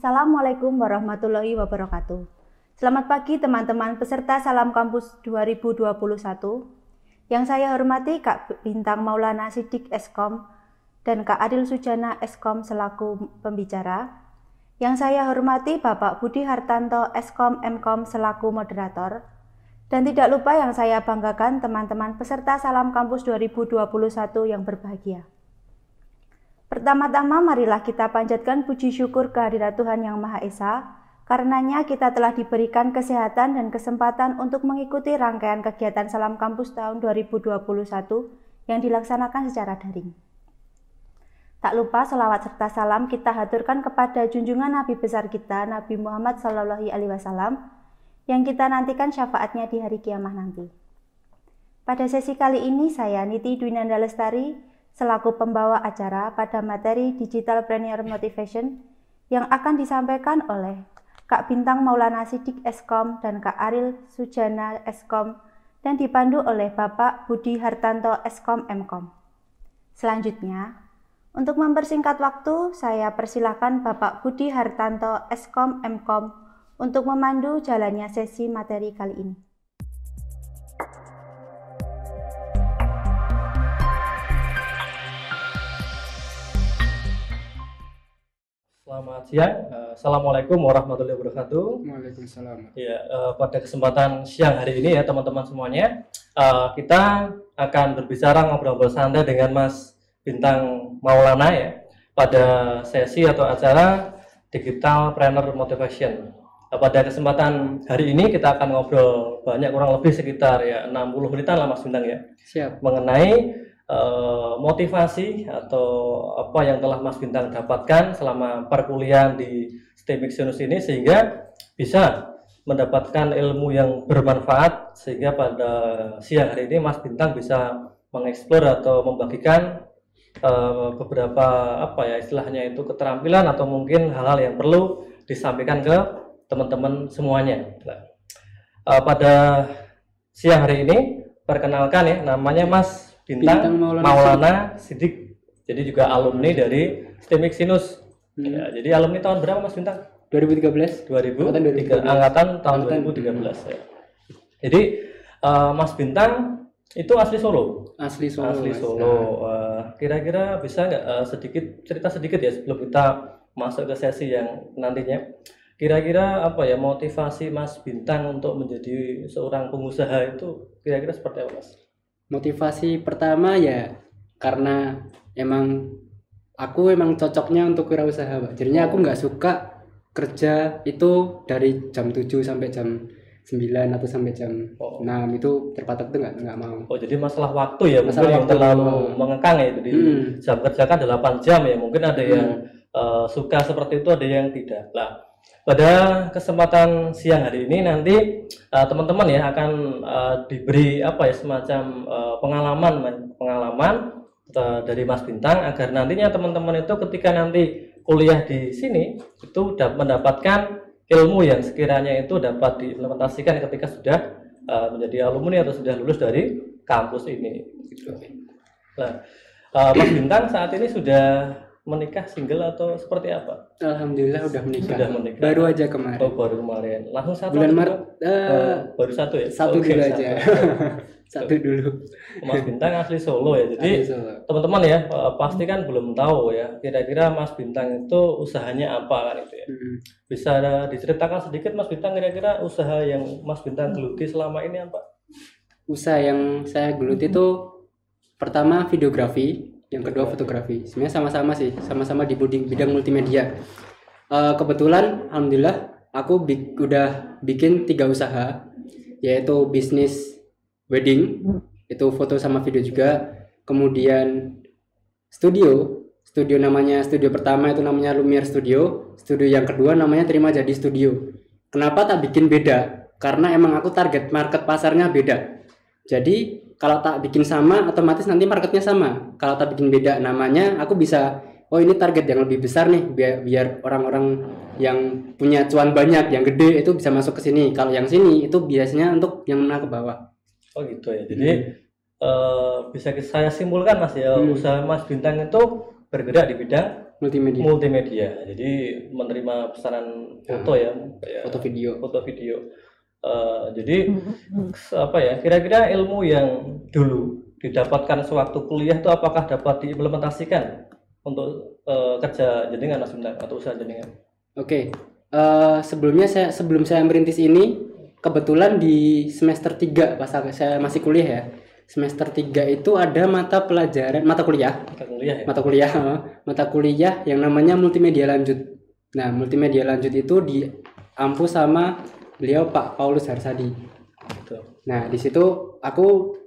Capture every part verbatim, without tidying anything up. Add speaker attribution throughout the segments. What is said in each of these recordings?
Speaker 1: Assalamualaikum warahmatullahi wabarakatuh. Selamat pagi teman-teman peserta Salam Kampus dua ribu dua puluh satu. Yang saya hormati Kak Bintang Maulana Siddiq Eskom dan Kak Adil Sujana Eskom selaku pembicara. Yang saya hormati Bapak Budi Hartanto Eskom Emkom selaku moderator. Dan tidak lupa yang saya banggakan teman-teman peserta Salam Kampus dua ribu dua puluh satu yang berbahagia. Pertama-tama marilah kita panjatkan puji syukur kehadirat Tuhan Yang Maha Esa, karenanya kita telah diberikan kesehatan dan kesempatan untuk mengikuti rangkaian kegiatan Salam Kampus tahun dua ribu dua puluh satu yang dilaksanakan secara daring. Tak lupa selawat serta salam kita haturkan kepada junjungan Nabi besar kita, Nabi Muhammad Shallallahu Alaihi Wasallam, yang kita nantikan syafaatnya di hari kiamah nanti. Pada sesi kali ini saya Niti Dwinanda Lestari selaku pembawa acara pada materi Digital Preneur Motivation yang akan disampaikan oleh Kak Bintang Maulana Siddiq Eskom dan Kak Adil Sujana Eskom dan dipandu oleh Bapak Budi Hartanto Eskom Emkom. Selanjutnya, untuk mempersingkat waktu, saya persilahkan Bapak Budi Hartanto Eskom Emkom untuk memandu jalannya sesi materi kali ini.
Speaker 2: Selamat siang, Assalamualaikum warahmatullahi wabarakatuh.
Speaker 3: Waalaikumsalam.
Speaker 2: Ya, pada kesempatan siang hari ini ya teman-teman semuanya, kita akan berbicara ngobrol-ngobrol santai dengan Mas Bintang Maulana ya pada sesi atau acara Digital Preneur Motivation. Pada kesempatan hari ini kita akan ngobrol banyak, kurang lebih sekitar ya enam puluh menitan lah Mas Bintang ya.
Speaker 3: Siap.
Speaker 2: Mengenai Uh, motivasi atau apa yang telah Mas Bintang dapatkan selama perkuliahan di STEMIC Sinus ini sehingga bisa mendapatkan ilmu yang bermanfaat, sehingga pada siang hari ini Mas Bintang bisa mengeksplor atau membagikan uh, beberapa apa ya istilahnya itu keterampilan atau mungkin hal-hal yang perlu disampaikan ke teman-teman semuanya. Nah, uh, pada siang hari ini perkenalkan ya, namanya Mas Bintang, Bintang Maulana, Maulana Siddiq. Jadi juga alumni dari STEMIC Sinus. Hmm. Ya, jadi alumni tahun berapa Mas Bintang?
Speaker 3: dua ribu tiga belas.
Speaker 2: dua ribu tiga belas. Angkatan tahun dua ribu tiga belas ya. Jadi uh, Mas Bintang itu asli Solo.
Speaker 3: Asli Solo.
Speaker 2: Asli Solo. Uh, kira-kira bisa nggak uh, sedikit cerita sedikit ya sebelum kita masuk ke sesi yang nantinya. Kira-kira apa ya motivasi Mas Bintang untuk menjadi seorang pengusaha itu kira-kira seperti apa Mas?
Speaker 3: Motivasi pertama ya karena emang aku emang cocoknya untuk wirausaha, Pak. Jadinya aku nggak suka kerja itu dari jam tujuh sampai jam sembilan atau sampai jam oh. enam itu terpatok itu nggak nggak mau.
Speaker 2: Oh, jadi masalah waktu ya, masalah mungkin waktu yang terlalu oh. mengekang ya itu di hmm. jam kerja kan delapan jam ya. Mungkin ada hmm. yang uh, suka seperti itu, ada yang tidak. Lah, pada kesempatan siang hari ini nanti uh, teman-teman ya akan uh, diberi apa ya semacam uh, pengalaman pengalaman uh, dari Mas Bintang agar nantinya teman-teman itu ketika nanti kuliah di sini itu dapat mendapatkan ilmu yang sekiranya itu dapat diimplementasikan ketika sudah uh, menjadi alumni atau sudah lulus dari kampus ini. Gitu. Nah, uh, Mas Bintang saat ini sudah menikah single atau seperti apa?
Speaker 3: Alhamdulillah udah menikah.
Speaker 2: Sudah menikah.
Speaker 3: Baru aja kemarin.
Speaker 2: Oh, baru kemarin. Langsung satu.
Speaker 3: Bulan Maret. Uh,
Speaker 2: uh, baru satu ya?
Speaker 3: Satu
Speaker 2: okay,
Speaker 3: dulu
Speaker 2: satu.
Speaker 3: aja. Satu dulu.
Speaker 2: Mas Bintang asli Solo ya. Jadi teman-teman ya pasti kan belum tahu ya. Kira-kira Mas Bintang itu usahanya apa kan itu ya? Hmm. Bisa diceritakan sedikit Mas Bintang kira-kira usaha yang Mas Bintang geluti selama ini apa?
Speaker 3: Usaha yang saya geluti itu pertama videografi. Yang kedua fotografi, sebenarnya sama-sama sih, sama-sama di bidang multimedia. Uh, kebetulan, alhamdulillah, aku bi- udah bikin tiga usaha, yaitu bisnis wedding, itu foto sama video juga. Kemudian studio, studio namanya studio pertama itu namanya Lumiere Studio, studio yang kedua namanya Terima Jadi Studio. Kenapa tak bikin beda? Karena emang aku target market pasarnya beda. Jadi kalau tak bikin sama, otomatis nanti marketnya sama. Kalau tak bikin beda namanya, aku bisa, oh ini target yang lebih besar nih, biar biar orang-orang yang punya cuan banyak, yang gede itu bisa masuk ke sini. Kalau yang sini itu biasanya untuk yang menengah ke bawah.
Speaker 2: Oh gitu ya. Jadi hmm. uh, bisa saya simpulkan Mas ya, hmm. usaha Mas Bintang itu bergerak di bidang
Speaker 3: multimedia.
Speaker 2: Multimedia. Jadi menerima pesanan foto ya, ya
Speaker 3: Foto video.
Speaker 2: foto video. Uh, jadi apa ya? Kira-kira ilmu yang dulu didapatkan sewaktu kuliah itu apakah dapat diimplementasikan untuk uh, kerja jenengan Mas Bintang atau usaha jenengan?
Speaker 3: Oke. Okay. Uh, sebelumnya saya sebelum saya merintis ini kebetulan di semester tiga pas saya masih kuliah ya. Semester tiga itu ada mata pelajaran mata kuliah,
Speaker 2: mata kuliah ya?
Speaker 3: Mata kuliah, mata kuliah yang namanya multimedia lanjut. Nah, multimedia lanjut itu diampu sama beliau Pak Paulus Harsadi.
Speaker 2: Betul.
Speaker 3: Nah, di situ aku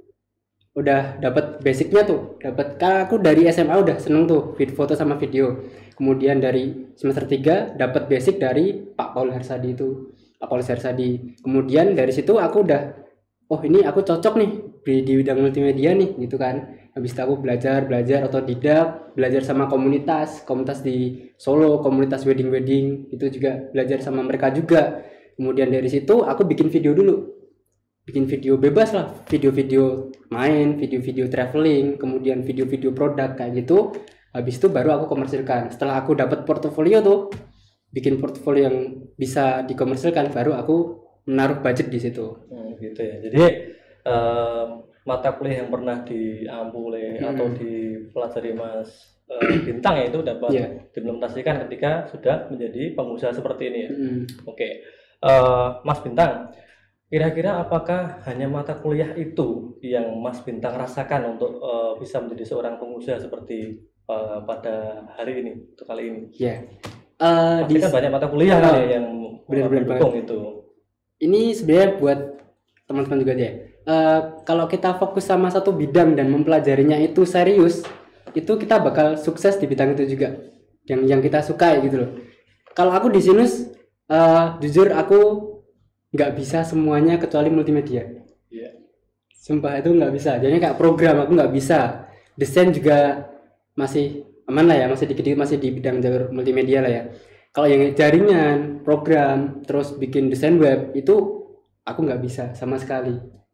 Speaker 3: udah dapat basicnya tuh, dapat kan aku dari S M A udah seneng tuh foto sama video. Kemudian dari semester tiga dapat basic dari Pak Paulus Harsadi itu, Pak Paulus Harsadi. Kemudian dari situ aku udah, oh ini aku cocok nih di, di bidang multimedia nih, gitu kan. Habis itu aku belajar, belajar otodidak, belajar sama komunitas, komunitas di Solo, komunitas wedding-wedding, itu juga belajar sama mereka juga. Kemudian dari situ aku bikin video dulu, bikin video bebas lah, video-video main, video-video traveling, kemudian video-video produk kayak gitu. Habis itu baru aku komersilkan. Setelah aku dapat portofolio tuh, bikin portofolio yang bisa dikomersilkan, baru aku menaruh budget di situ.
Speaker 2: Hmm, gitu ya. Jadi uh, mata kuliah yang pernah diampu oleh hmm. atau dipelajari Mas uh, Bintang ya itu dapat yeah. diimplementasikan ketika sudah menjadi pengusaha seperti ini ya. Hmm. Oke. Okay. Uh, Mas Bintang, kira-kira apakah hanya mata kuliah itu yang Mas Bintang rasakan untuk uh, bisa menjadi seorang pengusaha seperti uh, pada hari ini, untuk kali ini?
Speaker 3: Ya. Yeah. Uh,
Speaker 2: Pasti kan banyak mata kuliah uh, kan ya yang mendukung itu.
Speaker 3: Ini sebenarnya buat teman-teman juga ya. Uh, kalau kita fokus sama satu bidang dan mempelajarinya itu serius, itu kita bakal sukses di bidang itu juga, yang yang kita suka gitu loh. Kalau aku di Sinus, uh, jujur aku nggak bisa semuanya kecuali multimedia.
Speaker 2: Yeah.
Speaker 3: Sumpah itu nggak bisa. Jadi kayak program aku nggak bisa. Desain juga masih aman lah ya, masih dikit-dikit masih di bidang jalur multimedia lah ya. Kalau yang jaringan, program, terus bikin desain web itu aku nggak bisa sama sekali.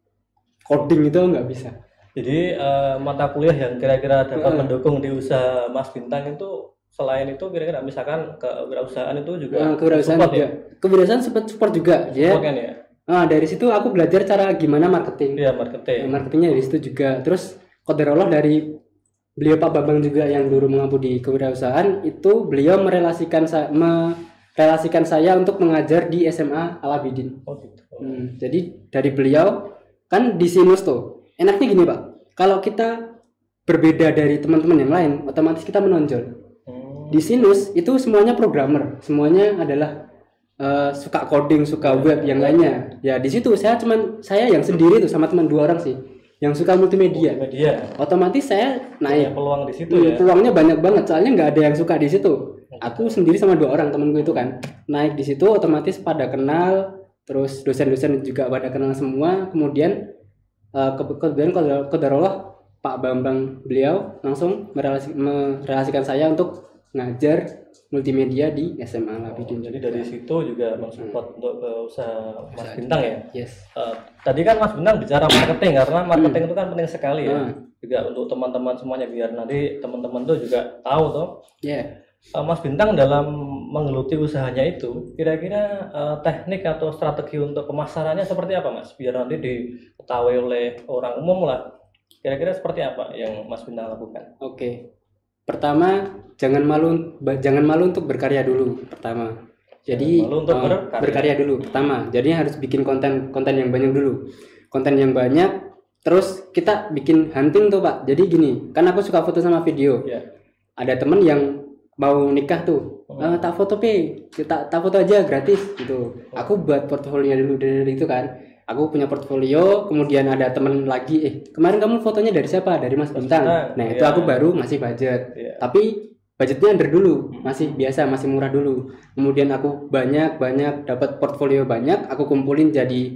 Speaker 3: Coding itu nggak bisa.
Speaker 2: Jadi uh, mata kuliah yang kira-kira dapat uh. mendukung di usaha Mas Bintang itu selain itu kira-kira misalkan kewirausahaan itu juga
Speaker 3: uh, kewirausahaan
Speaker 2: support
Speaker 3: juga. Ya? Kewirausahaan support support juga ya.
Speaker 2: Support kan ya.
Speaker 3: Nah, dari situ aku belajar cara gimana marketing.
Speaker 2: Iya, marketing.
Speaker 3: Nah, marketingnya dari situ juga. Terus qadarullah dari beliau Pak Bambang juga yang dulu mengampu di kewirausahaan itu beliau merelasikan saya merelasikan saya untuk mengajar di S M A Al Abidin.
Speaker 2: Oh gitu.
Speaker 3: Hmm, jadi dari beliau kan di Sinus tuh. Enaknya gini, Pak. Kalau kita berbeda dari teman-teman yang lain, otomatis kita menonjol. Di Sinus itu semuanya programmer, semuanya adalah uh, suka coding, suka web, yang lainnya. Ya di situ saya cuman saya yang sendiri tuh sama teman dua orang sih, yang suka multimedia.
Speaker 2: Multimedia.
Speaker 3: Otomatis saya naik.
Speaker 2: Ya, peluang di situ
Speaker 3: hmm,
Speaker 2: ya.
Speaker 3: Peluangnya banyak banget, soalnya nggak ada yang suka di situ. Aku sendiri sama dua orang temanku itu kan naik di situ, otomatis pada kenal, terus dosen-dosen juga pada kenal semua. Kemudian uh, kemudian qadarullah Pak Bambang beliau langsung merelasi, merelasikan saya untuk ngajar multimedia di S M A Al Abidin.
Speaker 2: Oh, jadi dari situ juga mensupport hmm. untuk uh, usaha Mas Bintang ya.
Speaker 3: Yes.
Speaker 2: Uh, tadi kan Mas Bintang bicara marketing karena marketing hmm. itu kan penting sekali ya. Hmm. Juga untuk teman-teman semuanya biar nanti teman-teman tuh juga tahu tuh.
Speaker 3: Iya. Yeah.
Speaker 2: Uh, Mas Bintang dalam menggeluti usahanya itu kira-kira uh, teknik atau strategi untuk pemasarannya seperti apa Mas? Biar nanti diketahui oleh orang umum lah. Kira-kira seperti apa yang Mas Bintang lakukan?
Speaker 3: Oke. Okay. Pertama, jangan malu jangan malu untuk berkarya dulu pertama. Jadi
Speaker 2: malu untuk
Speaker 3: uh, berkarya. berkarya dulu pertama. Jadi harus bikin konten konten yang banyak dulu. Konten yang banyak, terus kita bikin hunting tuh, Pak. Jadi gini, kan aku suka foto sama video.
Speaker 2: Yeah.
Speaker 3: Ada temen yang mau nikah tuh. Oh. Uh, tak foto P, tak tak foto aja gratis gitu. Oh. Aku buat portofolio dulu dari itu kan. Aku punya portfolio, kemudian ada temen lagi, eh kemarin kamu fotonya dari siapa? Dari Mas Bintang. Nah, nah itu iya. Aku baru ngasih budget. Iya. Tapi budgetnya under dulu, masih biasa, masih murah dulu. Kemudian aku banyak-banyak dapat portfolio banyak, aku kumpulin jadi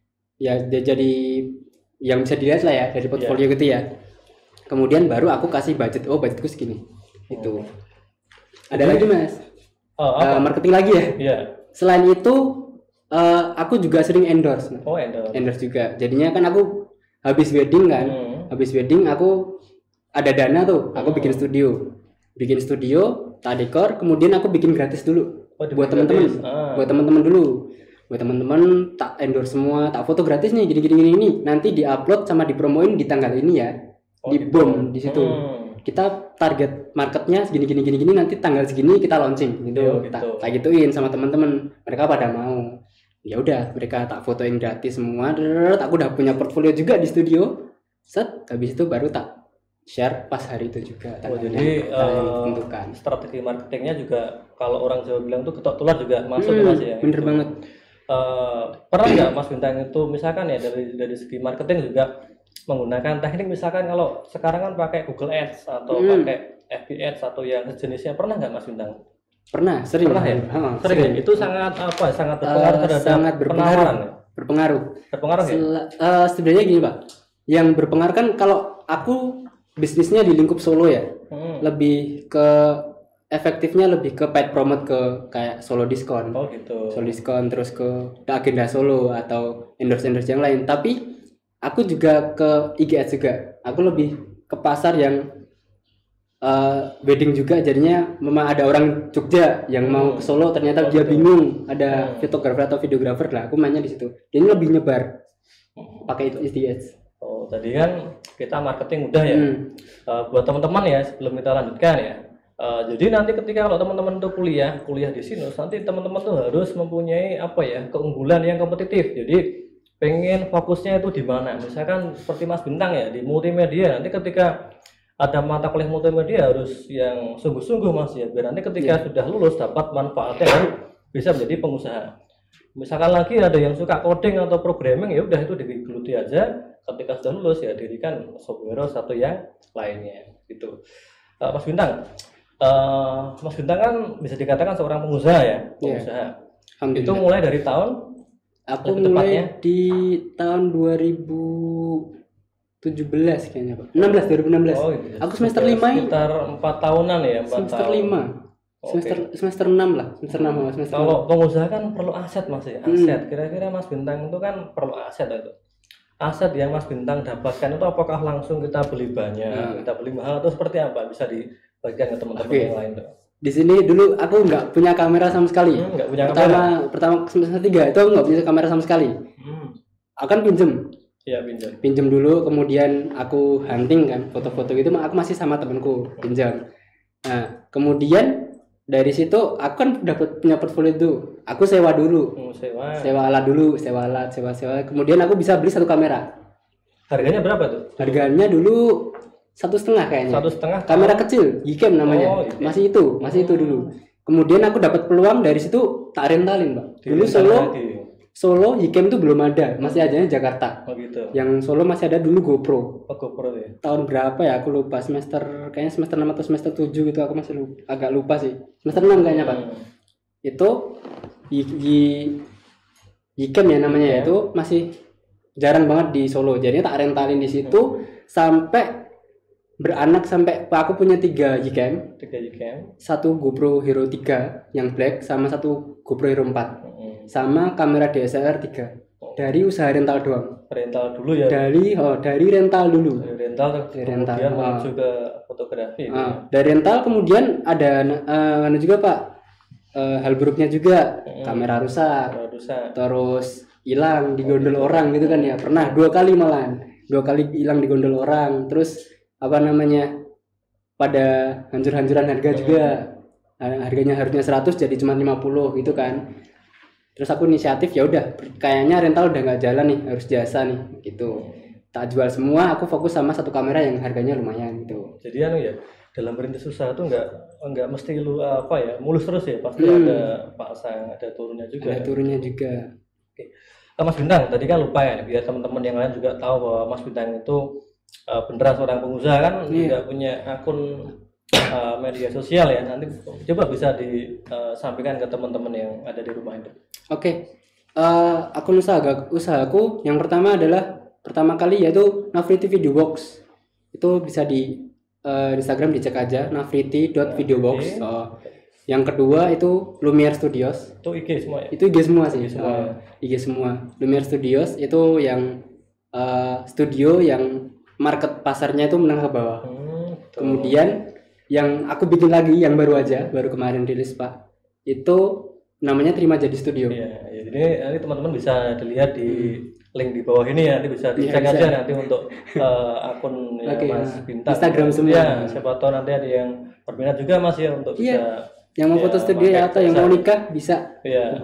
Speaker 3: ya jadi yang bisa dilihat lah ya dari portfolio iya. Gitu ya. Kemudian baru aku kasih budget, oh budgetku segini. Itu. Oh. Ada jadi, lagi Mas?
Speaker 2: Oh, apa?
Speaker 3: Uh, marketing lagi ya?
Speaker 2: Iya.
Speaker 3: Selain itu Uh, aku juga sering endorse.
Speaker 2: Oh, endorse.
Speaker 3: Endorse juga. Jadinya kan aku habis wedding kan. Hmm. Habis wedding aku ada dana tuh, aku hmm. bikin studio. Bikin studio, tak dekor, kemudian aku bikin gratis dulu
Speaker 2: Oh,
Speaker 3: buat
Speaker 2: dibikin
Speaker 3: teman-teman,
Speaker 2: gratis. Ah.
Speaker 3: buat teman-teman dulu, buat teman-teman tak endorse semua, tak foto gratis nih, gini-gini ini, nanti diupload sama dipromoin di tanggal ini ya,
Speaker 2: Oh,
Speaker 3: di
Speaker 2: gitu.
Speaker 3: bom di situ.
Speaker 2: Hmm.
Speaker 3: Kita target marketnya segini gini gini gini nanti tanggal segini kita launching gitu,
Speaker 2: Iya, gitu.
Speaker 3: tak tak gituin sama teman-teman, mereka pada mau. Ya udah, mereka tak fotoin gratis semua, drrrr, aku udah punya portfolio juga di studio, set, habis itu baru tak share pas hari itu juga.
Speaker 2: Oh,
Speaker 3: tanggalnya,
Speaker 2: jadi
Speaker 3: tanggal yang
Speaker 2: eh,
Speaker 3: ditentukan.
Speaker 2: strategi marketingnya juga kalau orang Jawa bilang tuh ketok tular juga masuk
Speaker 3: Hmm,
Speaker 2: ya Mas ya.
Speaker 3: bener
Speaker 2: Gitu.
Speaker 3: banget.
Speaker 2: Eh, pernah nggak Mas Bintang itu misalkan ya dari dari segi marketing juga menggunakan teknik misalkan kalau sekarang kan pakai Google Ads atau
Speaker 3: Hmm.
Speaker 2: pakai F B Ads atau yang sejenisnya, pernah nggak Mas Bintang?
Speaker 3: Pernah, sering.
Speaker 2: Pernah ya?
Speaker 3: Ha,
Speaker 2: Sering ya? Itu sangat apa? Sangat
Speaker 3: Eh,
Speaker 2: berpengaruh terhadap
Speaker 3: sangat berpengaruh.
Speaker 2: penawaran ya?
Speaker 3: Berpengaruh.
Speaker 2: Berpengaruh ya?
Speaker 3: Sel- eh, sebenarnya gini Pak, yang berpengaruh kan kalau aku bisnisnya di lingkup Solo ya,
Speaker 2: Hmm.
Speaker 3: lebih ke efektifnya lebih ke paid promote ke kayak Solo diskon,
Speaker 2: Oh gitu.
Speaker 3: Solo diskon terus ke agenda Solo atau endorse endorse yang lain. Tapi aku juga ke I G Ads juga. Aku lebih ke pasar yang eh, wedding juga, jadinya memang ada orang Jogja yang mau ke Solo ternyata
Speaker 2: Oh,
Speaker 3: dia
Speaker 2: betul.
Speaker 3: bingung ada
Speaker 2: Hmm.
Speaker 3: fotografer atau videografer lah, aku mainnya di situ. Ini lebih nyebar pakai I G Ads.
Speaker 2: Oh, tadi kan kita marketing udah ya.
Speaker 3: Hmm.
Speaker 2: Eh, buat teman-teman ya, sebelum kita lanjutkan ya. Eh, jadi nanti ketika kalau teman-teman tuh kuliah, kuliah di Sinus, nanti teman-teman tuh harus mempunyai apa ya, keunggulan yang kompetitif. Jadi pengen fokusnya itu di mana? Misalkan seperti Mas Bintang ya di multimedia. Nanti ketika ada mata kuliah multimedia harus yang sungguh-sungguh Mas ya, biar nanti ketika sudah lulus dapat manfaatnya dan bisa menjadi pengusaha. Misalkan lagi ada yang suka coding atau programming, ya udah itu digeluti aja. Ketika sudah lulus ya dirikan software atau yang lainnya gitu. Eh, Mas Bintang, eh, Mas Bintang kan bisa dikatakan seorang pengusaha ya, pengusaha. Itu
Speaker 3: Alhamdulillah.
Speaker 2: mulai dari tahun
Speaker 3: Aku
Speaker 2: lebih
Speaker 3: mulai
Speaker 2: tepatnya?
Speaker 3: di tahun dua ribu tujuh belas kayaknya Pak. enam belas dua ribu enam belas.
Speaker 2: Oh, gitu.
Speaker 3: Aku semester
Speaker 2: Sudah
Speaker 3: lima ini.
Speaker 2: sekitar empat tahunan ya, empat
Speaker 3: Semester
Speaker 2: tahun.
Speaker 3: lima.
Speaker 2: Oke.
Speaker 3: Semester semester enam lah, semester enam sama semester
Speaker 2: Kalau pengusaha kan perlu aset Mas ya,
Speaker 3: Hmm.
Speaker 2: aset. Kira-kira Mas Bintang itu kan perlu aset itu. Aset yang Mas Bintang dapatkan itu apakah langsung kita beli banyak,
Speaker 3: Hmm.
Speaker 2: kita beli mahal atau seperti apa? Bisa dibagikan ke teman-teman
Speaker 3: Oke.
Speaker 2: yang lain tuh.
Speaker 3: di sini dulu aku nggak punya kamera sama sekali.
Speaker 2: Hmm, nggak punya
Speaker 3: pertama
Speaker 2: kamera.
Speaker 3: pertama semester tiga itu aku nggak punya kamera sama sekali.
Speaker 2: Hmm.
Speaker 3: Aku kan pinjem,
Speaker 2: Ya pinjam.
Speaker 3: pinjem dulu, kemudian aku hunting kan foto-foto gitu. Aku masih sama temanku pinjam. Nah kemudian dari situ aku kan dapat punya portfolio itu. Aku sewa dulu,
Speaker 2: Hmm, sewa.
Speaker 3: sewa alat dulu, sewa alat, sewa sewa. Kemudian aku bisa beli satu kamera.
Speaker 2: Harganya berapa tuh?
Speaker 3: Harganya dulu satu setengah kayaknya.
Speaker 2: Satu setengah.
Speaker 3: Kamera kecil, Gcam namanya.
Speaker 2: Oh, Gcam.
Speaker 3: Masih itu, masih itu dulu. Kemudian aku dapat peluang dari situ tak rentalin, Pak. Dulu
Speaker 2: Dirental
Speaker 3: Solo,
Speaker 2: lagi.
Speaker 3: Solo Gcam itu belum ada, masih adanya Jakarta.
Speaker 2: Oh gitu.
Speaker 3: Yang Solo masih ada dulu GoPro.
Speaker 2: Oh, GoPro ya.
Speaker 3: Tahun berapa ya? Aku lupa. Semester kayaknya semester enam atau semester tujuh gitu, aku masih lupa, agak lupa sih. Semester enam kayaknya, Pak.
Speaker 2: Hmm.
Speaker 3: Itu G- G- Gcam ya namanya ya, itu masih jarang banget di Solo. Jadi tak rentalin di situ sampai beranak sampai aku punya tiga Gcam,
Speaker 2: Tiga Gcam.
Speaker 3: satu GoPro Hero tiga yang black sama satu GoPro Hero empat
Speaker 2: Hmm.
Speaker 3: sama kamera D S L R tiga dari usaha rental doang.
Speaker 2: Rental dulu ya.
Speaker 3: Dari oh dari rental dulu.
Speaker 2: Dari rental terus
Speaker 3: Dari rental,
Speaker 2: kemudian
Speaker 3: ah.
Speaker 2: menuju ke fotografi. gitu ya.
Speaker 3: Ah, dari rental kemudian ada eh, anu juga Pak, eh, hal buruknya juga,
Speaker 2: Hmm.
Speaker 3: kamera rusak,
Speaker 2: Kalau rusak.
Speaker 3: terus hilang di gondol orang gitu kan ya, pernah dua kali malahan, dua kali hilang di gondol orang, terus apa namanya pada hancur-hancuran harga juga. Nah, harganya harusnya seratus jadi cuma lima puluh gitu kan. Terus aku inisiatif, ya udah kayaknya rental udah nggak jalan nih, harus jasa nih gitu, tak jual semua, aku fokus sama satu kamera yang harganya lumayan gitu.
Speaker 2: Jadi anu ya, dalam merintis usaha tuh nggak nggak mesti lu apa ya mulus terus ya, pasti
Speaker 3: Hmm.
Speaker 2: ada pasang, ada turunnya juga.
Speaker 3: Ada turunnya juga.
Speaker 2: Eh, Mas Bintang, tadi kan lupa ya, biar teman-teman yang lain juga tahu bahwa Mas Bintang itu eh, beneran seorang pengusaha kan,
Speaker 3: Iya.
Speaker 2: nggak punya akun eh, media sosial ya. Nanti coba bisa disampaikan ke teman-teman yang ada di rumah itu.
Speaker 3: Oke, eh, akun usaha usahaku yang pertama adalah pertama kali yaitu Nafriti Video Box. Itu bisa di eh, Instagram dicek aja nafriti dot videobox. Oh. Yang kedua itu Lumiere Studios.
Speaker 2: Itu I G semua ya.
Speaker 3: Itu I G semua sih.
Speaker 2: I G semua.
Speaker 3: Eh, I G semua. Lumiere Studios itu yang eh, studio yang market pasarnya itu menengah ke bawah.
Speaker 2: Hmm, betul.
Speaker 3: Kemudian yang aku bikin lagi yang baru aja, baru kemarin rilis Pak. Itu namanya Terima Jadi Studio.
Speaker 2: Iya, ya, jadi nanti teman-teman bisa dilihat di link di bawah ini ya, nanti bisa dicek
Speaker 3: ya,
Speaker 2: aja nanti untuk uh, akun ya,
Speaker 3: okay,
Speaker 2: Mas Bintang
Speaker 3: Instagram semua.
Speaker 2: Ya, siapa tahu nanti ada yang berminat juga Mas ya untuk
Speaker 3: iya.
Speaker 2: bisa
Speaker 3: yang mau
Speaker 2: ya,
Speaker 3: foto studio ya, atau yang mau nikah bisa.
Speaker 2: Iya.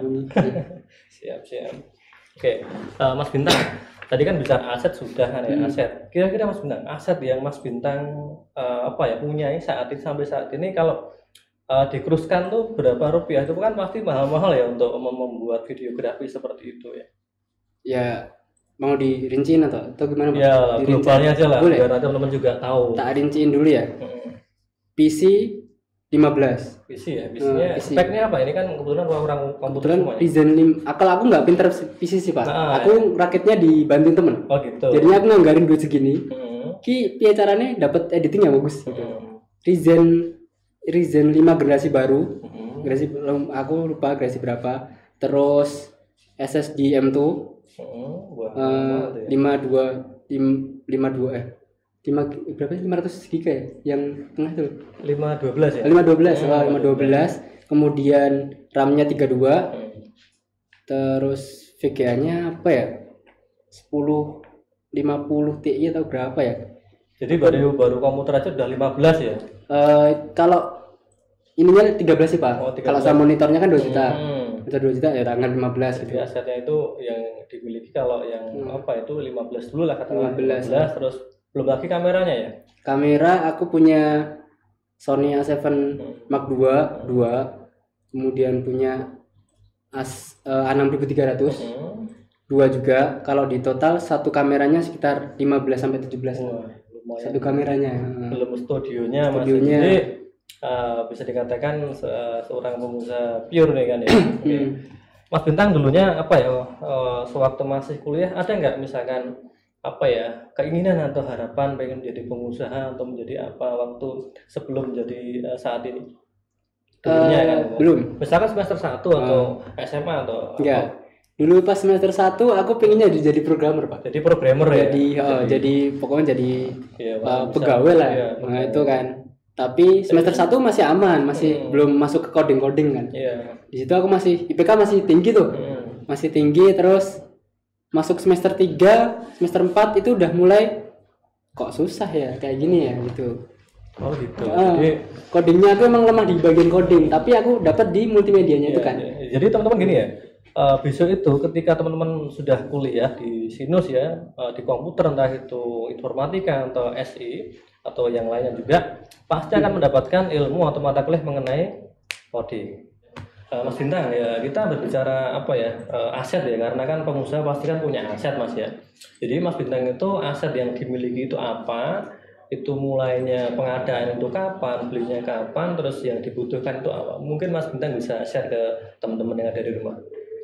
Speaker 2: siap siap. Oke, uh, Mas Bintang. Tadi kan bisa aset sudah kan ya, hmm. aset. Kira-kira Mas Bintang, aset yang Mas Bintang uh, apa ya punyai saat ini sampai saat ini kalau uh, dikeruskan tuh berapa rupiah? Itu kan pasti mahal-mahal ya untuk membuat videografi seperti itu ya.
Speaker 3: Ya, mau dirinciin atau atau gimana?
Speaker 2: Ya, globalnya aja lah.
Speaker 3: Boleh.
Speaker 2: Biar teman-teman juga tahu.
Speaker 3: Tak rinciin dulu ya. Hmm. P C lima belas.
Speaker 2: P C ya, P C-nya. Hmm, P C. Speknya apa? Ini kan kebetulan orang komputer semua.
Speaker 3: Ryzen lima. Akal aku nggak pinter P C sih Pak. Nah, aku rakitnya dibantuin temen.
Speaker 2: Oh gitu.
Speaker 3: Jadinya aku nganggarin duit segini.
Speaker 2: Hmm.
Speaker 3: Ki, piye caranya dapat editingnya bagus. Gitu.
Speaker 2: Hmm.
Speaker 3: Ryzen Ryzen lima generasi baru. Hmm. Generasi aku lupa generasi berapa. Terus S S D M dua. Hmm. Wah, uh, lima dua lima dua eh lima berapa sih lima ratus giga ya yang tengah tuh
Speaker 2: lima dua belas ya
Speaker 3: lima dua belas oh, lima dua belas kemudian RAM-nya tiga puluh dua hmm. terus V G A-nya apa ya sepuluh lima puluh Ti atau berapa ya
Speaker 2: jadi baru baru komputer aja udah lima belas ya
Speaker 3: uh, kalau ininya tiga belas sih Pak. Oh, kalau sama monitornya kan dua juta
Speaker 2: hmm.
Speaker 3: itu dua juta ya tanggal lima belas
Speaker 2: jadi gitu. Asetnya itu yang dimiliki kalau yang hmm. apa itu lima belas dulu lah katakanlah
Speaker 3: lima belas,
Speaker 2: lima belas terus belum lagi kameranya ya?
Speaker 3: Kamera aku punya Sony A tujuh hmm. Mark dua, dua. Kemudian punya As uh, A enam ribu tiga ratus. Hmm. dua juga. Kalau di total satu kameranya sekitar lima belas sampai tujuh belas.
Speaker 2: Wah, lumayan.
Speaker 3: Satu kameranya.
Speaker 2: Belum studionya,
Speaker 3: studionya.
Speaker 2: Mas. Jadi uh, bisa dikatakan se- seorang pengusaha pure nih kan ya. Okay. Hmm. Mas Bintang dulunya apa ya? Uh, sewaktu masih kuliah ada nggak misalkan apa ya keinginan atau harapan pengen menjadi pengusaha atau menjadi apa waktu sebelum jadi uh, saat ini dulunya uh, kan
Speaker 3: belum
Speaker 2: misalkan semester satu uh, atau S M A atau
Speaker 3: enggak apa? Dulu pas semester satu aku pengennya jadi programmer Pak
Speaker 2: jadi programmer ya
Speaker 3: jadi oh, jadi, jadi pokoknya jadi ya, uh, pegawai lah ya, nah itu kan tapi semester satu masih aman masih hmm. belum masuk ke coding-coding kan yeah. Di situ aku masih I P K masih tinggi tuh hmm. masih tinggi terus masuk semester tiga, semester empat itu udah mulai kok susah ya kayak gini ya gitu.
Speaker 2: Oh gitu.
Speaker 3: Uh, jadi codingnya aku emang lemah di bagian coding, tapi aku dapat di multimedianya iya, itu kan.
Speaker 2: Iya. Jadi teman-teman gini ya, uh, besok itu ketika teman-teman sudah kuliah di sinus ya, uh, di komputer entah itu informatika atau S I atau yang lainnya juga, pasti akan mendapatkan ilmu atau mata kuliah mengenai coding. Mas Bintang ya kita berbicara apa ya uh, aset ya karena kan pengusaha pasti kan punya aset Mas ya. Jadi Mas Bintang itu aset yang dimiliki itu apa? Itu mulainya pengadaan itu kapan, belinya kapan, terus yang dibutuhkan itu apa? Mungkin Mas Bintang bisa share ke teman-teman yang ada di rumah.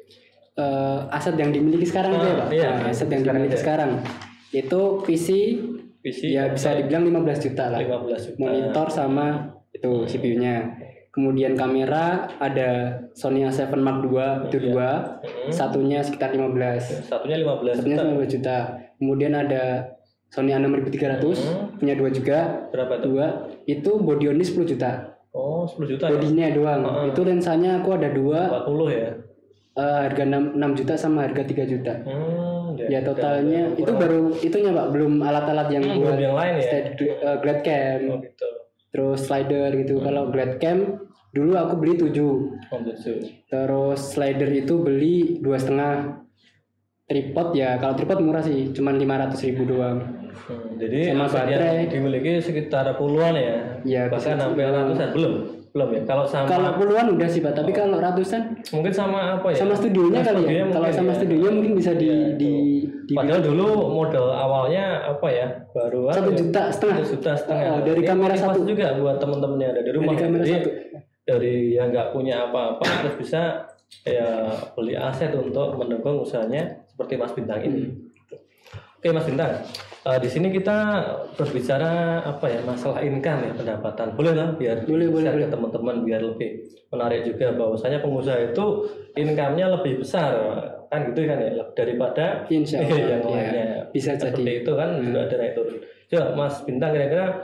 Speaker 3: Uh, aset yang dimiliki sekarang ah, aja Pak. Iya, nah, aset yang dimiliki aja. Sekarang itu P C, P C ya bisa dibilang lima belas juta lah.
Speaker 2: lima belas juta.
Speaker 3: Monitor sama itu C P U-nya. Kemudian kamera ada Sony A tujuh Mark dua itu iya. dua, hmm. satunya sekitar lima belas.
Speaker 2: Satunya lima belas
Speaker 3: satunya
Speaker 2: juta.
Speaker 3: lima belas juta. Kemudian ada Sony A enam ribu tiga ratus hmm. punya dua juga.
Speaker 2: Berapa itu?
Speaker 3: Dua itu body only sepuluh juta.
Speaker 2: Oh, sepuluh juta.
Speaker 3: Bodinya ya? Doang. Hmm. Itu lensanya aku ada dua.
Speaker 2: empat puluh ya.
Speaker 3: Uh, harga enam juta sama harga tiga juta.
Speaker 2: Hmm,
Speaker 3: ya, ya totalnya itu baru itunya Pak, belum alat-alat yang
Speaker 2: hmm,
Speaker 3: buat
Speaker 2: yang lain ya.
Speaker 3: Steady, uh, glad cam.
Speaker 2: Oh, gitu.
Speaker 3: Terus slider gitu. Hmm. Kalau glad cam dulu aku beli tujuh.
Speaker 2: Oh, tujuh.
Speaker 3: Terus slider itu beli dua setengah. Tripod ya kalau tripod murah sih, cuman lima ratus ribu doang.
Speaker 2: Hmm, jadi
Speaker 3: sama baterai
Speaker 2: yang dimiliki sekitar puluhan ya.
Speaker 3: Ya
Speaker 2: bahkan sampai ratusan belum. Belum ya. Kalau sama
Speaker 3: Kalau puluhan udah sih Pak, tapi oh. kalau ratusan
Speaker 2: mungkin sama apa ya?
Speaker 3: Sama studionya kali ya. Kalau sama ya. Studionya mungkin bisa di ya, di, di
Speaker 2: padahal di... dulu model awalnya apa ya? Baru
Speaker 3: satu juta setengah.
Speaker 2: Satu juta setengah.
Speaker 3: Oh, dari ini kamera satu
Speaker 2: juga buat teman-teman yang ada di rumah.
Speaker 3: Dari kamera
Speaker 2: Jadi,
Speaker 3: satu.
Speaker 2: Dari yang nggak punya apa-apa terus bisa ya beli aset untuk mendukung usahanya seperti Mas Bintang ini. Hmm. Oke Mas Bintang, uh, di sini kita berbicara apa ya masalah income ya pendapatan. Boleh lah biar
Speaker 3: boleh, boleh,
Speaker 2: ke teman-teman biar lebih menarik juga bahwasanya pengusaha itu income-nya lebih besar kan gitu kan ya daripada
Speaker 3: Insya Allah,
Speaker 2: yang lainnya.
Speaker 3: Ya, bisa
Speaker 2: seperti
Speaker 3: jadi
Speaker 2: itu kan hmm. juga ada naik turun. Coba Mas Bintang kira-kira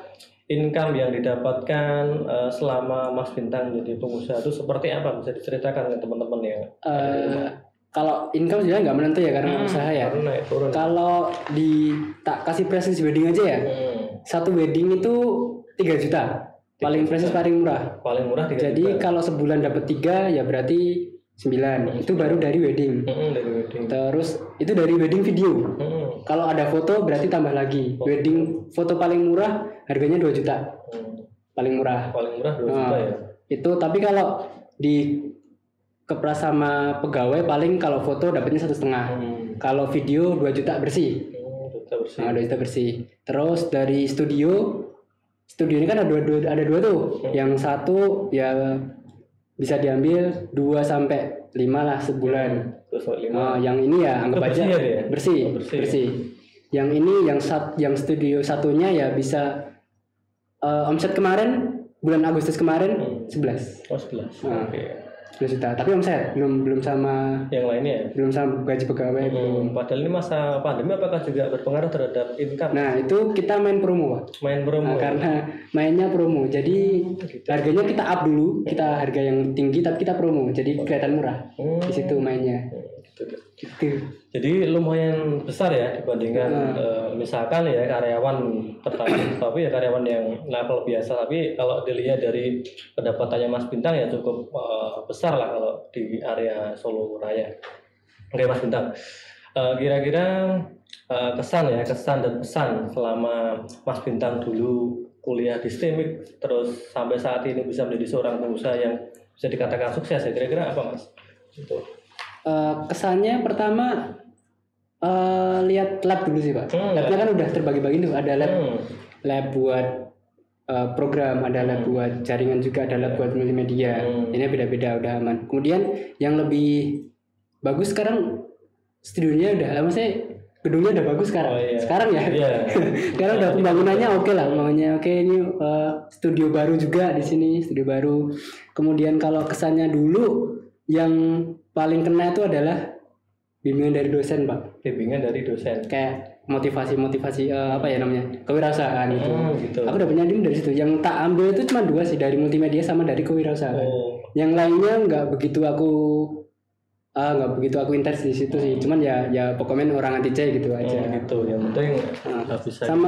Speaker 2: income yang didapatkan uh, selama Mas Bintang jadi pengusaha itu seperti apa? Bisa diceritakan ke teman-teman yang
Speaker 3: uh, kalau income sebenarnya nggak menentu ya karena hmm, usaha ya. Naik, kalau di tak kasih presence wedding aja ya, hmm. satu wedding itu tiga juta, paling presence paling murah.
Speaker 2: Paling murah tiga
Speaker 3: Jadi juta. Kalau sebulan dapat tiga ya berarti sembilan. Hmm. Itu baru dari wedding.
Speaker 2: Hmm, dari wedding.
Speaker 3: Terus itu dari wedding video. Hmm. Kalau ada foto berarti tambah lagi. Oh. Wedding foto paling murah harganya dua juta. Hmm. Paling murah.
Speaker 2: Paling murah dua juta nah, ya.
Speaker 3: Itu tapi kalau di kepras sama pegawai paling kalau foto dapatnya satu setengah. Hmm. Kalau video dua juta bersih.
Speaker 2: Hmm, dua juta bersih.
Speaker 3: Nah, dua juta bersih. Terus dari studio, studio ini kan ada dua, ada dua tuh. Hmm. Yang satu ya bisa diambil dua sampai lima lah sebulan.
Speaker 2: Terus lima.
Speaker 3: Nah, yang ini ya anggap aja
Speaker 2: bersih, ya?
Speaker 3: bersih,
Speaker 2: oh, bersih.
Speaker 3: bersih. Yang ini yang sat, yang studio satunya ya bisa uh, omset kemarin bulan Agustus kemarin hmm. sebelas.
Speaker 2: Oh, sebelas.
Speaker 3: Nah,
Speaker 2: oke. Okay.
Speaker 3: sebelas juta, tapi omset belum belum sama
Speaker 2: yang lainnya,
Speaker 3: belum sama gaji pegawai.
Speaker 2: Hmm,
Speaker 3: belum.
Speaker 2: Padahal ini masa pandemi apakah juga berpengaruh terhadap income?
Speaker 3: Nah itu kita main promo, Pak.
Speaker 2: Main promo.
Speaker 3: Nah, karena mainnya promo, jadi gitu. Harganya kita up dulu, kita harga yang tinggi tapi kita promo, jadi kelihatan murah. Hmm. Di situ mainnya.
Speaker 2: Gitu. Gitu. Jadi lumayan besar ya dibandingkan nah. uh, misalkan ya karyawan tertarik, tapi ya karyawan yang level biasa. Tapi kalau dilihat dari pendapatannya Mas Bintang ya cukup uh, besar lah kalau di area Solo Raya. Oke Mas Bintang, uh, kira-kira uh, kesan ya kesan dan pesan selama Mas Bintang dulu kuliah di STEMIC terus sampai saat ini bisa menjadi seorang pengusaha yang bisa dikatakan sukses ya, kira-kira apa Mas? Itu.
Speaker 3: Uh, kesannya pertama uh, lihat lab dulu sih Pak. Hmm, labnya kan udah terbagi-bagi tuh, ada lab hmm. lab buat uh, program, ada lab hmm. buat jaringan juga, ada lab buat multimedia. Hmm. Ini beda-beda udah aman. Kemudian yang lebih bagus sekarang studionya udah, maksudnya gedungnya udah bagus sekarang. Oh, iya. Sekarang ya. Yeah. Sekarang udah pembangunannya oke okay lah, pembangunannya oke okay, ini uh, studio baru juga di sini, studio baru. Kemudian kalau kesannya dulu yang paling kena itu adalah bimbingan dari dosen Pak.
Speaker 2: Bimbingan dari dosen.
Speaker 3: Kayak motivasi-motivasi uh, apa ya namanya kewirausahaan gitu.
Speaker 2: Hmm, gitu.
Speaker 3: Aku udah punya dari situ. Yang tak ambil itu cuma dua sih, dari multimedia sama dari kewirausahaan. Oh. Yang lainnya nggak begitu aku ah nggak begitu aku intens di situ sih. Cuman ya ya pokoknya orang anti C gitu aja.
Speaker 2: Hmm, gitu. Yang penting nah, bisa.
Speaker 3: Sama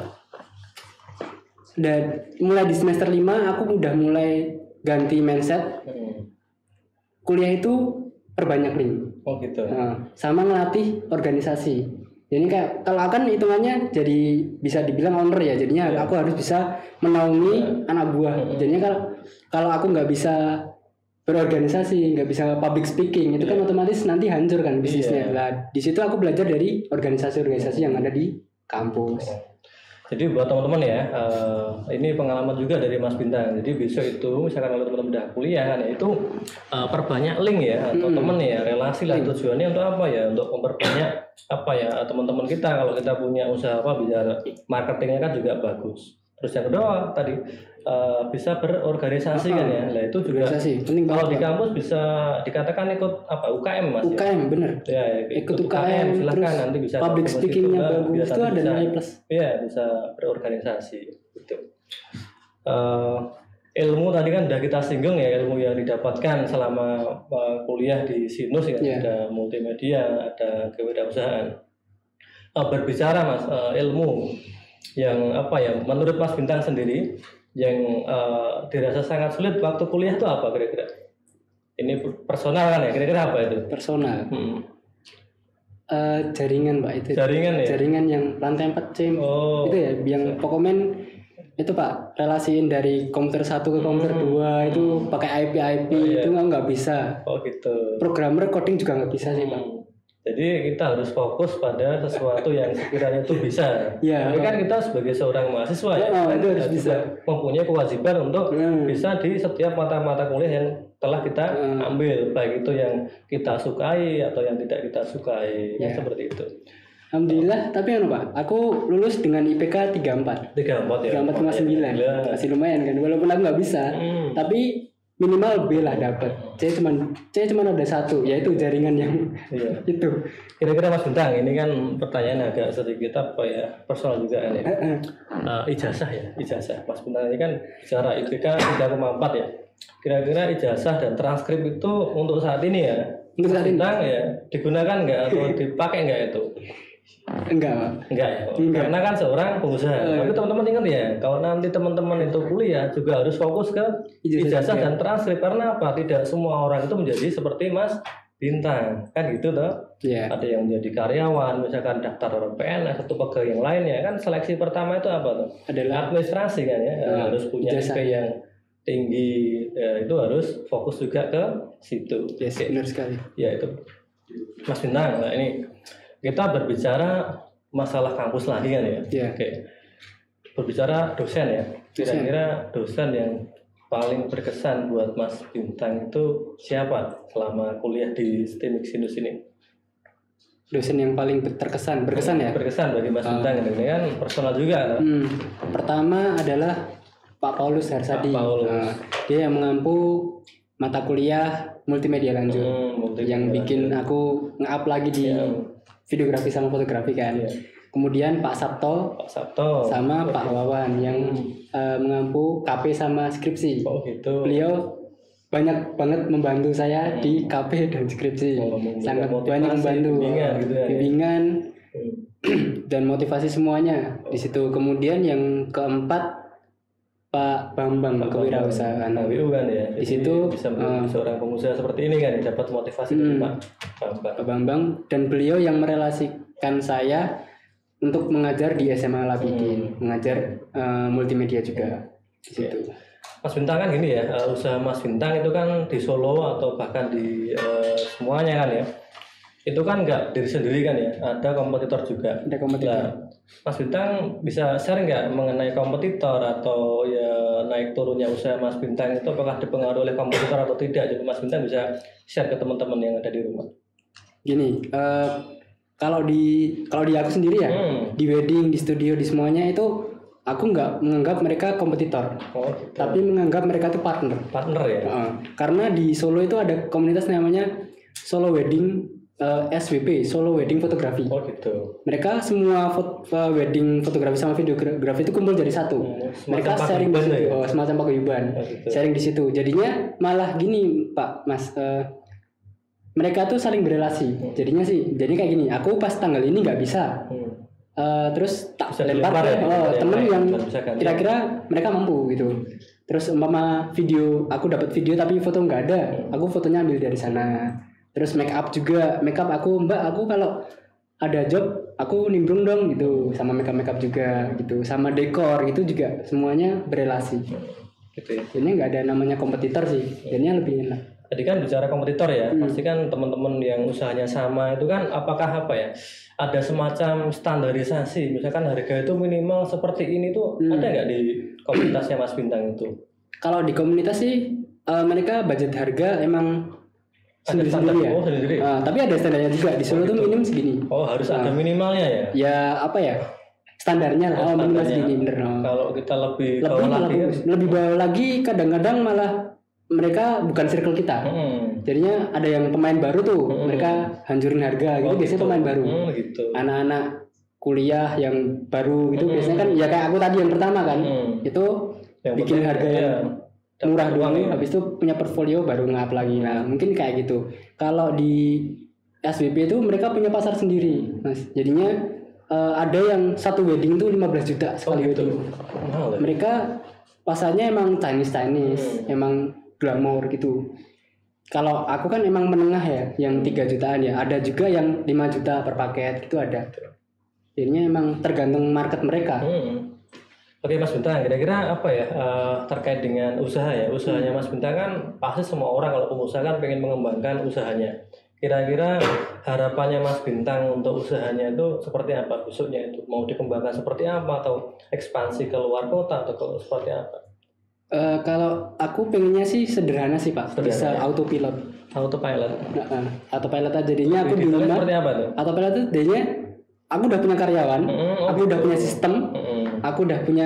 Speaker 3: dan mulai di semester lima aku udah mulai ganti mindset. Hmm. Kuliah itu perbanyak link.
Speaker 2: Oh gitu.
Speaker 3: Nah, sama ngelatih organisasi. Jadi kayak kalau akan hitungannya jadi bisa dibilang owner ya. Jadinya yeah. aku harus bisa menaungi yeah. anak buah. Mm-hmm. Jadinya kalau kalau aku nggak bisa berorganisasi, nggak bisa public speaking, itu yeah. kan otomatis nanti hancur kan bisnisnya. Yeah. Nah, di situ aku belajar dari organisasi-organisasi yang ada di kampus.
Speaker 2: Oh. Jadi buat teman-teman ya, uh, ini pengalaman juga dari Mas Bintang. Jadi besok itu, misalkan kalau teman-teman udah kuliah, kan, itu uh, perbanyak link ya, atau hmm. teman ya, relasi lah. Tujuannya untuk apa ya? Untuk memperbanyak apa ya teman-teman kita. Kalau kita punya usaha apa, biar marketingnya kan juga bagus. Terus yang kedua tadi uh, bisa berorganisasi kan ya. Nah itu juga kalau di kampus bisa dikatakan ikut apa U K M Mas.
Speaker 3: U K M ya? Bener.
Speaker 2: Ya, ikut, ikut U K M, U K M silahkan nanti bisa
Speaker 3: public speakingnya bagus itu ada nilai plus.
Speaker 2: Iya bisa berorganisasi gitu. Uh, ilmu tadi kan udah kita singgung ya, ilmu yang didapatkan selama uh, kuliah di Sinus ya, yeah. Ada multimedia, ada kewirausahaan. Uh, berbicara Mas uh, ilmu yang apa ya menurut Mas Bintang sendiri yang uh, dirasa sangat sulit waktu kuliah itu apa kira-kira? Ini personal kan ya, kira-kira apa itu?
Speaker 3: Personal. Hmm. Uh, jaringan Pak itu.
Speaker 2: Jaringan ya.
Speaker 3: Jaringan yang lantai empat C. Oh. Itu ya, yang pokoknya itu Pak relasiin dari komputer satu ke komputer hmm. dua itu pakai I P I P oh, iya. Itu nggak bisa.
Speaker 2: Oh gitu.
Speaker 3: Programmer coding juga nggak bisa sih Pak.
Speaker 2: Hmm. Jadi kita harus fokus pada sesuatu yang sekiranya itu bisa. Ya, tapi kan kita sebagai seorang mahasiswa ya,
Speaker 3: ya itu harus bisa
Speaker 2: mempunyai kewajiban untuk hmm. bisa di setiap mata-mata kuliah yang telah kita hmm. ambil, baik itu yang kita sukai atau yang tidak kita sukai, ya. Seperti itu.
Speaker 3: Alhamdulillah, oh. Tapi anu Pak, aku lulus dengan I P K tiga puluh empat.
Speaker 2: tiga puluh empat ya.
Speaker 3: tiga puluh empat koma sembilan. Masih lumayan kan, walaupun aku nggak bisa, hmm. tapi minimal B lah dapat. C cuman C cuman ada satu, yaitu jaringan yang
Speaker 2: Iya.
Speaker 3: itu.
Speaker 2: Kira-kira Mas Bintang, ini kan pertanyaan agak sedikit apa ya, personal juga kan ya. Uh, ijazah ya, ijazah. Mas Bintang ini kan bicara I P K tiga koma empat ya. Kira-kira ijazah dan transkrip itu untuk saat ini ya,
Speaker 3: Untuk saat ini?
Speaker 2: Bintang ya, digunakan nggak atau dipakai nggak itu?
Speaker 3: Enggak, Pak.
Speaker 2: Enggak ya,
Speaker 3: Enggak.
Speaker 2: karena kan seorang pengusaha.
Speaker 3: Oh,
Speaker 2: Tapi
Speaker 3: iya.
Speaker 2: teman-teman ingat ya, kalau nanti teman-teman itu kuliah juga harus fokus ke
Speaker 3: Ijazah
Speaker 2: ijazah
Speaker 3: juga.
Speaker 2: dan transkrip. Karena apa? Tidak semua orang itu menjadi seperti Mas Bintang, kan gitu toh?
Speaker 3: Iya.
Speaker 2: Ada yang menjadi karyawan, misalkan daftar P N S atau pegawai yang lainnya. Kan seleksi pertama itu apa tuh?
Speaker 3: Adalah
Speaker 2: Administrasi kan ya,
Speaker 3: Hmm,
Speaker 2: harus punya I
Speaker 3: ijazah.
Speaker 2: P yang tinggi, ya, itu harus fokus juga ke situ.
Speaker 3: yes,
Speaker 2: Oke.
Speaker 3: benar sekali.
Speaker 2: Ya itu Mas Bintang. Nah ini kita berbicara masalah kampus lagi kan ya.
Speaker 3: Iya.
Speaker 2: Oke. Berbicara dosen ya. Kira-kira dosen yang paling berkesan buat Mas Bintang itu siapa selama kuliah di STEMIC Sinus ini?
Speaker 3: Dosen yang paling terkesan, berkesan ya.
Speaker 2: Berkesan bagi Mas
Speaker 3: Ah.
Speaker 2: Bintang ini kan personal juga. Kan?
Speaker 3: Hmm, pertama adalah Pak Paulus Harsadi.
Speaker 2: Pak Paulus.
Speaker 3: Nah, dia yang mengampu mata kuliah multimedia lanjut,
Speaker 2: Hmm, multimedia
Speaker 3: yang bikin
Speaker 2: lanjut.
Speaker 3: aku nge-up lagi di
Speaker 2: Ya.
Speaker 3: videografi sama fotografi kan.
Speaker 2: Iya.
Speaker 3: Kemudian Pak Sabto
Speaker 2: Pak Sabto
Speaker 3: sama Pak Wawan yang eh, mengampu K P sama skripsi.
Speaker 2: Oh gitu.
Speaker 3: Beliau banyak banget membantu saya di K P dan skripsi.
Speaker 2: Oh, memberikan
Speaker 3: Sangat
Speaker 2: motivasi,
Speaker 3: banyak membantu.
Speaker 2: bimbingan gitu ya.
Speaker 3: Bimbingan
Speaker 2: Hmm.
Speaker 3: dan motivasi semuanya di situ. Kemudian yang keempat Pak Bambang Kewirausahaan.
Speaker 2: K W U kan ya.
Speaker 3: Di
Speaker 2: Jadi
Speaker 3: situ,
Speaker 2: bisa menjadi
Speaker 3: eh,
Speaker 2: seorang pengusaha seperti ini kan, dapat motivasi dari
Speaker 3: Hmm.
Speaker 2: Pak Bambang.
Speaker 3: Pak Bambang dan beliau yang merelasikan saya untuk mengajar di S M A Labidin, mengajar eh, multimedia juga di situ.
Speaker 2: Mas Bintang kan gini ya, eh, usaha Mas Bintang itu kan di Solo atau bahkan di eh, semuanya kan ya, itu kan nggak diri sendiri kan ya, ada kompetitor juga.
Speaker 3: Ada kompetitor.
Speaker 2: Nah, Mas Bintang bisa share nggak mengenai kompetitor atau ya naik turunnya usaha Mas Bintang itu apakah dipengaruhi oleh kompetitor atau tidak? Jadi Mas Bintang bisa share ke teman-teman yang ada di rumah.
Speaker 3: Gini, eh, kalau di kalau di aku sendiri ya,
Speaker 2: Hmm.
Speaker 3: di wedding, di studio, di semuanya itu aku nggak menganggap mereka kompetitor,
Speaker 2: Oh, gitu.
Speaker 3: tapi menganggap mereka itu partner.
Speaker 2: Partner ya.
Speaker 3: Heeh. Karena di Solo itu ada komunitas namanya Solo Wedding eh, S W P, Solo Wedding Fotografi.
Speaker 2: Oh gitu.
Speaker 3: Mereka semua fot- eh, wedding fotografi sama videografi itu kumpul jadi satu.
Speaker 2: Hmm,
Speaker 3: Mereka
Speaker 2: semacam
Speaker 3: sharing di
Speaker 2: paguyuban
Speaker 3: situ,
Speaker 2: ya?
Speaker 3: oh, semacam paguyuban.
Speaker 2: Oh, gitu.
Speaker 3: Sharing di situ. Jadinya malah gini, Pak, Mas. eh, mereka tuh saling berelasi.
Speaker 2: Hmm.
Speaker 3: Jadinya sih, jadi kayak gini. Aku pas tanggal ini nggak bisa.
Speaker 2: Hmm.
Speaker 3: Eh, terus tak
Speaker 2: Bisa
Speaker 3: lempar
Speaker 2: dilempar
Speaker 3: ke
Speaker 2: ya,
Speaker 3: oh,
Speaker 2: bisa
Speaker 3: temen
Speaker 2: dilempar,
Speaker 3: yang
Speaker 2: bisa ganti.
Speaker 3: kira-kira mereka mampu gitu. Terus umpama video, aku dapat video tapi foto nggak ada, aku fotonya ambil dari sana. Terus make up juga, make up aku mbak aku kalau ada job aku nimbrung dong gitu, sama make up make up juga gitu, sama dekor gitu juga semuanya berelasi.
Speaker 2: Gitu ya.
Speaker 3: Ini nggak ada namanya kompetitor sih, jadinya lebih enak.
Speaker 2: Tadi kan bicara kompetitor ya,
Speaker 3: Hmm.
Speaker 2: pasti kan teman-teman yang usahanya sama itu kan apakah apa ya? Ada semacam standarisasi, misalkan harga itu minimal seperti ini tuh
Speaker 3: Hmm.
Speaker 2: ada nggak di komunitasnya Mas Bintang itu?
Speaker 3: Kalau di komunitas sih eh, mereka budget harga emang
Speaker 2: Ada standar
Speaker 3: sendiri-sendiri ya.
Speaker 2: oh sendiri.
Speaker 3: Ah, tapi ada standarnya juga di Solo tuh
Speaker 2: gitu.
Speaker 3: minim segini.
Speaker 2: Oh harus
Speaker 3: Ah.
Speaker 2: ada minimalnya ya.
Speaker 3: Ya apa ya? Standarnya lah,
Speaker 2: Oh,
Speaker 3: oh, minimal
Speaker 2: standarnya.
Speaker 3: segini bener. Oh.
Speaker 2: Kalau kita lebih
Speaker 3: Lebih
Speaker 2: bawah
Speaker 3: malah
Speaker 2: lagi kan.
Speaker 3: bagus. Lebih bawah lagi kadang-kadang malah mereka bukan circle kita.
Speaker 2: Hmm.
Speaker 3: Jadinya ada yang pemain baru tuh,
Speaker 2: Hmm.
Speaker 3: mereka hancurin harga gitu.
Speaker 2: Oh,
Speaker 3: Biasanya
Speaker 2: gitu.
Speaker 3: pemain baru.
Speaker 2: Hmm, gitu.
Speaker 3: Anak-anak kuliah yang baru gitu
Speaker 2: Hmm.
Speaker 3: biasanya kan ya kayak aku tadi yang pertama kan.
Speaker 2: Hmm.
Speaker 3: Itu
Speaker 2: Yang
Speaker 3: bikin
Speaker 2: penting
Speaker 3: harga
Speaker 2: ya,
Speaker 3: yang
Speaker 2: dapat
Speaker 3: murah
Speaker 2: uang
Speaker 3: doang,
Speaker 2: ya.
Speaker 3: habis itu punya portfolio baru nge-up lagi. Nah mungkin kayak gitu. Kalau di S W P itu mereka punya pasar sendiri, Mas. Jadinya eh, ada yang satu wedding tuh lima belas juta
Speaker 2: Oh
Speaker 3: sekali
Speaker 2: gitu.
Speaker 3: wedding.
Speaker 2: Mahal ya.
Speaker 3: Mereka pasarnya emang Chinese Chinese,
Speaker 2: Hmm.
Speaker 3: emang glamour gitu. Kalau aku kan emang menengah ya, yang tiga jutaan ya. Ada juga yang lima juta per paket gitu ada. Jadinya emang tergantung market mereka.
Speaker 2: Hmm. Oke Mas Bintang, kira-kira apa ya eh, terkait dengan usaha ya? Usahanya Mas Bintang kan pasti semua orang kalau pengusaha kan pengen mengembangkan usahanya. Kira-kira harapannya Mas Bintang untuk usahanya itu seperti apa besoknya itu? Mau dikembangkan seperti apa atau ekspansi ke luar kota atau ke seperti apa?
Speaker 3: Eh, kalau aku pengennya sih sederhana sih Pak,
Speaker 2: Sederhana,
Speaker 3: bisa
Speaker 2: ya?
Speaker 3: autopilot.
Speaker 2: Autopilot.
Speaker 3: Nah, eh, autopilot aja jadinya aku di
Speaker 2: Detailnya
Speaker 3: rumah.
Speaker 2: seperti apa tuh?
Speaker 3: Autopilot itu jadinya aku udah punya karyawan,
Speaker 2: Mm, oh
Speaker 3: aku udah
Speaker 2: gitu.
Speaker 3: punya sistem,
Speaker 2: Mm-mm.
Speaker 3: aku udah punya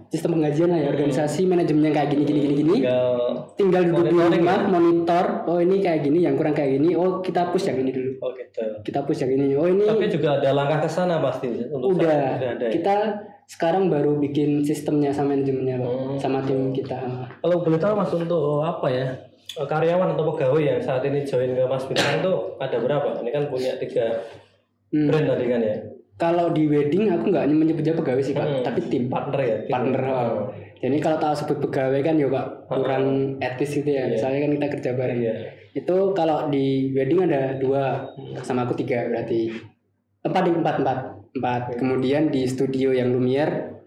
Speaker 3: sistem pengajian lah ya, organisasi manajemennya kayak gini gini gini gini.
Speaker 2: Tinggal,
Speaker 3: tinggal duduk di
Speaker 2: monitoring
Speaker 3: rumah
Speaker 2: ya?
Speaker 3: monitor, oh ini kayak gini, yang kurang kayak gini, oh kita push yang ini dulu.
Speaker 2: Oh gitu.
Speaker 3: Kita push yang ini. Oh ini
Speaker 2: Tapi juga ada langkah ke sana pasti untuk
Speaker 3: udah,
Speaker 2: saat- udah ada. Ya?
Speaker 3: kita sekarang baru bikin sistemnya sama manajemennya Pak,
Speaker 2: Hmm.
Speaker 3: sama tim kita.
Speaker 2: Kalau boleh tahu Mas untuk apa ya? Karyawan atau pegawai yang saat ini join ke Mas Bintang itu ada berapa? Ini kan punya tiga
Speaker 3: Hmm.
Speaker 2: brand tadi kan ya.
Speaker 3: Kalau di wedding aku nggak menyebutnya pegawai sih Pak,
Speaker 2: Hmm.
Speaker 3: tapi tim
Speaker 2: Partner ya. tim.
Speaker 3: partner.
Speaker 2: Oh.
Speaker 3: Jadi kalau tahu sebut pegawai kan ya Pak kurang etis gitu ya.
Speaker 2: Iya.
Speaker 3: Misalnya kan kita kerja bareng.
Speaker 2: Iya.
Speaker 3: Itu kalau di wedding ada dua, sama aku tiga berarti empat di empat empat empat. Kemudian di studio yang Lumiere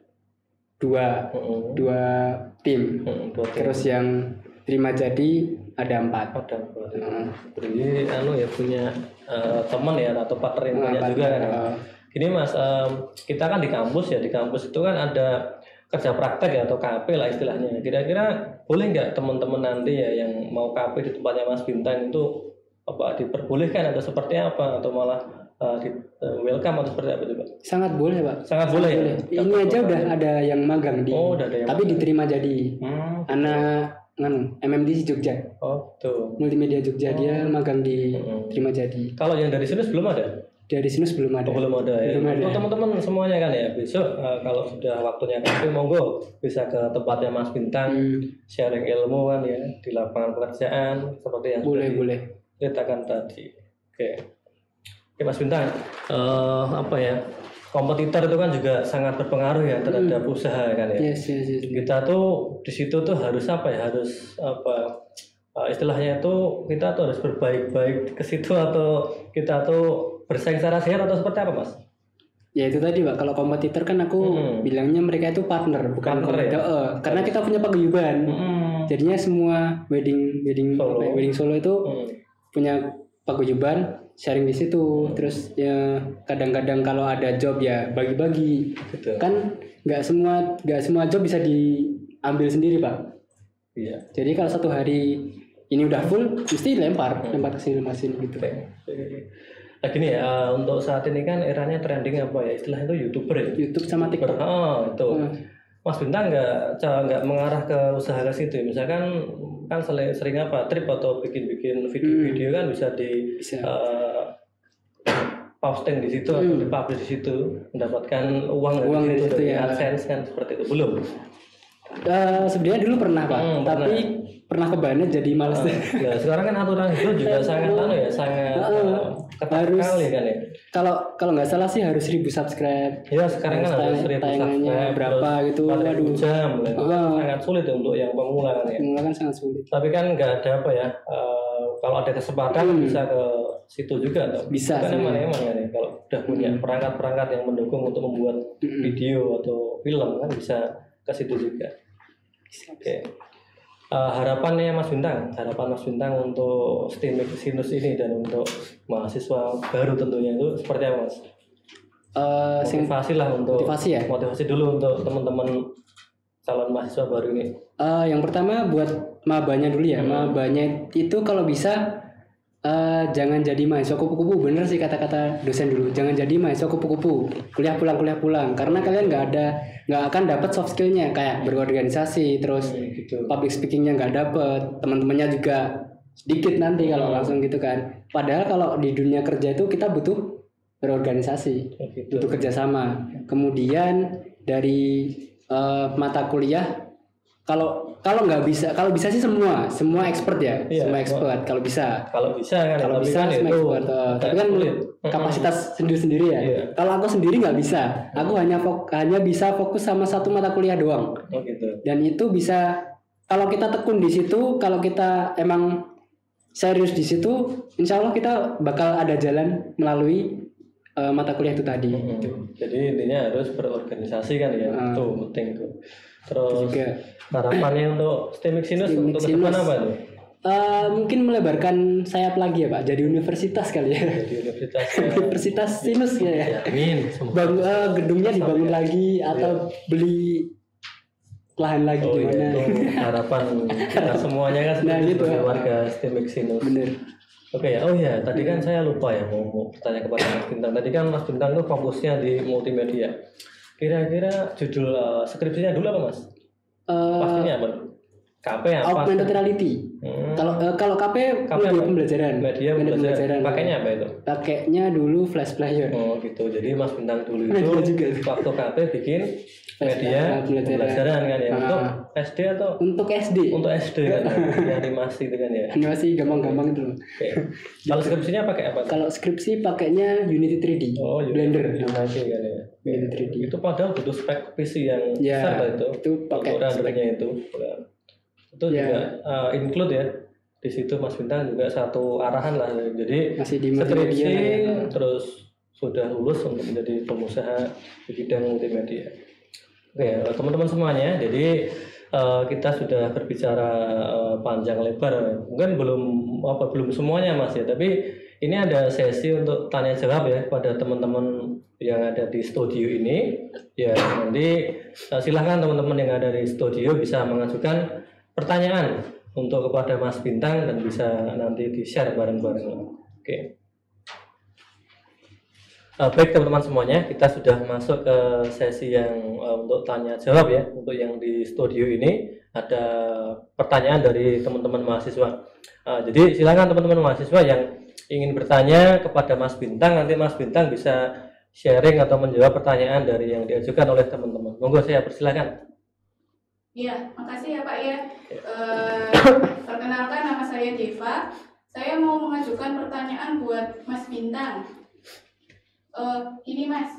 Speaker 3: dua
Speaker 2: Mm-mm.
Speaker 3: dua tim.
Speaker 2: Mm-mm, dua tim.
Speaker 3: Terus yang terima jadi ada empat.
Speaker 2: ada empat.
Speaker 3: Hmm.
Speaker 2: Jadi anu ya punya eh, teman ya atau partner yang
Speaker 3: Ah,
Speaker 2: banyak
Speaker 3: partner,
Speaker 2: juga kan. Ya?
Speaker 3: ah.
Speaker 2: Gini Mas, em, kita kan di kampus ya, di kampus itu kan ada kerja praktek ya atau K P lah istilahnya. Kira-kira boleh nggak teman-teman nanti ya yang mau K P di tempatnya Mas Bintang itu apa diperbolehkan atau seperti apa atau malah eh, di eh, welcome atau seperti apa coba?
Speaker 3: Sangat boleh Pak.
Speaker 2: Sangat boleh ya?
Speaker 3: Ini aja udah ada yang magang di.
Speaker 2: Oh, udah ada yang
Speaker 3: tapi diterima jadi.
Speaker 2: Hmm.
Speaker 3: Anak nganu M M D Jogja.
Speaker 2: Oh, tuh.
Speaker 3: Multimedia Jogja dia magang di
Speaker 2: Hmm.
Speaker 3: terima jadi.
Speaker 2: Kalau yang dari sini belum ada?
Speaker 3: Dari sini sebelum ada.
Speaker 2: Oh, belum ada ya.
Speaker 3: Belum ada.
Speaker 2: Untuk teman-teman semuanya kan ya besok eh, kalau sudah waktunya K P monggo bisa ke tempatnya Mas Bintang
Speaker 3: Hmm,
Speaker 2: sharing ilmu kan ya di lapangan pekerjaan seperti yang
Speaker 3: boleh
Speaker 2: sudah
Speaker 3: boleh.
Speaker 2: diceritakan tadi. Oke. Oke Mas Bintang, eh, apa ya? Kompetitor itu kan juga sangat berpengaruh ya terhadap usaha kan ya.
Speaker 3: Yes yes yes.
Speaker 2: Kita tuh di situ tuh harus apa ya? Harus apa? eh, istilahnya itu kita tuh harus berbaik-baik ke situ atau kita tuh bersaing secara sehat atau seperti apa Mas?
Speaker 3: Ya itu tadi Pak, kalau kompetitor kan aku
Speaker 2: Hmm.
Speaker 3: bilangnya mereka itu partner, bukan
Speaker 2: Partner, ya?
Speaker 3: kompetitor. Eh, karena kita punya paguyuban.
Speaker 2: Hmm.
Speaker 3: Jadinya semua wedding wedding
Speaker 2: Solo.
Speaker 3: apa ya, wedding solo itu
Speaker 2: Hmm.
Speaker 3: punya paguyuban, sharing di situ. Terus ya kadang-kadang kalau ada job ya bagi-bagi.
Speaker 2: Gitu.
Speaker 3: Kan nggak semua nggak semua job bisa diambil sendiri Pak.
Speaker 2: Iya.
Speaker 3: Jadi kalau satu hari ini udah full, mesti lempar, lempar ke sini lempar sini gitu.
Speaker 2: Nah gini ya, eh, untuk saat ini kan eranya trending apa ya? Istilahnya itu YouTuber ya.
Speaker 3: YouTube sama TikTok.
Speaker 2: Oh, itu.
Speaker 3: Hmm.
Speaker 2: Mas Bintang nggak ca- nggak mengarah ke usaha ke situ. Misalkan kan sering, sering apa trip atau bikin-bikin video-video kan bisa di
Speaker 3: Bisa.
Speaker 2: eh, posting di situ atau
Speaker 3: Hmm.
Speaker 2: dipublish di situ mendapatkan uang,
Speaker 3: Uang dari situ,
Speaker 2: dari
Speaker 3: ya.
Speaker 2: AdSense kan seperti itu belum.
Speaker 3: Eh, sebenarnya dulu pernah Pak,
Speaker 2: Hmm,
Speaker 3: tapi pernah kebanet jadi males deh.
Speaker 2: Ya sekarang kan aturan itu juga sangat anu ya, sangat eh, ketat
Speaker 3: Harus.
Speaker 2: sekali kan ya.
Speaker 3: Kalau kalau nggak salah sih harus seribu subscribe.
Speaker 2: Ya sekarang kan
Speaker 3: Terus
Speaker 2: harus
Speaker 3: tayang-
Speaker 2: seribu
Speaker 3: tayangannya
Speaker 2: subscribe,
Speaker 3: berapa
Speaker 2: terus
Speaker 3: gitu,
Speaker 2: empat ribu
Speaker 3: waduh.
Speaker 2: jam, ya.
Speaker 3: Oh.
Speaker 2: Sangat sulit ya untuk yang pemula kan ya.
Speaker 3: Semula kan sangat sulit.
Speaker 2: Tapi kan nggak ada apa ya, eh, kalau ada kesempatan
Speaker 3: Hmm.
Speaker 2: bisa ke situ juga atau
Speaker 3: Bisa
Speaker 2: kan
Speaker 3: sih.
Speaker 2: emang emang kan ya kalau udah punya perangkat-perangkat yang mendukung untuk membuat
Speaker 3: Mm-mm.
Speaker 2: video atau film kan bisa ke situ juga. Oke. Eh, harapannya Mas Bintang, harapan Mas Bintang untuk STEMIC Sinus ini dan untuk mahasiswa baru tentunya itu seperti apa Mas?
Speaker 3: Eh, sing-
Speaker 2: Motivasi lah untuk
Speaker 3: motivasi ya.
Speaker 2: motivasi dulu untuk teman-teman calon mahasiswa baru ini.
Speaker 3: Eh, yang pertama buat mabanya dulu ya.
Speaker 2: Hmm.
Speaker 3: Mabanya itu kalau bisa eh, jangan jadi mahasiswa kupu-kupu. Bener sih kata-kata dosen dulu. Jangan jadi mahasiswa kupu-kupu. Kuliah pulang, kuliah pulang. Karena kalian nggak ada, nggak akan dapat soft skillnya kayak berorganisasi, terus
Speaker 2: Gitu.
Speaker 3: public speakingnya nggak dapet, teman-temannya juga sedikit nanti kalau
Speaker 2: Hmm.
Speaker 3: langsung gitu kan. Padahal kalau di dunia kerja itu kita butuh berorganisasi,
Speaker 2: Gitu.
Speaker 3: butuh kerjasama. Kemudian dari eh, mata kuliah, kalau kalau nggak bisa, kalau bisa sih semua, semua expert ya,
Speaker 2: Iya,
Speaker 3: semua expert. Kalau bisa,
Speaker 2: Kalau bisa kan,
Speaker 3: kalau
Speaker 2: tapi
Speaker 3: bisa
Speaker 2: kan
Speaker 3: semua
Speaker 2: itu
Speaker 3: expert. Eh, tapi kan
Speaker 2: sulit.
Speaker 3: kapasitas sendiri-sendiri ya.
Speaker 2: Iya.
Speaker 3: Kalau aku sendiri nggak bisa, aku hanya fok- hanya bisa fokus sama satu mata kuliah doang.
Speaker 2: Oh gitu.
Speaker 3: Dan itu bisa kalau kita tekun di situ, kalau kita emang serius di situ, insya Allah kita bakal ada jalan melalui uh, mata kuliah itu tadi.
Speaker 2: Hmm. Jadi intinya harus berorganisasi kan ya,
Speaker 3: Ah.
Speaker 2: itu penting tuh. Terus
Speaker 3: Juga
Speaker 2: harapannya untuk STEMIC Sinus
Speaker 3: STEMIC
Speaker 2: untuk ke depan
Speaker 3: Sinus.
Speaker 2: apa tuh?
Speaker 3: uh, mungkin melebarkan sayap lagi ya Pak, jadi universitas kali ya.
Speaker 2: Di universitas.
Speaker 3: Universitas Sinus ya. ya.
Speaker 2: Ya, amin. Semoga.
Speaker 3: Bang, uh, gedungnya dibangun lagi atau beli lahan lagi
Speaker 2: Oh
Speaker 3: di
Speaker 2: iya,
Speaker 3: mana?
Speaker 2: itu harapan kita semuanya kan
Speaker 3: Nah,
Speaker 2: sebagai
Speaker 3: gitu.
Speaker 2: warga STEMIC Sinus.
Speaker 3: Bener.
Speaker 2: Oke ya, oh ya, tadi kan saya lupa ya mau, mau bertanya kepada Mas Bintang. Tadi kan Mas Bintang tuh fokusnya di multimedia. Kira-kira judul uh, skripsinya dulu apa Mas?
Speaker 3: Uh,
Speaker 2: Pastinya apa? K P apa?
Speaker 3: Augmented reality.
Speaker 2: Hmm.
Speaker 3: Kalau uh, kalau K P,
Speaker 2: K P
Speaker 3: media
Speaker 2: apa?
Speaker 3: pembelajaran.
Speaker 2: Media pembelajaran. Pakainya apa itu?
Speaker 3: Pakainya dulu flash player.
Speaker 2: Oh gitu. Jadi Mas Bintang dulu itu
Speaker 3: juga.
Speaker 2: waktu K P bikin media
Speaker 3: pembelajaran.
Speaker 2: pembelajaran kan ya. Untuk
Speaker 3: Ah.
Speaker 2: S D atau
Speaker 3: Untuk S D.
Speaker 2: untuk S D kan? Ya, animasi itu kan ya.
Speaker 3: Animasi gampang-gampang itu loh.
Speaker 2: Oke. Kalau skripsinya pakai apa?
Speaker 3: Kalau skripsi pakainya Unity tiga D.
Speaker 2: Oh,
Speaker 3: Blender.
Speaker 2: Animasi kan ya.
Speaker 3: Unity tiga D.
Speaker 2: Itu padahal butuh spek P C yang
Speaker 3: Ya,
Speaker 2: besar lah itu.
Speaker 3: itu pakai
Speaker 2: untuk rendernya itu. Itu
Speaker 3: Ya.
Speaker 2: juga uh, include ya. Di situ Mas Bintang juga satu arahan lah. Jadi
Speaker 3: Masih di
Speaker 2: skripsi
Speaker 3: multimedia lah ya.
Speaker 2: terus sudah lulus untuk menjadi pengusaha di bidang multimedia. Oke, teman-teman semuanya. Jadi uh, kita sudah berbicara uh, panjang lebar. Mungkin belum apa belum semuanya Mas ya, tapi ini ada sesi untuk tanya jawab ya pada teman-teman yang ada di studio ini. Ya, nanti uh, silahkan teman-teman yang ada di studio bisa mengajukan pertanyaan untuk kepada Mas Bintang dan bisa nanti di-share bareng-bareng. Oke. Uh, baik teman-teman semuanya, kita sudah masuk ke sesi yang uh, untuk tanya jawab ya. Untuk yang di studio ini ada pertanyaan dari teman-teman mahasiswa. Uh, jadi silakan teman-teman mahasiswa yang ingin bertanya kepada Mas Bintang, nanti Mas Bintang bisa sharing atau menjawab pertanyaan dari yang diajukan oleh teman-teman. Monggo saya persilakan.
Speaker 4: Iya, makasih ya Pak ya. Uh, perkenalkan nama saya Deva. Saya mau mengajukan pertanyaan buat Mas Bintang. Uh, gini Mas,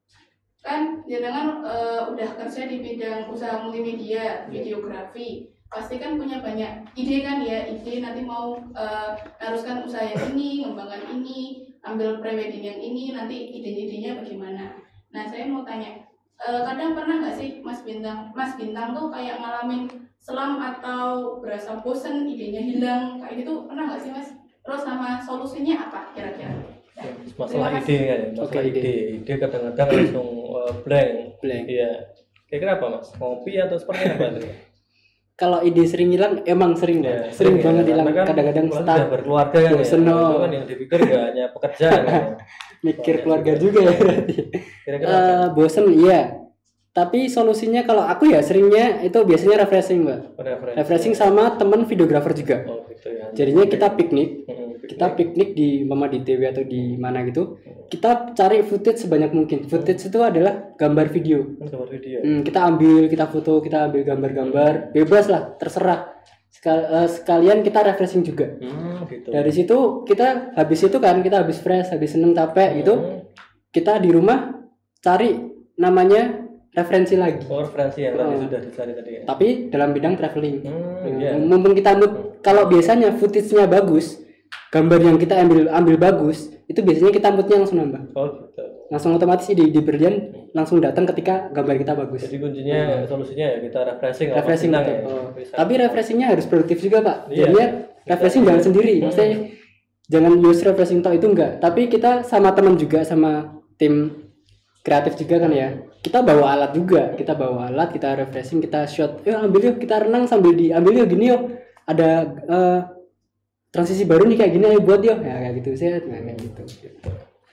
Speaker 4: kan jangan uh, udah kerja di bidang usaha multimedia, videografi, pasti kan punya banyak ide kan ya, ide nanti mau uh, haruskan usaha yang ini, ngembangkan ini, ambil prewedding yang ini, nanti ide-idenya bagaimana. Nah saya mau tanya, uh, kadang pernah nggak sih Mas Bintang, Mas Bintang tuh kayak ngalamin selam atau berasa bosen, idenya hilang, kayak gitu pernah nggak sih Mas? Terus sama solusinya apa kira-kira?
Speaker 2: Ya, masalah ide kan ya, masalah
Speaker 3: Oke, ide.
Speaker 2: ide, ide kadang-kadang langsung uh, blank.
Speaker 3: Blank.
Speaker 2: Iya. Kira-kira apa Mas? Ngopi atau seperti apa itu?
Speaker 3: Kalau ide sering hilang, emang sering,
Speaker 2: Ya,
Speaker 3: Pak. sering
Speaker 2: ya,
Speaker 3: banget hilang.
Speaker 2: karena kan
Speaker 3: Kadang-kadang
Speaker 2: kalau
Speaker 3: stuck,
Speaker 2: sudah berkeluarga kan ya.
Speaker 3: bosen, no.
Speaker 2: Itu kan yang dipikir nggak hanya pekerjaan. Ya.
Speaker 3: mikir
Speaker 2: Banyak
Speaker 3: keluarga
Speaker 2: juga.
Speaker 3: juga ya berarti.
Speaker 2: Kira-kira apa?
Speaker 3: Eh, bosen, iya. Tapi solusinya kalau aku ya seringnya itu biasanya refreshing, Mbak.
Speaker 2: Referensi.
Speaker 3: Refreshing sama teman videografer juga.
Speaker 2: Oh gitu ya.
Speaker 3: Jadinya kita piknik,
Speaker 2: Hmm,
Speaker 3: kita piknik di mama di T W atau di mana gitu. Kita cari footage sebanyak mungkin. Footage itu adalah gambar video.
Speaker 2: gambar video.
Speaker 3: Hmm, kita ambil, kita foto, kita ambil gambar-gambar, bebas lah, terserah. Sekal- eh, sekalian kita refreshing juga.
Speaker 2: Hmm, gitu.
Speaker 3: Dari situ kita habis itu kan kita habis fresh, habis seneng capek gitu.
Speaker 2: Hmm.
Speaker 3: Kita di rumah cari namanya referensi lagi.
Speaker 2: Oh, referensi yang tadi
Speaker 3: Oh.
Speaker 2: sudah dicari tadi ya.
Speaker 3: Tapi dalam bidang traveling.
Speaker 2: Hmm,
Speaker 3: Hmm,
Speaker 2: iya.
Speaker 3: Mumpung kita mood, kalau biasanya footage-nya bagus, gambar yang kita ambil ambil bagus, itu biasanya kita moodnya langsung nambah.
Speaker 2: Oh gitu.
Speaker 3: Langsung otomatis di di berlian langsung datang ketika gambar kita bagus.
Speaker 2: Jadi kuncinya solusinya ya kita refreshing. sama
Speaker 3: Refreshing
Speaker 2: bintang
Speaker 3: betul.
Speaker 2: ya.
Speaker 3: Oh.
Speaker 2: Bisa.
Speaker 3: Tapi refreshingnya harus produktif juga, Pak.
Speaker 2: Iya.
Speaker 3: Jadinya refreshing jangan sendiri.
Speaker 2: Hmm.
Speaker 3: Maksudnya jangan use refreshing toh itu enggak. Tapi kita sama teman juga, sama tim kreatif juga kan ya. Kita bawa alat juga. Kita bawa alat, kita refreshing, kita shot. Yuk ambil yuk, kita renang sambil diambil yuk gini yuk. Ada eh, transisi baru nih kayak gini ayo buat yuk. Ya kayak gitu sih, nah, kayak gitu.
Speaker 2: Gitu.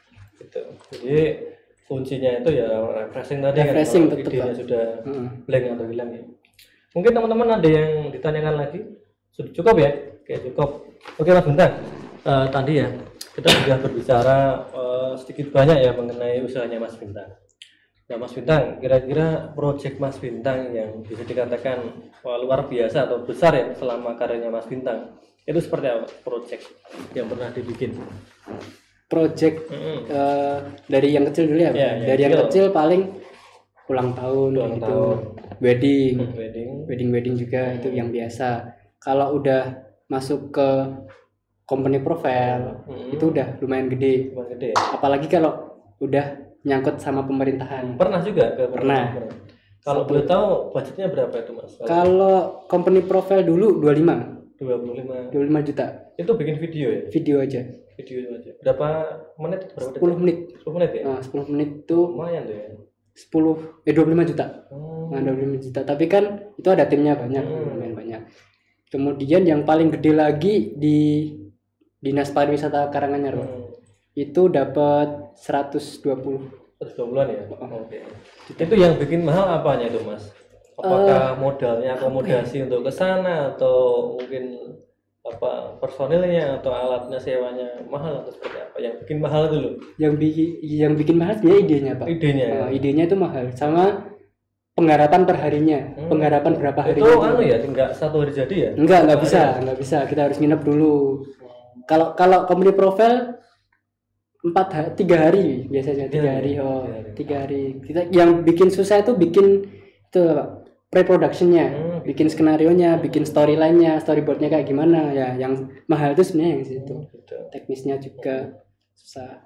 Speaker 2: Jadi kuncinya itu ya refreshing tadi
Speaker 3: Refreshing
Speaker 2: kan. Kalau
Speaker 3: tetep,
Speaker 2: idenya
Speaker 3: Pak.
Speaker 2: sudah
Speaker 3: Heeh.
Speaker 2: blank atau hilang ya. Mungkin teman-teman ada yang ditanyakan lagi? Sudah cukup ya? Oke cukup. Oke Mas Bintang. Eh, tadi ya kita sudah berbicara eh, sedikit banyak ya mengenai usahanya Mas Bintang. Nah Mas Bintang, kira-kira proyek Mas Bintang yang bisa dikatakan wah, luar biasa atau besar ya selama karirnya Mas Bintang itu seperti apa proyek yang pernah dibikin?
Speaker 3: Project
Speaker 2: Mm-mm.
Speaker 3: eh, dari yang kecil dulu ya, Pak?
Speaker 2: Ya, yang
Speaker 3: dari yang
Speaker 2: kecil.
Speaker 3: kecil paling ulang tahun
Speaker 2: Ulang
Speaker 3: gitu,
Speaker 2: tahun.
Speaker 3: wedding,
Speaker 2: Wedding.
Speaker 3: wedding wedding juga itu yang biasa. Kalau udah masuk ke company profile
Speaker 2: Mm-mm.
Speaker 3: itu udah lumayan gede.
Speaker 2: Cuma gede ya?
Speaker 3: Apalagi kalau udah nyangkut sama pemerintahan.
Speaker 2: Pernah juga ke
Speaker 3: Pernah.
Speaker 2: Kalau boleh tahu budgetnya berapa itu Mas? Kalau
Speaker 3: Kalau company profile dulu dua puluh lima
Speaker 2: dua puluh lima
Speaker 3: dua puluh lima juta
Speaker 2: itu bikin video ya?
Speaker 3: video aja.
Speaker 2: Video aja. Berapa menit? Berapa detik?
Speaker 3: sepuluh menit.
Speaker 2: sepuluh menit ya?
Speaker 3: Nah, sepuluh menit itu
Speaker 2: Lumayan tuh ya.
Speaker 3: sepuluh eh dua puluh lima juta.
Speaker 2: Hmm.
Speaker 3: Nah, dua puluh lima juta. Tapi kan itu ada timnya banyak,
Speaker 2: Hmm.
Speaker 3: lumayan banyak. Kemudian yang paling gede lagi di Dinas Pariwisata Karanganyar, Pak.
Speaker 2: Hmm.
Speaker 3: Itu dapat seratus dua puluh
Speaker 2: satu dua bulan ya. Oke. Itu yang bikin mahal apanya itu Mas? Apakah modalnya akomodasi untuk ke sana atau mungkin apa personilnya atau alatnya sewanya mahal atau seperti apa? Yang bikin mahal itu loh.
Speaker 3: Yang bikin yang bikin mahal sebenarnya idenya Pak.
Speaker 2: Idenya.
Speaker 3: Uh, idenya itu mahal sama penggarapan per harinya.
Speaker 2: Hmm.
Speaker 3: Penggarapan berapa hari?
Speaker 2: Itu anu ya, enggak satu hari jadi ya?
Speaker 3: Enggak, enggak bisa, enggak bisa. Kita harus nginep dulu. Kalau kalau company profile empat ha- tiga hari biasanya tiga hari oh tiga hari kita yang bikin susah itu bikin itu apa, pre-productionnya,
Speaker 2: Hmm.
Speaker 3: bikin skenario nya, bikin storyline-nya, storyboardnya kayak gimana ya, yang mahal itu sebenarnya yang situ.
Speaker 2: Gitu.
Speaker 3: Teknisnya juga susah.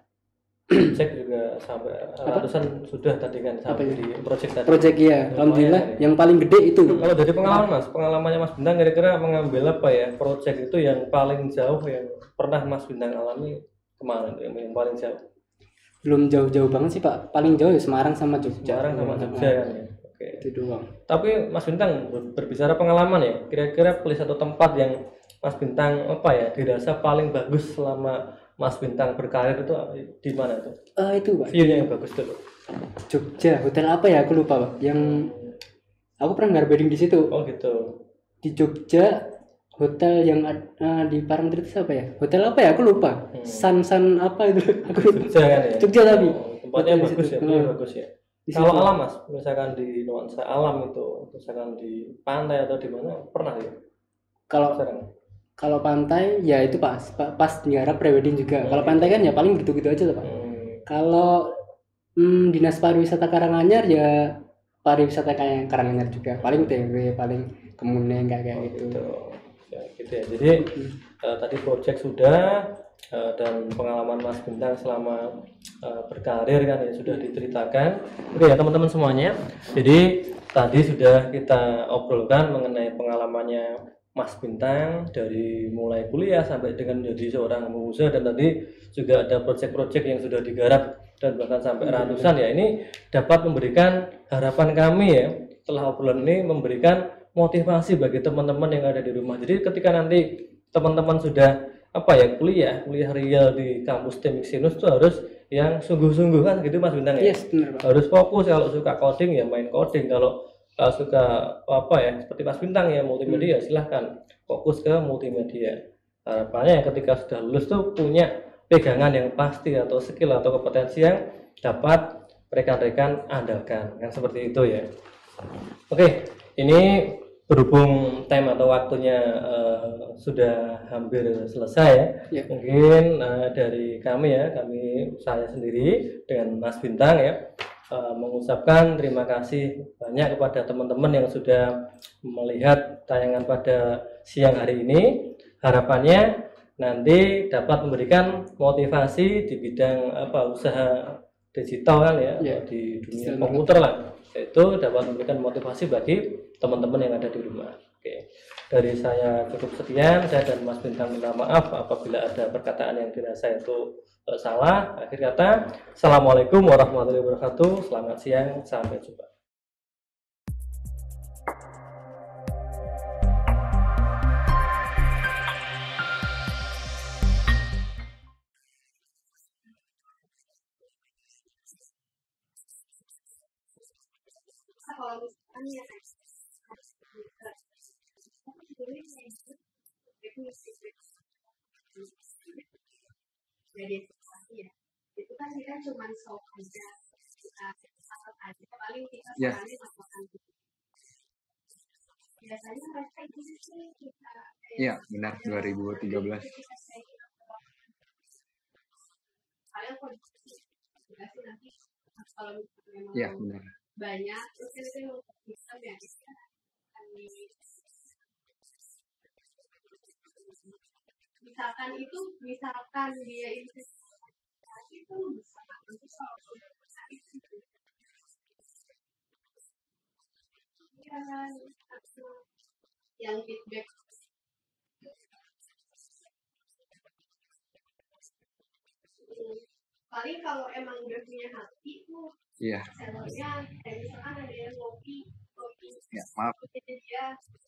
Speaker 2: Cek juga sampai ratusan sudah tadi kan sampai
Speaker 3: Apanya?
Speaker 2: di project tadi.
Speaker 3: Project ya, alhamdulillah
Speaker 2: Lumayan, ya.
Speaker 3: yang paling gede itu.
Speaker 2: Kalau dari pengalaman Mas, pengalamannya Mas Bintang kira-kira mengambil apa ya project itu yang paling jauh yang pernah Mas Bintang alami kemana tuh, yang, yang paling jauh?
Speaker 3: Belum jauh-jauh banget sih Pak, paling jauh ya Semarang sama Jogja.
Speaker 2: Semarang sama Jogja kan ya. Oke.
Speaker 3: Itu doang.
Speaker 2: Tapi Mas Bintang ber- berbicara pengalaman ya, kira-kira pilih satu tempat yang Mas Bintang apa ya dirasa paling bagus selama Mas Bintang berkarir itu di mana tuh?
Speaker 3: Eh itu Pak,
Speaker 2: View-nya yang bagus dulu.
Speaker 3: Jogja, hotel apa ya? Aku lupa Pak. Yang aku pernah nggak wedding di situ.
Speaker 2: Oh gitu.
Speaker 3: Di Jogja, hotel yang ad- eh, di Parangtritis apa ya? Hotel apa ya? Aku lupa.
Speaker 2: Hmm.
Speaker 3: San San apa itu? Aku lupa.
Speaker 2: Jogja kan ya.
Speaker 3: Jogja tapi.
Speaker 2: Oh, tempatnya
Speaker 3: Hotel di
Speaker 2: bagus
Speaker 3: situ.
Speaker 2: ya, view-nya
Speaker 3: Hmm.
Speaker 2: bagus ya.
Speaker 3: Di
Speaker 2: Kalau
Speaker 3: situ.
Speaker 2: alam Mas, misalkan di nuansa alam itu, misalkan di pantai atau di mana pernah ya?
Speaker 3: Kalau
Speaker 2: Sekarang.
Speaker 3: kalau pantai ya itu pas pa- pas digarap prewedding juga. Kalau pantai kan ya paling gitu-gitu aja tuh Pak.
Speaker 2: Hmm.
Speaker 3: Kalau hmm, dinas pariwisata Karanganyar ya pariwisata kayak Karanganyar juga. Paling T W, paling Kemuning kayak kayak gitu.
Speaker 2: Gitu. Ya, gitu ya. Jadi eh, tadi project sudah eh, dan pengalaman Mas Bintang selama eh, berkarir kan ya sudah diceritakan. Oke ya teman-teman semuanya. Jadi tadi sudah kita obrolkan mengenai pengalamannya Mas Bintang dari mulai kuliah sampai dengan menjadi seorang pengusaha, dan tadi juga ada proyek-proyek yang sudah digarap dan bahkan sampai ratusan ya. Ini dapat memberikan harapan kami ya, setelah obrolan ini memberikan motivasi bagi teman-teman yang ada di rumah. Jadi ketika nanti teman-teman sudah apa ya kuliah kuliah real di kampus Teknik Sinus itu harus yang sungguh-sungguh kan gitu Mas Bintang ya.
Speaker 3: Yes, benar Pak.
Speaker 2: Harus fokus, kalau suka coding ya main coding, kalau kalau suka apa ya seperti Mas Bintang ya multimedia silahkan fokus ke multimedia. Harapannya ketika sudah lulus tuh punya pegangan yang pasti atau skill atau kompetensi yang dapat rekan-rekan andalkan kan seperti itu ya. Oke, ini berhubung time atau waktunya eh, sudah hampir selesai ya.
Speaker 3: Ya.
Speaker 2: Mungkin eh, dari kami ya, kami saya sendiri dengan Mas Bintang ya Uh, mengucapkan terima kasih banyak kepada teman-teman yang sudah melihat tayangan pada siang hari ini. Harapannya nanti dapat memberikan motivasi di bidang apa usaha digital kan ya,
Speaker 3: Ya.
Speaker 2: di dunia
Speaker 3: Digital
Speaker 2: komputer lah. Itu dapat memberikan motivasi bagi teman-teman yang ada di rumah. Oke. Dari saya cukup sekian, saya dan Mas Bintang minta maaf apabila ada perkataan yang dirasa itu eh, salah. Akhir kata, Assalamualaikum warahmatullahi wabarakatuh. Selamat siang, sampai jumpa.
Speaker 5: Kalau misalnya dari situasi ya itu kan kita cuma sok aja kita asal aja paling kita
Speaker 6: Ya.
Speaker 5: sekali melakukan gitu. Biasanya mereka itu sih kita
Speaker 6: Iya, benar dua ribu tiga belas.
Speaker 5: paling kondisi sih nanti kalau misalnya memang
Speaker 6: Iya, benar.
Speaker 5: banyak terus kan itu yang bisa ya kita misalkan itu misalkan dia investasi itu bisa nanti kalau sudah bisa itu ya yang feedback Hmm, paling kalau emang udah punya hati tuh
Speaker 6: Iya,
Speaker 5: sellernya kayak misalkan ada yang ngopi ngopi
Speaker 6: ya, maaf.
Speaker 5: jadi dia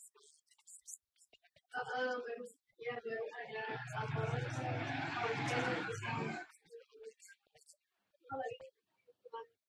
Speaker 5: eh, eh, baru ya baru ada laporan konten bisa kalau ini cuma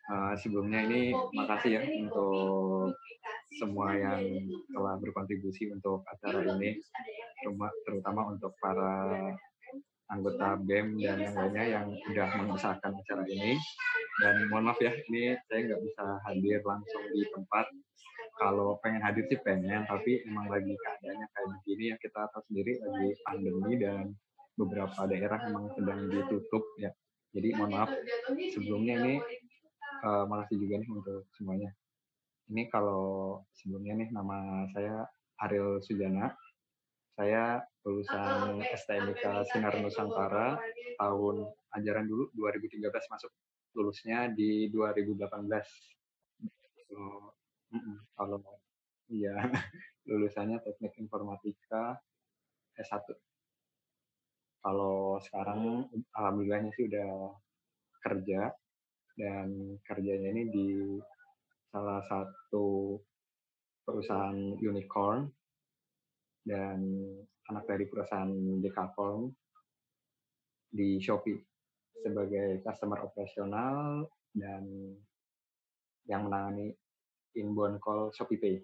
Speaker 6: Uh, sebelumnya ini makasih ya untuk semua yang telah berkontribusi untuk acara ini, terutama, terutama untuk para anggota B E M dan yang lainnya yang sudah mengusahakan acara ini. Dan mohon maaf ya, ini saya nggak bisa hadir langsung di tempat. Kalau pengen hadir sih pengen, tapi emang lagi keadaannya kayak begini ya, kita tahu sendiri lagi pandemi dan beberapa daerah memang sedang ditutup ya. Jadi mohon maaf sebelumnya ini, uh, makasih juga nih untuk semuanya. Ini kalau sebelumnya nih, nama saya Ariel Sujana. Saya lulusan S T M I K Sinar Nusantara tahun ajaran dulu dua ribu tiga belas masuk, lulusnya di dua ribu delapan belas. So, mm-mm, kalau iya lulusannya Teknik Informatika S satu. Kalau sekarang alhamdulillahnya sih udah kerja, dan kerjanya ini di salah satu perusahaan unicorn dan anak dari perusahaan Decathlon di Shopee sebagai customer operasional dan yang menangani inbound call Shopee Pay.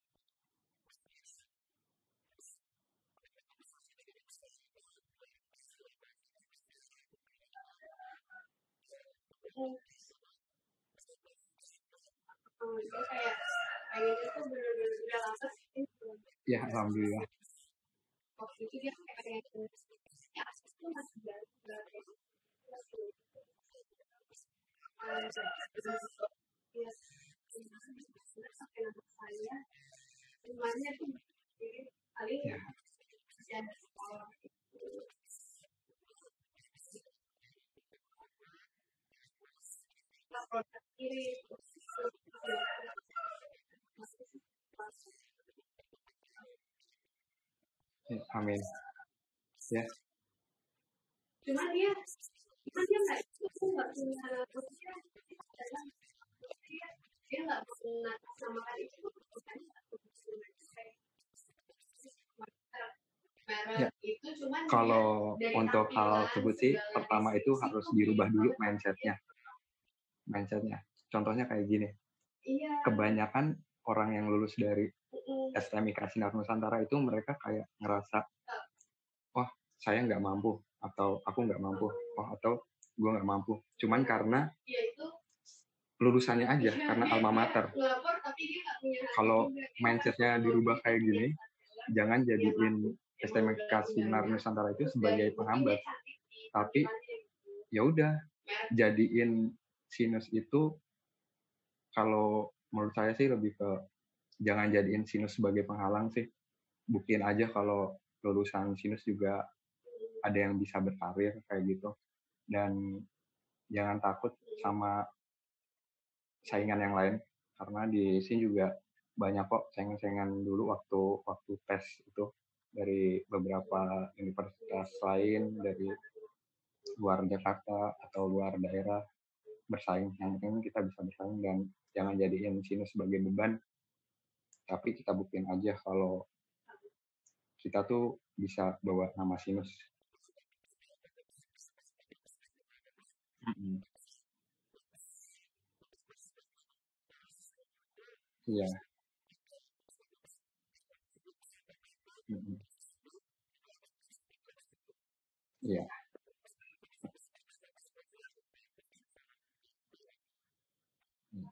Speaker 5: Oh, itu kayak kayak itu benar-benar udah lama sih.
Speaker 6: Ya, alhamdulillah.
Speaker 5: Waktu itu dia kayak kayak ya akses tuh masih baru baru masih ya sampai nama saya rumahnya tuh paling
Speaker 6: Ya.
Speaker 5: masih ada sekolah nah produk kiri
Speaker 6: Ya, amin. Ya.
Speaker 5: cuma dia cuma dia nggak itu nggak punya dia dia nggak pernah sama kali itu
Speaker 6: Ya. Kalau untuk hal tersebut sih, pertama itu harus dirubah dulu mindsetnya. Mindsetnya. Contohnya kayak gini. Kebanyakan orang yang lulus dari S T M I K Sinar Nusantara itu mereka kayak ngerasa, wah saya nggak mampu, atau aku nggak mampu, oh atau gue nggak mampu. Cuman karena lulusannya aja, karena alma mater. Kalau mindsetnya dirubah kayak gini, jangan jadiin S T M I K Sinar Nusantara itu sebagai penghambat, tapi ya udah jadiin sinus itu, kalau menurut saya sih lebih ke jangan jadiin sinus sebagai penghalang sih. Buktiin aja kalau lulusan sinus juga ada yang bisa berkarir kayak gitu, dan jangan takut sama saingan yang lain, karena di sini juga banyak kok saingan-saingan dulu waktu waktu tes itu dari beberapa universitas lain dari luar Jakarta atau luar daerah bersaing. Yang penting kita bisa bersaing dan jangan jadiin sinus sebagai beban, tapi kita buktiin aja kalau kita tuh bisa bawa nama sinus. Mm-mm. Iya. Mm-mm. Iya. Mm.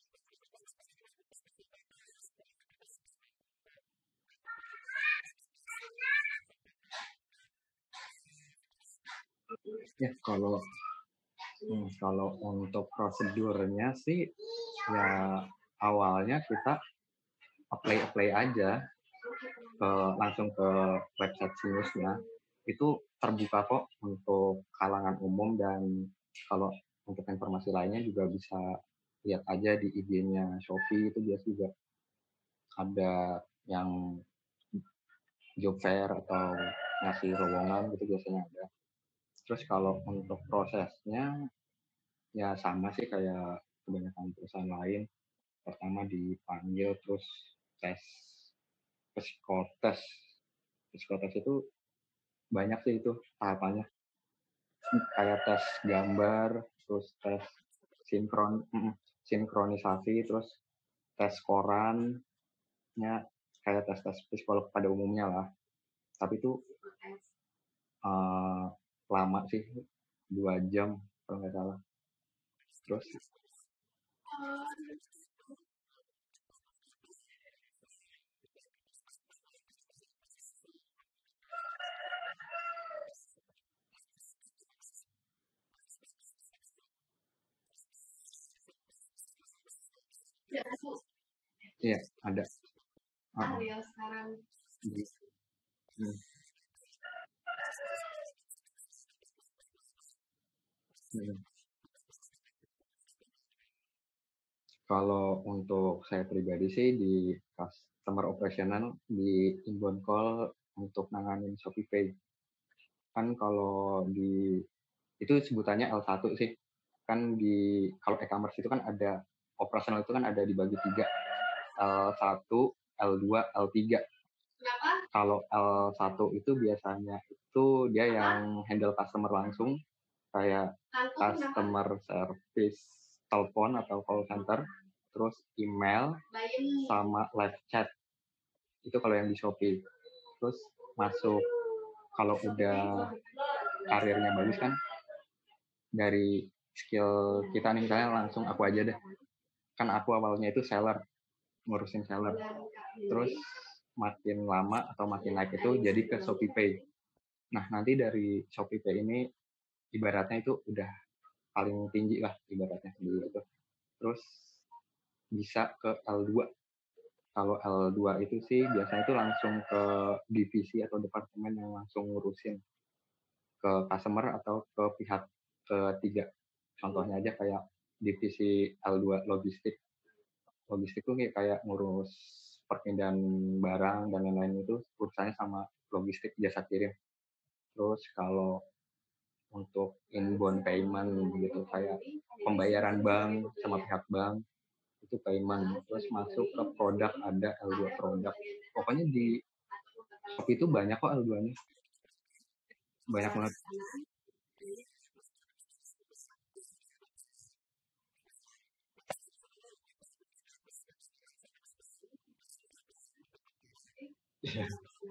Speaker 6: Ya kalau hmm, kalau untuk prosedurnya sih ya awalnya kita apply apply aja ke langsung ke website sinusnya, itu terbuka kok untuk kalangan umum, dan kalau untuk informasi lainnya juga bisa lihat aja di I G-nya Shopee, itu biasa juga ada yang job fair atau ngasih lowongan gitu biasanya ada. Terus kalau untuk prosesnya ya sama sih kayak kebanyakan perusahaan lain. Pertama dipanggil, terus tes psikotes. Psikotes itu banyak sih itu tahapannya. Kayak tes gambar, terus tes sinkron mm, sinkronisasi, terus tes korannya kayak tes-tes psikolog pada umumnya lah. Tapi itu uh, lama sih, dua jam kalau nggak salah. Terus iya ada. Uh,
Speaker 5: ya sekarang.
Speaker 6: Hmm. Hmm. Kalau untuk saya pribadi sih di customer operational di inbound call untuk nanganin ShopeePay. Kan kalau di itu sebutannya L satu sih. Kan di kalau e-commerce itu kan ada operasional itu kan ada dibagi tiga. L satu, L dua, L tiga.
Speaker 5: Kenapa?
Speaker 6: Kalau L satu itu biasanya itu dia yang handle customer langsung kayak customer service telepon atau call center, terus email sama live chat. Itu kalau yang di Shopee. Terus masuk kalau udah karirnya bagus kan dari skill kita nih, misalnya langsung aku aja deh. Kan aku awalnya itu seller, ngurusin seller. Terus makin lama atau makin naik itu jadi ke ShopeePay. Nah, nanti dari ShopeePay ini ibaratnya itu udah paling tinggi lah ibaratnya dulu itu. Terus bisa ke L dua. Kalau L dua itu sih biasanya itu langsung ke divisi atau departemen yang langsung ngurusin ke customer atau ke pihak ketiga. Contohnya aja kayak divisi L dua logistik. Logistik tuh kayak, kayak ngurus perpindahan barang dan lain-lain, itu urusannya sama logistik jasa kirim. Terus kalau untuk inbound payment gitu kayak pembayaran bank sama pihak bank itu payment. Terus masuk ke produk ada L dua produk. Pokoknya di Shopee itu banyak kok L dua-nya. Banyak banget. Iya.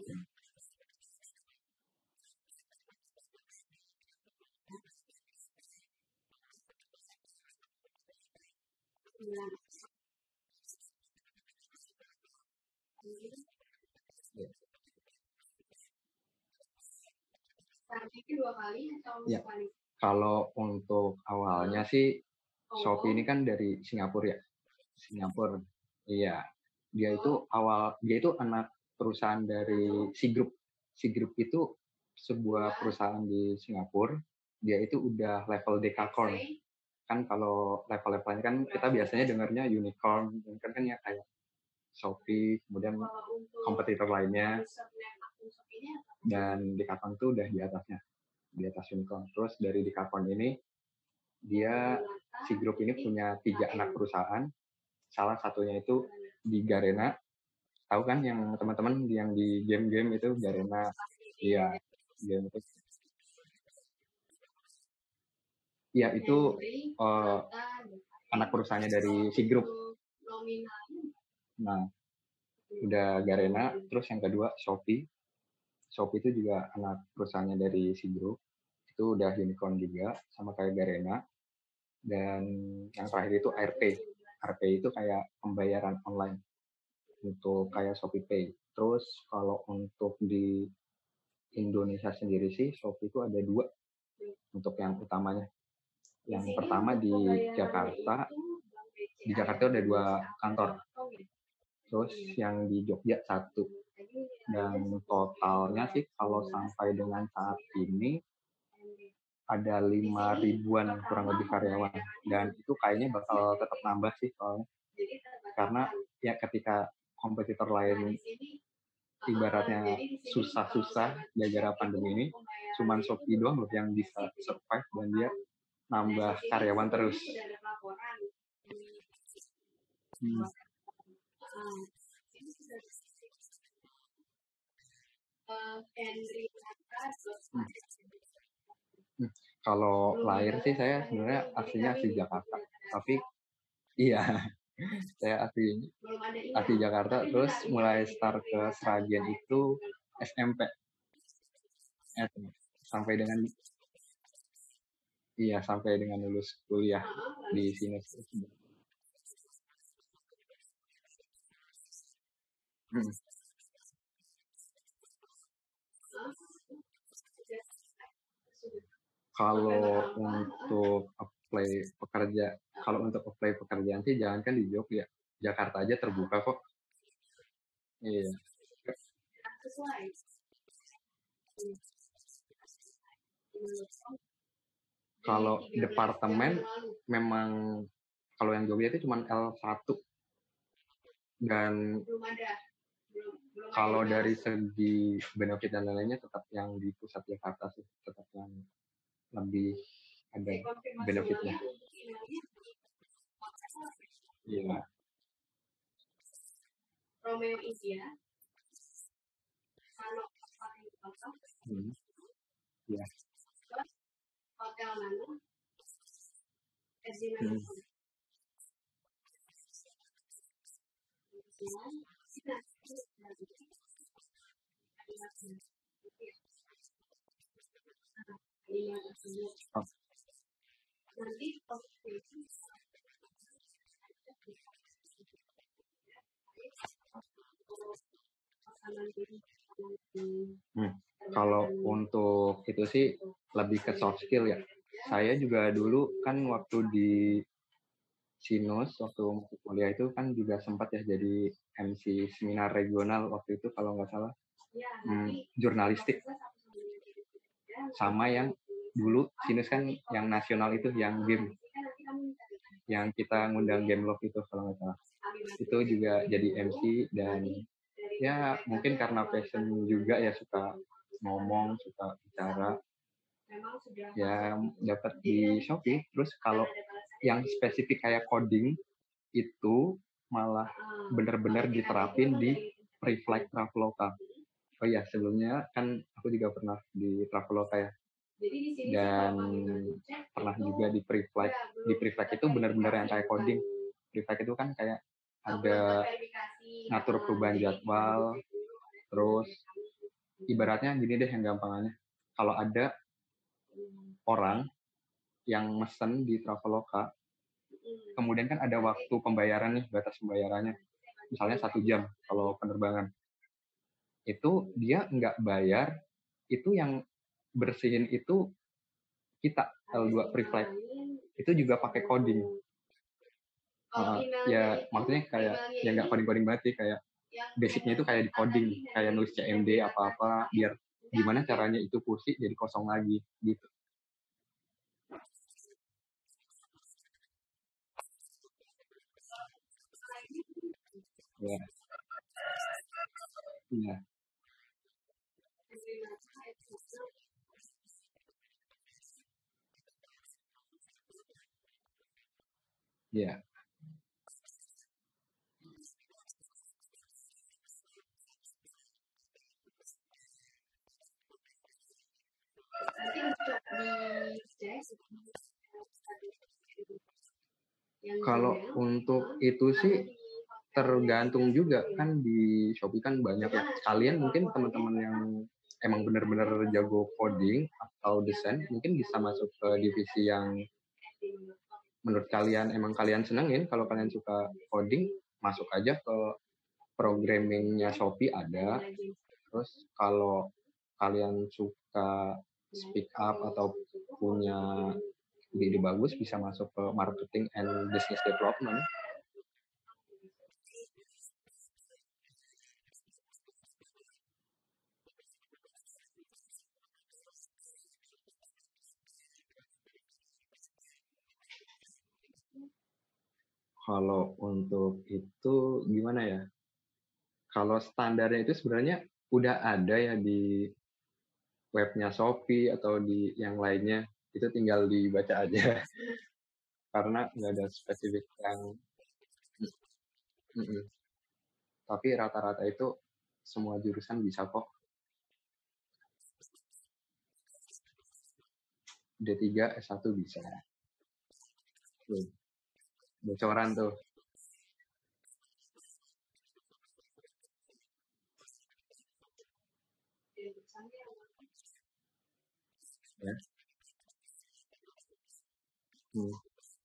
Speaker 5: Dua kali atau
Speaker 6: Ya.
Speaker 5: sekali?
Speaker 6: Kalau untuk awalnya sih Shopee ini kan dari Singapura ya. Singapura. Iya. Dia itu awal dia itu anak perusahaan dari Cgroup. Cgroup itu sebuah perusahaan di Singapura. Dia itu udah level dekakorn. Kan kalau level-levelnya kan kita biasanya dengarnya unicorn, kan kan ya kayak Shopee, kemudian kompetitor lainnya, dan dekakorn itu udah di atasnya, di atas unicorn. Terus dari dekakorn ini dia Cgroup ini punya tiga anak perusahaan. Salah satunya itu di Garena. Tahu kan yang teman-teman yang di game-game itu Garena. Iya, game itu. Iya, itu uh, anak perusahaannya dari Cgroup. Nah, udah Garena. Terus yang kedua Shopee. Shopee itu juga anak perusahaannya dari Cgroup. Itu udah unicorn juga, sama kayak Garena. Dan yang terakhir itu R P. R P itu kayak pembayaran online untuk kayak ShopeePay. Terus kalau untuk di Indonesia sendiri sih Shopee itu ada dua untuk yang utamanya. Yang pertama di Jakarta. Di Jakarta ada dua kantor. Terus yang di Jogja satu. Dan totalnya sih kalau sampai dengan saat ini ada lima ribuan kurang lebih karyawan, dan itu kayaknya bakal tetap nambah sih soalnya, karena ya ketika kompetitor lain ibaratnya susah-susah gara-gara pandemi ini, cuman Shopee doang loh yang bisa survive dan dia nambah karyawan terus. Hmm. Hmm. Kalau lahir sih saya sebenarnya aslinya asli Jakarta. tapi iya saya asli asli Jakarta, terus mulai start ke Sragen itu S M P eh, sampai dengan iya sampai dengan lulus kuliah di sini. Hmm. Kalau untuk apply pekerja, kalau untuk apply pekerjaan sih jangankan di Jogja, Jakarta aja terbuka kok. Iya. Kalau departemen memang kalau yang Jogja itu cuma L satu. Dan kalau dari segi benefit dan lain-lainnya tetap yang di pusat Jakarta sih, tetap yang lebih ada benefitnya. Iya.
Speaker 5: Romeo India. Kalau
Speaker 6: Hmm. Iya.
Speaker 5: hotel mana? Edina.
Speaker 6: Hmm. Oh.
Speaker 5: Nanti
Speaker 6: Hmm. Kalau untuk itu sih lebih ke soft skill ya. Saya juga dulu kan waktu di Sinus waktu kuliah itu kan juga sempat ya jadi M C seminar regional waktu itu kalau nggak salah, hmm, jurnalistik. Sama yang dulu Sinus kan yang nasional itu yang game, yang kita ngundang game log itu kalau nggak salah. Itu juga jadi M C dan ya mungkin karena passion juga ya, suka ngomong, suka bicara, ya dapat di Shopee. Terus kalau yang spesifik kayak coding itu malah benar-benar diterapin di Preflight Traveloka. Oh iya, sebelumnya kan aku juga pernah di Traveloka ya. Dan pernah juga di Preflight. Di Preflight itu benar-benar yang kayak coding. Preflight itu kan kayak ada ngatur perubahan jadwal, terus ibaratnya gini deh yang gampangnya. Kalau ada orang yang mesen di Traveloka, kemudian kan ada waktu pembayaran nih, batas pembayarannya. Misalnya satu jam kalau penerbangan. Itu dia nggak bayar, itu yang bersihin itu kita, L dua Preflight. Itu juga pakai coding. Uh, ya maksudnya kayak ya nggak coding-coding banget sih, kayak basicnya itu kayak di coding, kayak nulis C M D apa-apa, biar gimana caranya itu kursi jadi kosong lagi gitu. Ya. Iya. Iya. Kalau untuk itu sih tergantung juga kan, di Shopee kan banyak ya. Kalian mungkin teman-teman yang emang benar-benar jago coding atau desain mungkin bisa masuk ke divisi yang menurut kalian emang kalian senengin. Kalau kalian suka coding, masuk aja ke programmingnya Shopee ada. Terus kalau kalian suka speak up atau punya ide bagus, bisa masuk ke marketing and business development. Kalau untuk itu gimana ya? Kalau standarnya itu sebenarnya udah ada ya di webnya Shopee atau di yang lainnya, itu tinggal dibaca aja. Karena nggak ada spesifik yang mm -mm. Tapi rata-rata itu semua jurusan bisa kok. D tiga S satu bisa. Hmm. bocoran tuh. Ya. Hmm.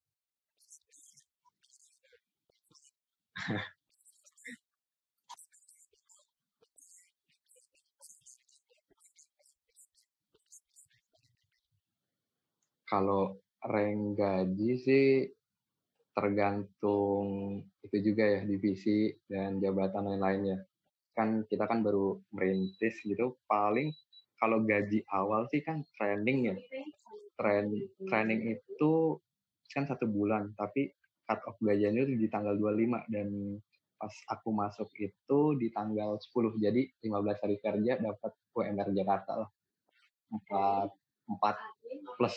Speaker 6: Kalau rank gaji sih tergantung itu juga ya, divisi dan jabatan lain-lainnya. Kan kita kan baru merintis gitu, paling kalau gaji awal sih kan training ya. Train, training itu kan satu bulan, tapi cut off gajinya itu di tanggal dua puluh lima dan pas aku masuk itu di tanggal sepuluh, jadi lima belas hari kerja dapat U M R Jakarta lah. Empat, empat plus.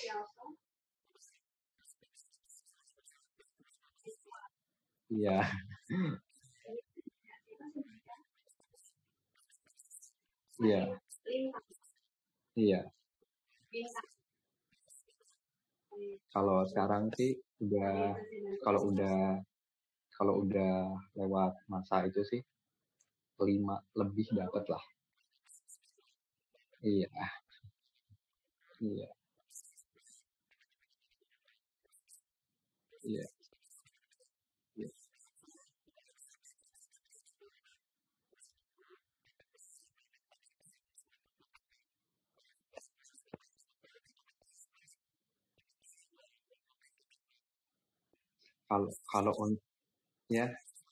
Speaker 6: Iya. Iya. Iya. Kalau sekarang sih udah kalau udah kalau udah lewat masa itu sih lima lebih dapat lah. Iya. Iya. Iya. Iya. Kalau kalau on ya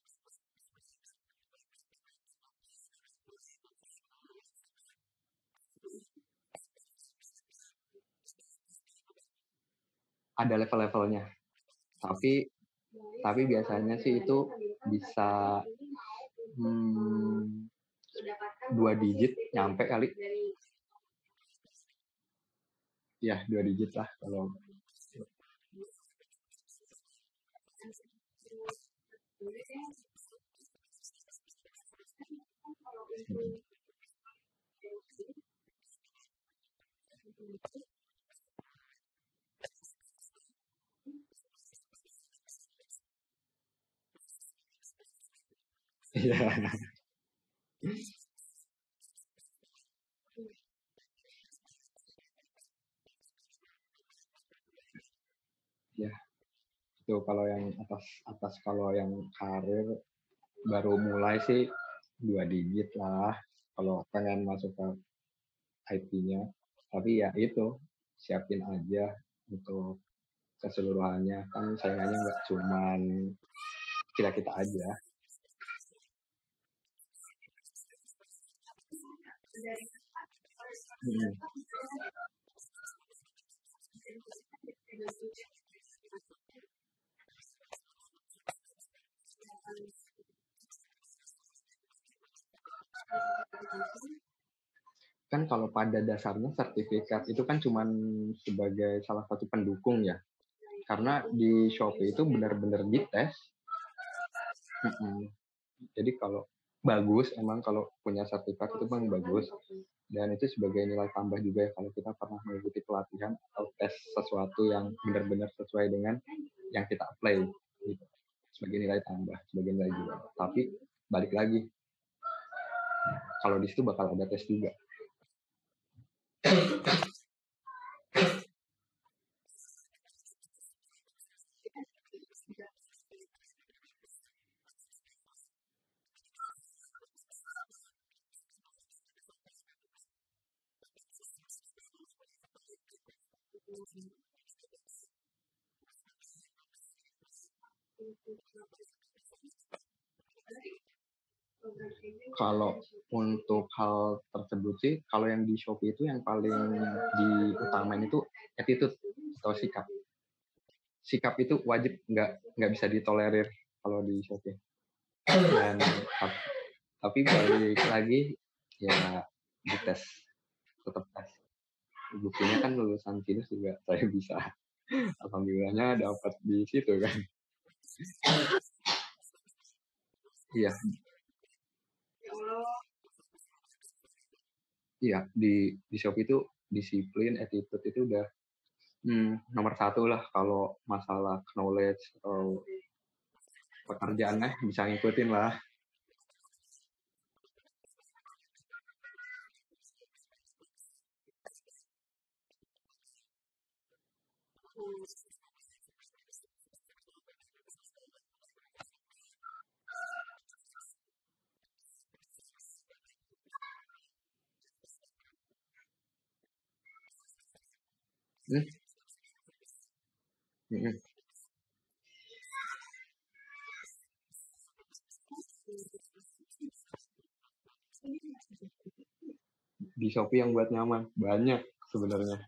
Speaker 6: ada level-levelnya. Tapi tapi biasanya sih itu bisa hmm, dua digit nyampe kali. Ya, dua digit lah kalau. Iya. Ya, itu kalau yang atas atas kalau yang karir baru mulai sih dua digit lah kalau pengen masuk ke I T-nya. Tapi ya itu siapin aja untuk keseluruhannya, kan saingannya nggak cuman kita kita aja. Hmm. Kan kalau pada dasarnya sertifikat itu kan cuman sebagai salah satu pendukung ya, karena di Shopee itu benar-benar dites. Hmm. Jadi kalau bagus, emang kalau punya sertifikat itu memang bagus, dan itu sebagai nilai tambah juga ya kalau kita pernah mengikuti pelatihan atau tes sesuatu yang benar-benar sesuai dengan yang kita apply gitu. Sebagai nilai tambah, sebagai nilai jual. Tapi balik lagi, kalau di situ bakal ada tes juga. Kalau untuk hal tersebut sih, kalau yang di Shopee itu yang paling diutamain itu attitude atau sikap. Sikap itu wajib, nggak nggak bisa ditolerir kalau di Shopee. Dan tapi balik lagi ya dites, tetap tes. Buktinya kan lulusan Kinus juga saya bisa. Alhamdulillahnya dapat di situ kan. Iya. Iya, di di Shopee itu disiplin, attitude itu udah hmm, nomor satu lah kalau masalah knowledge atau pekerjaannya bisa ngikutin lah. Hmm? Hmm. Di Shopee yang buat nyaman banyak sebenarnya.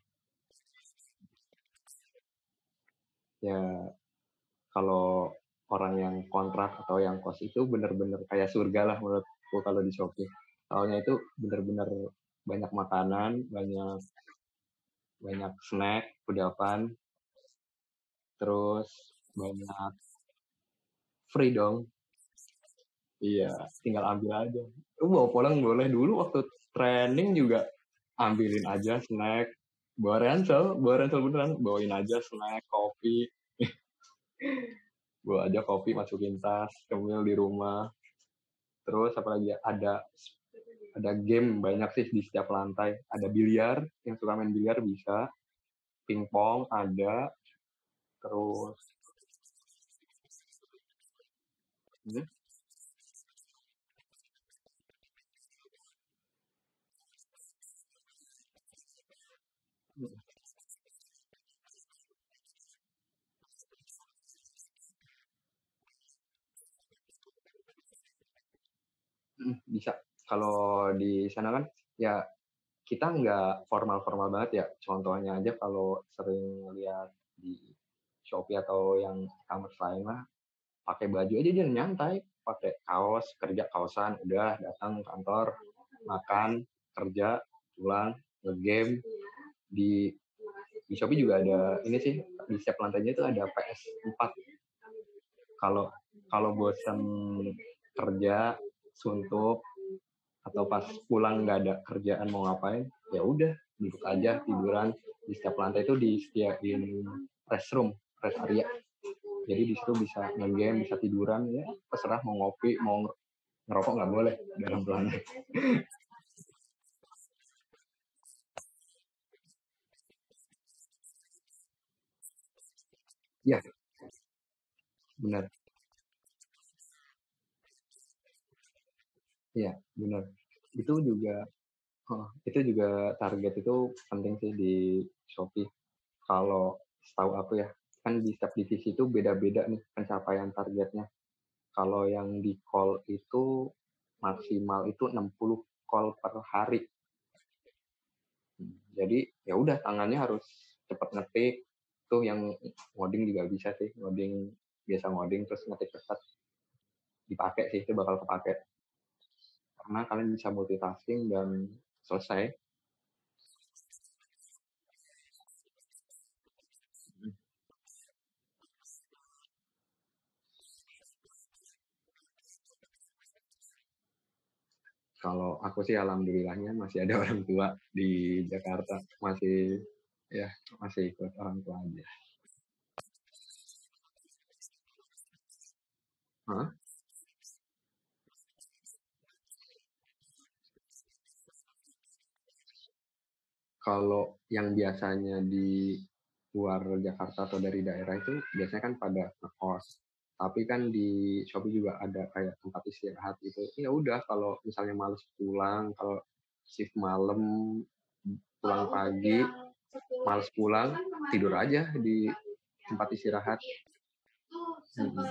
Speaker 6: Ya kalau orang yang kontrak atau yang kos itu bener-bener kayak surga lah menurutku kalau di Shopee. Soalnya itu bener-bener banyak makanan, banyak banyak snack, kudapan, terus banyak free dong. Iya, tinggal ambil aja. Lu bawa pulang boleh. Dulu waktu training juga ambilin aja snack. Bawa ransel, bawa ransel beneran. Bawain aja snack, kopi. Bawa aja kopi, masukin tas, cemil di rumah. Terus apa lagi ya? Ada ada game banyak sih di setiap lantai. Ada biliar, yang suka main biliar bisa. Pingpong ada. Terus hmm, hmm, bisa. Kalau di sana kan ya kita nggak formal-formal banget ya. Contohnya aja kalau sering lihat di Shopee atau yang e-commerce lain lah, pakai baju aja dia nyantai, pakai kaos, kerja kaosan, udah datang kantor, makan, kerja, pulang, nge-game. Di di Shopee juga ada ini sih, di setiap lantainya itu ada P S empat. Kalau kalau bosan kerja, suntuk, atau pas pulang nggak ada kerjaan mau ngapain, ya udah duduk aja tiduran. Di setiap lantai itu disediain restroom, rest area, jadi di situ bisa nge-game, bisa tiduran, ya terserah mau ngopi, mau ngerokok nggak boleh dalam lantai. Ya benar, ya benar. Itu juga oh, itu juga target itu penting sih di Shopee. Kalau setahu aku ya, kan di setiap divisi itu beda-beda nih pencapaian targetnya. Kalau yang di call itu maksimal itu enam puluh call per hari. Hmm, Jadi ya udah tangannya harus cepat ngetik. Tuh yang ngoding juga bisa sih, ngoding biasa ngoding terus ngetik cepat, dipakai sih, itu bakal kepake karena kalian bisa multitasking dan selesai. Hmm, Kalau aku sih alhamdulillahnya masih ada orang tua di Jakarta, masih ya masih ikut orang tua aja. Hah? Kalau yang biasanya di luar Jakarta atau dari daerah itu biasanya kan pada ngekos. Tapi kan di Shopee juga ada kayak tempat istirahat gitu. Ya udah kalau misalnya males pulang, kalau shift malam, pulang pagi, males pulang, tidur aja di tempat istirahat. Hmm.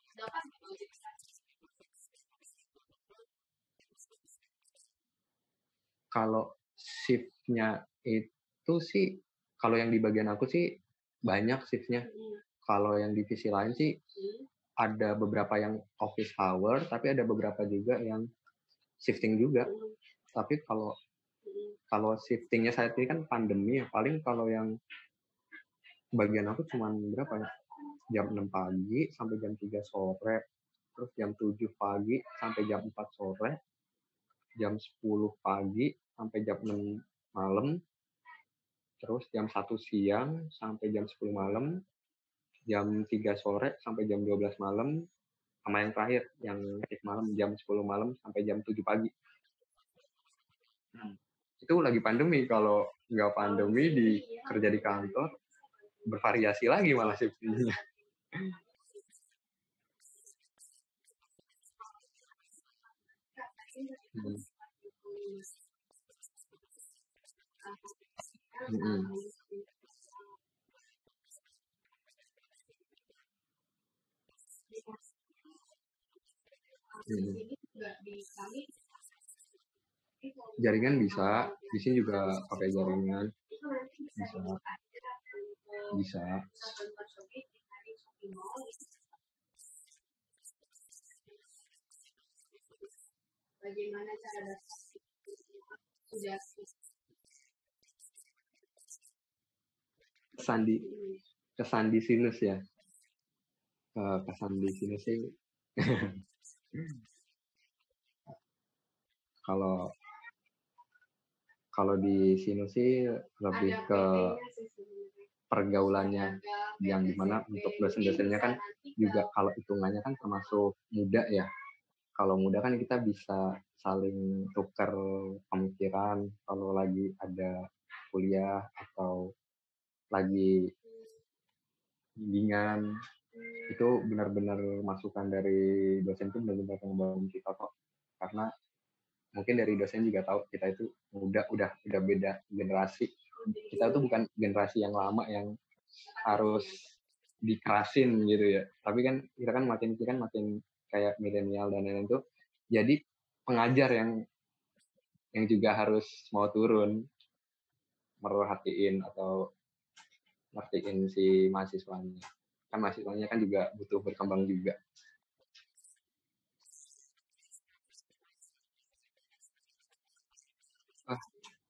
Speaker 6: Kalau shiftnya itu sih, kalau yang di bagian aku sih banyak shiftnya. Kalau yang divisi lain sih ada beberapa yang office hour, tapi ada beberapa juga yang shifting juga. Tapi kalau kalau shiftingnya saat ini kan pandemi ya, paling kalau yang bagian aku cuma berapa ya? Jam enam pagi sampai jam tiga sore, terus jam tujuh pagi sampai jam empat sore, jam sepuluh pagi sampai jam enam malam, terus jam satu siang sampai jam sepuluh malam, jam tiga sore sampai jam dua belas malam, sama yang terakhir yang shift malam jam sepuluh malam sampai jam tujuh pagi. Hmm. Itu lagi pandemi. Kalau nggak pandemi di kerja di kantor bervariasi lagi malah shiftnya. Hmm. Hmm. Hmm. Jaringan bisa, di sini juga pakai jaringan, bisa, bisa.
Speaker 5: Bagaimana cara sudah
Speaker 6: Sandi, kesan di sinus ya, uh, kesan di sinus sih. kalau kalau di sinus sih lebih ke pergaulannya, yang dimana untuk dosen-dosennya kan juga kalau hitungannya kan termasuk muda ya. Kalau muda kan kita bisa saling tukar pemikiran kalau lagi ada kuliah atau lagi bimbingan, itu benar-benar masukan dari dosen itu benar-benar membangun kita kok, karena mungkin dari dosen juga tahu kita itu udah udah udah beda generasi. Kita tuh bukan generasi yang lama yang harus dikerasin gitu ya, tapi kan kita kan makin kita kan makin kayak milenial dan lain-lain tuh, jadi pengajar yang yang juga harus mau turun merhatiin atau ngertiin si mahasiswanya, kan mahasiswanya kan juga butuh berkembang juga. Ah.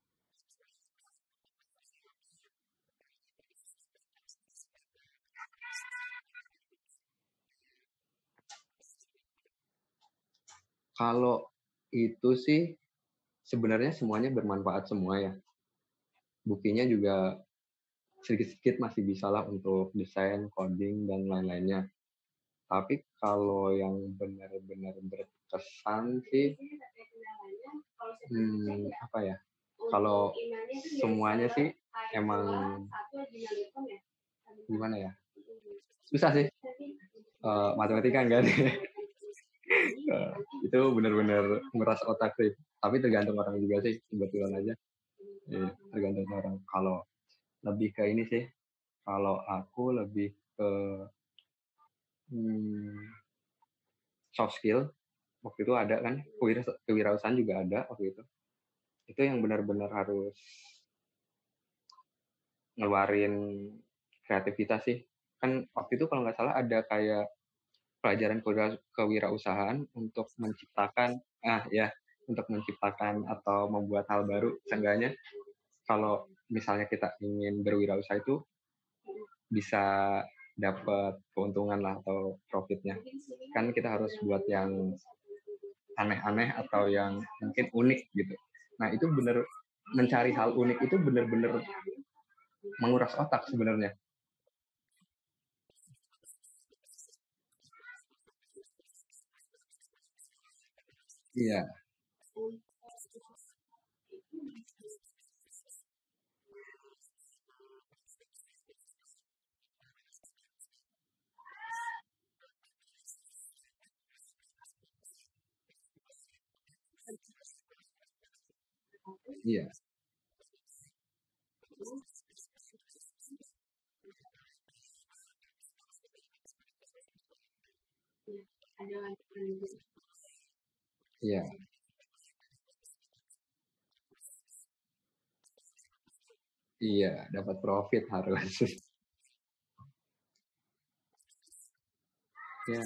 Speaker 6: Kalau itu sih sebenarnya semuanya bermanfaat semua ya. Buktinya juga sedikit-sedikit masih bisa lah untuk desain, coding, dan lain-lainnya. Tapi kalau yang benar-benar berkesan sih, hmm, apa ya? Kalau semuanya sih emang gimana ya? Susah sih. Uh, matematika enggak deh. uh, itu benar-benar meras otak sih. Tapi tergantung orang juga sih, kebetulan aja. Eh, tergantung orang. Kalau lebih ke ini sih, kalau aku lebih ke hmm, soft skill. Waktu itu ada kan, kewirausahaan juga ada waktu itu. Itu yang benar-benar harus ngeluarin kreativitas sih. Kan waktu itu kalau nggak salah ada kayak pelajaran kewirausahaan untuk menciptakan, ah ya, untuk menciptakan atau membuat hal baru. Seenggaknya kalau misalnya kita ingin berwirausaha itu bisa dapat keuntungan lah atau profitnya. Kan kita harus buat yang aneh-aneh atau yang mungkin unik gitu. Nah itu bener, mencari hal unik itu bener-bener menguras otak sebenarnya. Iya. Iya. Iya. Iya, dapat profit harus. Ya.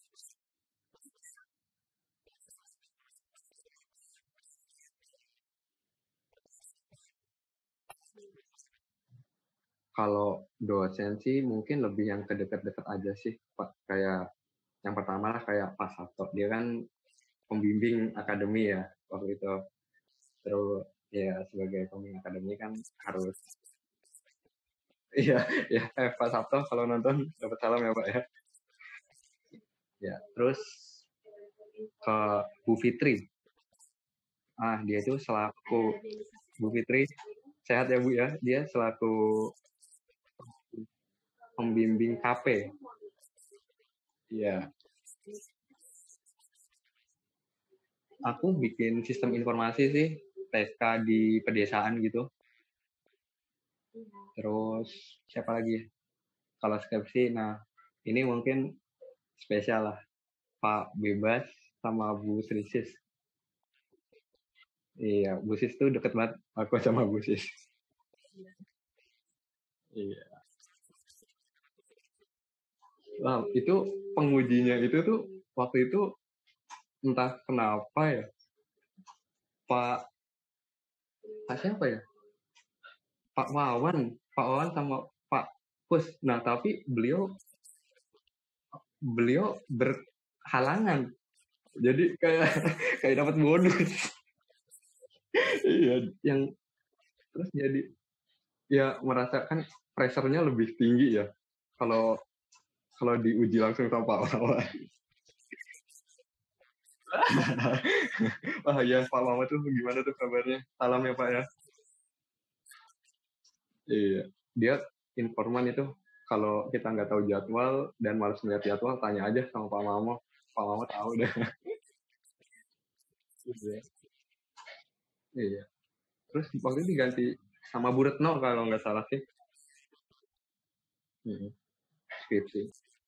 Speaker 6: Kalau dosen sih mungkin lebih yang ke dekat-dekat aja sih, Pak. Kayak yang pertama lah kayak Pak Sabto. Dia kan pembimbing akademi ya waktu itu. Terus ya sebagai pembimbing akademi kan harus iya, ya eh, Pak Sabto kalau nonton dapat salam ya Pak ya. Ya, terus ke Bu Fitri. Ah, dia itu selaku Bu Fitri, sehat ya Bu ya? Dia selaku pembimbing K P. Iya. Aku bikin sistem informasi sih, T K di pedesaan gitu. Terus siapa lagi? Kalau skripsi, nah ini mungkin spesial lah, Pak Bebas sama Bu Srisis. Iya, Bu Sis tuh deket banget aku sama Bu Sis. Iya. Nah, itu pengujinya itu tuh waktu itu entah kenapa ya, Pak Pak siapa ya? Pak Wawan, Pak Wawan sama Pak Pus. Nah, tapi beliau beliau berhalangan. Jadi kayak kayak dapat bonus. Iya, yang terus jadi ya merasakan pressure-nya lebih tinggi ya kalau kalau diuji langsung sama Pak Wawan. Wah ya, Pak Wawan tuh gimana tuh kabarnya? Salam ya Pak ya. Iya, dia informan itu kalau kita nggak tahu jadwal dan malas melihat jadwal, tanya aja sama Pak Mamo. Pak Mamo tahu deh. Iya. Iya. Terus waktu itu diganti sama Bu Retno kalau nggak salah sih. Hmm. Skripsi.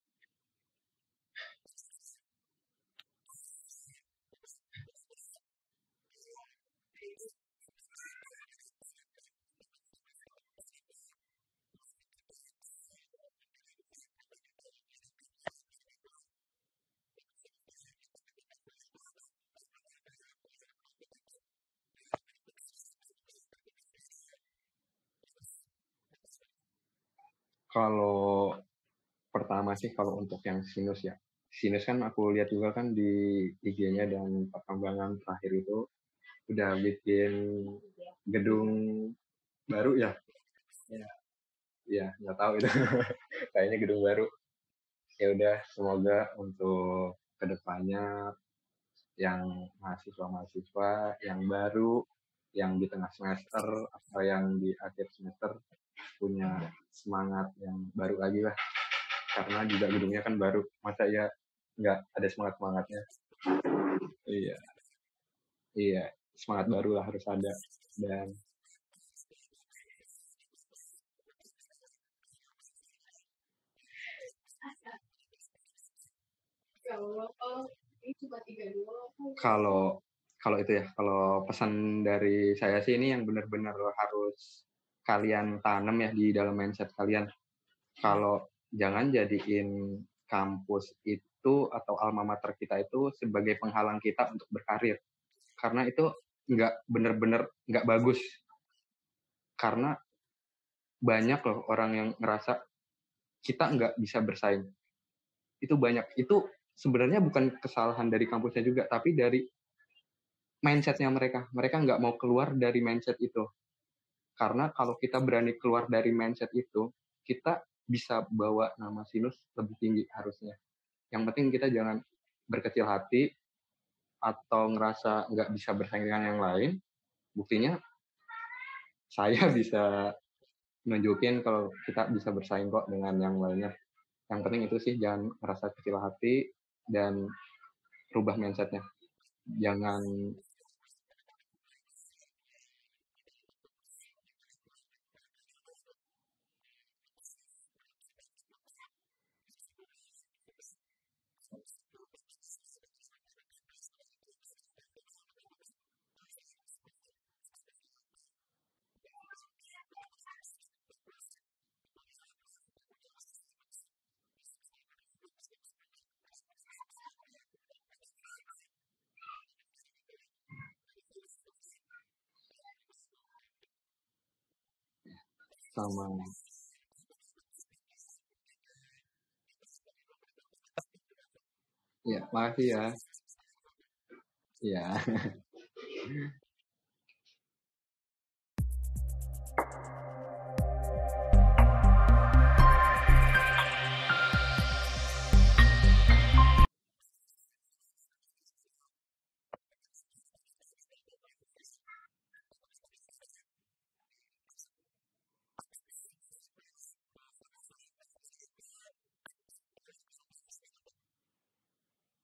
Speaker 6: Kalau pertama sih kalau untuk yang sinus ya, sinus kan aku lihat juga kan di I G-nya dan perkembangan terakhir itu udah bikin gedung baru ya. Ya, ya nggak tahu itu. Kayaknya gedung baru. Ya udah, semoga untuk kedepannya yang mahasiswa-mahasiswa yang baru, yang di tengah semester atau yang di akhir semester punya semangat yang baru lagi lah. Karena juga gedungnya kan baru, masa ya nggak ada semangat semangatnya. Iya, iya, semangat baru lah harus ada. Dan kalau kalau itu ya, kalau pesan dari saya sih ini yang benar-benar harus kalian tanam ya di dalam mindset kalian. Kalau jangan jadiin kampus itu atau alma mater kita itu sebagai penghalang kita untuk berkarir. Karena itu nggak benar-benar nggak bagus. Karena banyak loh orang yang ngerasa kita nggak bisa bersaing. Itu banyak. Itu sebenarnya bukan kesalahan dari kampusnya juga, tapi dari mindsetnya mereka. Mereka nggak mau keluar dari mindset itu. Karena kalau kita berani keluar dari mindset itu, kita bisa bawa nama sinus lebih tinggi harusnya. Yang penting kita jangan berkecil hati atau ngerasa nggak bisa bersaing dengan yang lain. Buktinya saya bisa nunjukin kalau kita bisa bersaing kok dengan yang lainnya. Yang penting itu sih, jangan ngerasa kecil hati dan rubah mindsetnya. Jangan sama. Ya, makasih ya. Ya.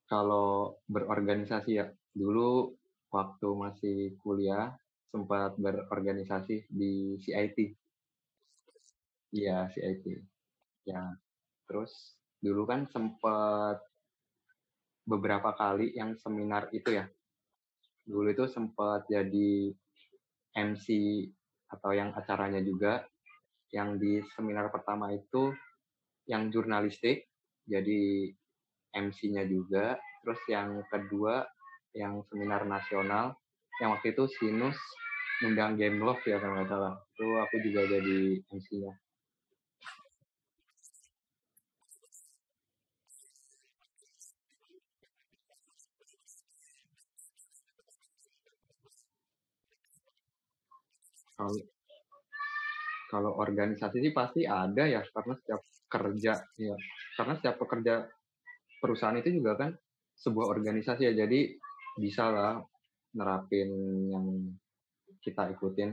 Speaker 6: Kalau berorganisasi ya, dulu waktu masih kuliah sempat berorganisasi di C I T. Iya, C I T. Ya, terus dulu kan sempat beberapa kali yang seminar itu ya. Dulu itu sempat jadi M C atau yang acaranya juga. Yang di seminar pertama itu yang jurnalistik, jadi M C-nya juga. Terus yang kedua yang seminar nasional, yang waktu itu Sinus undang Game Love ya kalau nggak salah. Itu aku juga jadi M C-nya. Kalau kalau organisasi sih pasti ada ya, karena setiap kerja ya, karena setiap pekerja perusahaan itu juga kan sebuah organisasi ya, jadi bisa lah nerapin yang kita ikutin.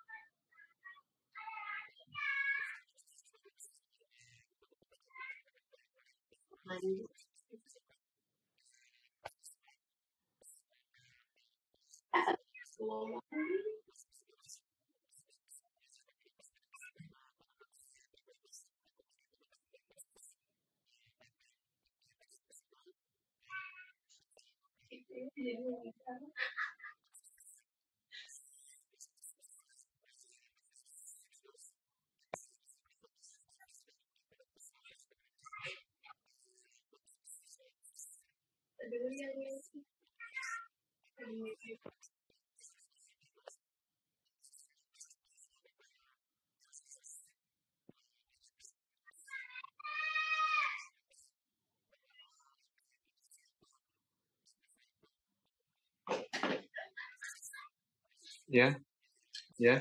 Speaker 6: Ya, ya.